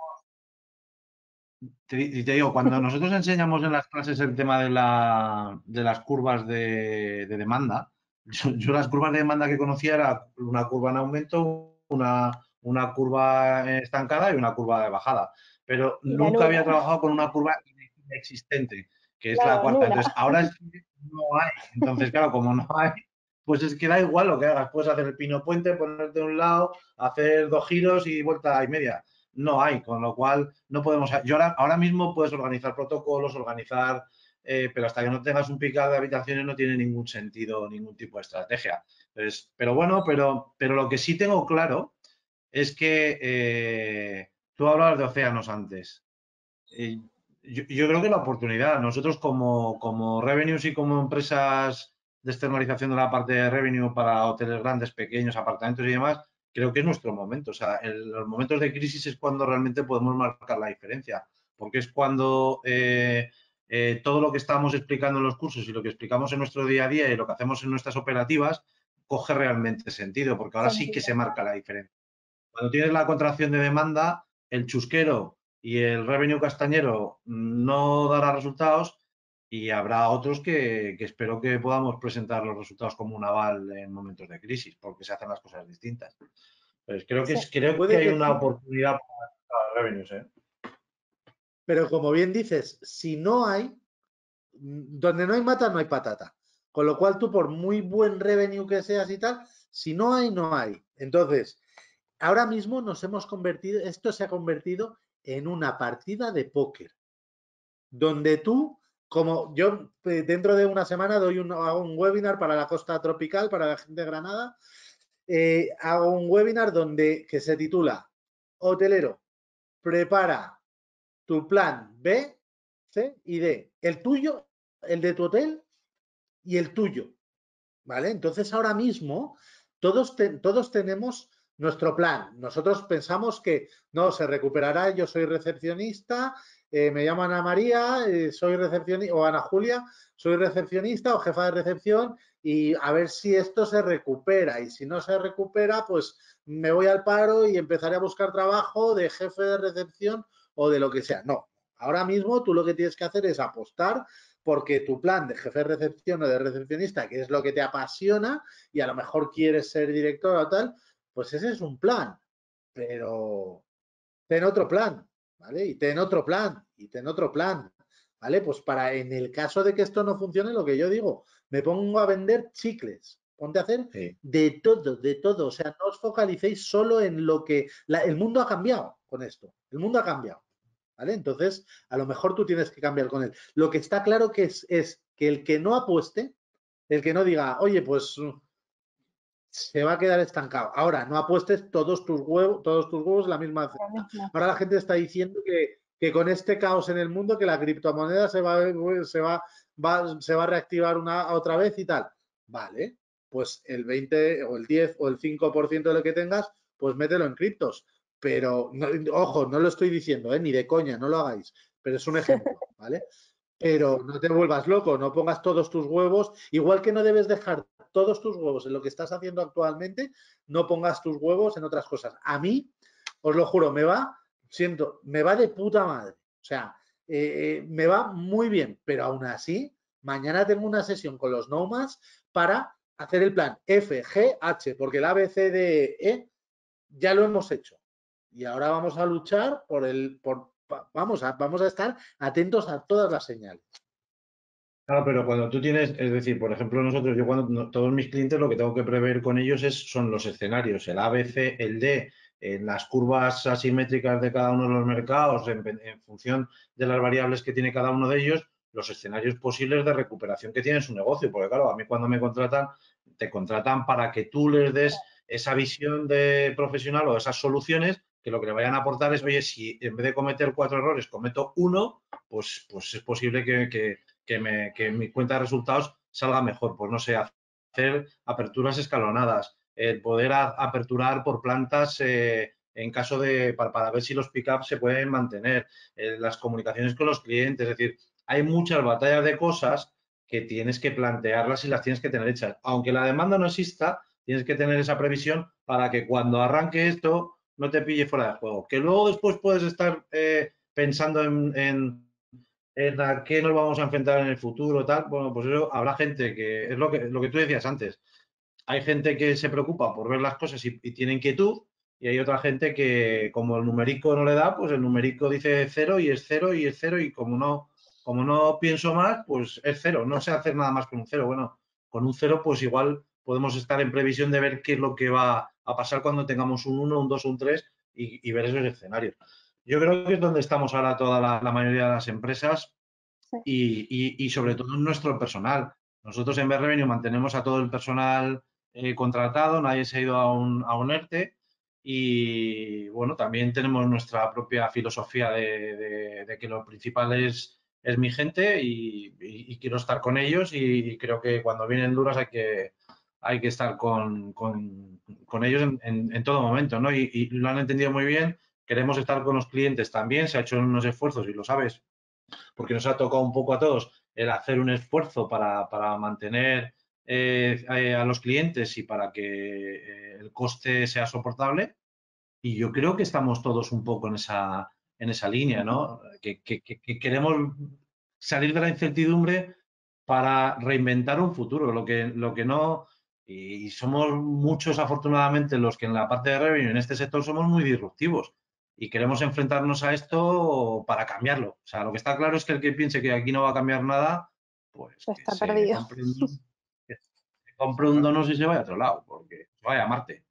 te digo, cuando nosotros enseñamos en las clases el tema de las curvas de demanda, yo las curvas de demanda que conocía era una curva en aumento, una curva estancada y una curva de bajada. Pero Y la nunca había nula. trabajado con una curva inexistente, que es la Claro, cuarta. nula. Entonces, ahora es que no hay. Entonces, claro, como no hay, pues es que da igual lo que hagas. Puedes hacer el pino puente, ponerte de un lado, hacer 2 giros y vuelta y media. No hay, con lo cual no podemos. Yo ahora mismo puedes organizar protocolos, pero hasta que no tengas un picado de habitaciones no tiene ningún sentido, ningún tipo de estrategia. Pero bueno, pero lo que sí tengo claro es que tú hablabas de océanos antes. Yo creo que la oportunidad, nosotros como Revenues y como empresas de externalización de la parte de revenue para hoteles grandes, pequeños, apartamentos y demás, creo que es nuestro momento. O sea, en los momentos de crisis es cuando realmente podemos marcar la diferencia, porque es cuando todo lo que estamos explicando en los cursos y lo que explicamos en nuestro día a día y lo que hacemos en nuestras operativas coge realmente sentido, porque ahora sí que se marca la diferencia. Cuando tienes la contracción de demanda, el chusquero y el revenue castañero no dará resultados y habrá otros que espero que podamos presentar los resultados como un aval en momentos de crisis, porque se hacen las cosas distintas. Pues creo Sí. que hay una oportunidad para revenues, ¿eh? Pero como bien dices, si no hay, donde no hay mata, no hay patata. Con lo cual tú, por muy buen revenue que seas y tal, si no hay, no hay. Entonces, ahora mismo nos hemos convertido, esto se ha convertido en una partida de póker, donde tú, como yo dentro de una semana hago un webinar para la costa tropical, para la gente de Granada, hago un webinar que se titula Hotelero, prepara tu plan B, C y D. El tuyo, el de tu hotel y el tuyo. ¿Vale? Entonces ahora mismo todos tenemos nuestro plan. Nosotros pensamos que no, se recuperará, yo soy recepcionista, me llamo Ana María, soy recepcionista, o Ana Julia, soy recepcionista o jefa de recepción y a ver si esto se recupera. Y si no se recupera, pues me voy al paro y empezaré a buscar trabajo de jefe de recepción o de lo que sea. No, ahora mismo tú lo que tienes que hacer es apostar porque tu plan de jefe de recepción o de recepcionista, que es lo que te apasiona y a lo mejor quieres ser director o tal, pues ese es un plan, pero ten otro plan, ¿vale? Y ten otro plan, y ten otro plan, ¿vale? Pues para en el caso de que esto no funcione, lo que yo digo, me pongo a vender chicles. Ponte a hacer de todo, de todo. O sea, no os focalicéis solo en lo que... el mundo ha cambiado con esto. El mundo ha cambiado. ¿Vale? Entonces, a lo mejor tú tienes que cambiar con él. Lo que está claro que es que el que no apueste, el que no diga, oye, pues se va a quedar estancado. Ahora, no apuestes todos tus huevos en la misma cesta. Ahora la gente está diciendo que con este caos en el mundo, que la criptomoneda se va a reactivar otra vez y tal. Vale, pues el 20 o el 10 o el 5% de lo que tengas, pues mételo en criptos. Pero, no, ojo, no lo estoy diciendo, ni de coña, no lo hagáis, pero es un ejemplo, ¿vale? Pero no te vuelvas loco, no pongas todos tus huevos, igual que no debes dejar todos tus huevos en lo que estás haciendo actualmente, no pongas tus huevos en otras cosas. A mí, os lo juro, me va de puta madre. O sea, me va muy bien, pero aún así, mañana tengo una sesión con los Nomads para hacer el plan F, G, H, porque el A, B, C, D, E ya lo hemos hecho. Y ahora vamos a luchar vamos a estar atentos a todas las señales. Claro, pero cuando tú tienes, es decir, por ejemplo, todos mis clientes lo que tengo que prever con ellos son los escenarios, el A, B, C, el D, en las curvas asimétricas de cada uno de los mercados, en función de las variables que tiene cada uno de ellos, los escenarios posibles de recuperación que tiene su negocio. Porque claro, a mí cuando me contratan, te contratan para que tú les des esa visión de profesional o esas soluciones que lo que le vayan a aportar es, oye, si en vez de cometer 4 errores cometo uno, pues es posible que mi cuenta de resultados salga mejor. Pues no sé, hacer aperturas escalonadas, poder aperturar por plantas en caso para ver si los pickups se pueden mantener, las comunicaciones con los clientes, es decir, hay muchas batallas de cosas que tienes que plantearlas y las tienes que tener hechas. Aunque la demanda no exista, tienes que tener esa previsión para que cuando arranque esto no te pille fuera de juego. Que luego después puedes estar pensando en a qué nos vamos a enfrentar en el futuro, tal. Bueno, pues eso habrá gente que, es lo que tú decías antes, hay gente que se preocupa por ver las cosas y tiene inquietud, y hay otra gente que, como el numerico no le da, pues el numerico dice 0 y es 0 y es 0 y como no pienso más, pues es 0, no sé hacer nada más con un 0. Bueno, con un 0 pues igual podemos estar en previsión de ver qué es lo que va a pasar cuando tengamos un 1, un 2, un 3 y ver esos escenarios. Yo creo que es donde estamos ahora toda la mayoría de las empresas y sobre todo nuestro personal. Nosotros en BRevenue mantenemos a todo el personal contratado, nadie se ha ido a un ERTE y bueno, también tenemos nuestra propia filosofía de que lo principal es mi gente y quiero estar con ellos y creo que cuando vienen duras hay que estar con ellos en todo momento, ¿no? Y lo han entendido muy bien, queremos estar con los clientes también, se ha hecho unos esfuerzos y lo sabes, porque nos ha tocado un poco a todos el hacer un esfuerzo para mantener a los clientes y para que el coste sea soportable. Y yo creo que estamos todos un poco en esa línea, ¿no? Que queremos salir de la incertidumbre para reinventar un futuro. Lo que no, y somos muchos afortunadamente los que en la parte de revenue, en este sector, somos muy disruptivos y queremos enfrentarnos a esto para cambiarlo. O sea, lo que está claro es que el que piense que aquí no va a cambiar nada, pues que Está se perdido. compre un donos y se vaya a otro lado, porque se vaya a Marte.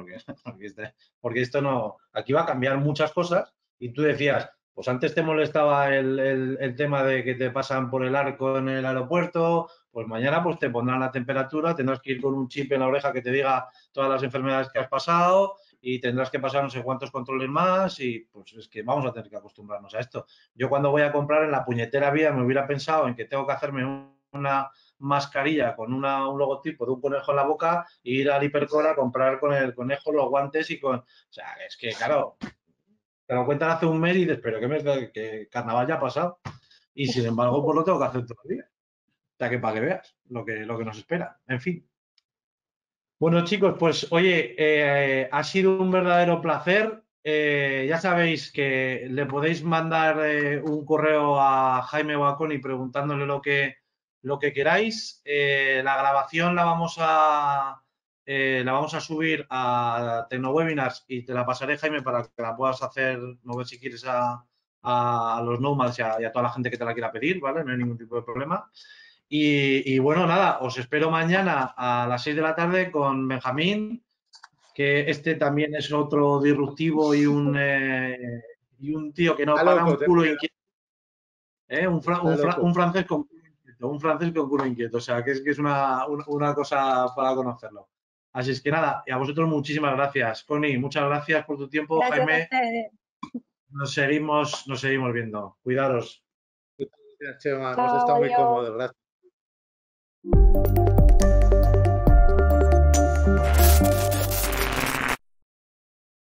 Porque esto no, aquí va a cambiar muchas cosas y tú decías, pues antes te molestaba el tema de que te pasan por el arco en el aeropuerto, pues mañana pues te pondrán la temperatura, tendrás que ir con un chip en la oreja que te diga todas las enfermedades que has pasado y tendrás que pasar no sé cuántos controles más y pues es que vamos a tener que acostumbrarnos a esto. Yo cuando voy a comprar en la puñetera vida me hubiera pensado en que tengo que hacerme una mascarilla con un logotipo de un conejo en la boca e ir al Hipercor a comprar con el conejo los guantes y con... O sea, es que, claro, te lo cuentan hace un mes y dices, pero que carnaval ya ha pasado. Y sin embargo, pues lo tengo que hacer todo el día. O sea, que para que veas lo que nos espera. En fin. Bueno, chicos, pues oye, ha sido un verdadero placer. Ya sabéis que le podéis mandar un correo a Jaime Baconi preguntándole lo que queráis. La grabación la vamos a subir a TecnoWebinars y te la pasaré, Jaime, para que la puedas hacer, no ver si quieres a los Nomads y a toda la gente que te la quiera pedir, ¿vale? No hay ningún tipo de problema. Y bueno, nada, os espero mañana a las 6 de la tarde con Benjamín, que este también es otro disruptivo y un tío que no Está para, loco, un ten culo cuidado. inquieto, Está loco. un francés con culo inquieto, un francés con culo inquieto, o sea, que es una cosa para conocerlo. Así es que nada, y a vosotros muchísimas gracias. Connie, muchas gracias por tu tiempo. Gracias a Jaime, ustedes. nos seguimos viendo. Cuidaros. Gracias, Chema. Hemos Chao, estado muy adiós. cómodos. Gracias.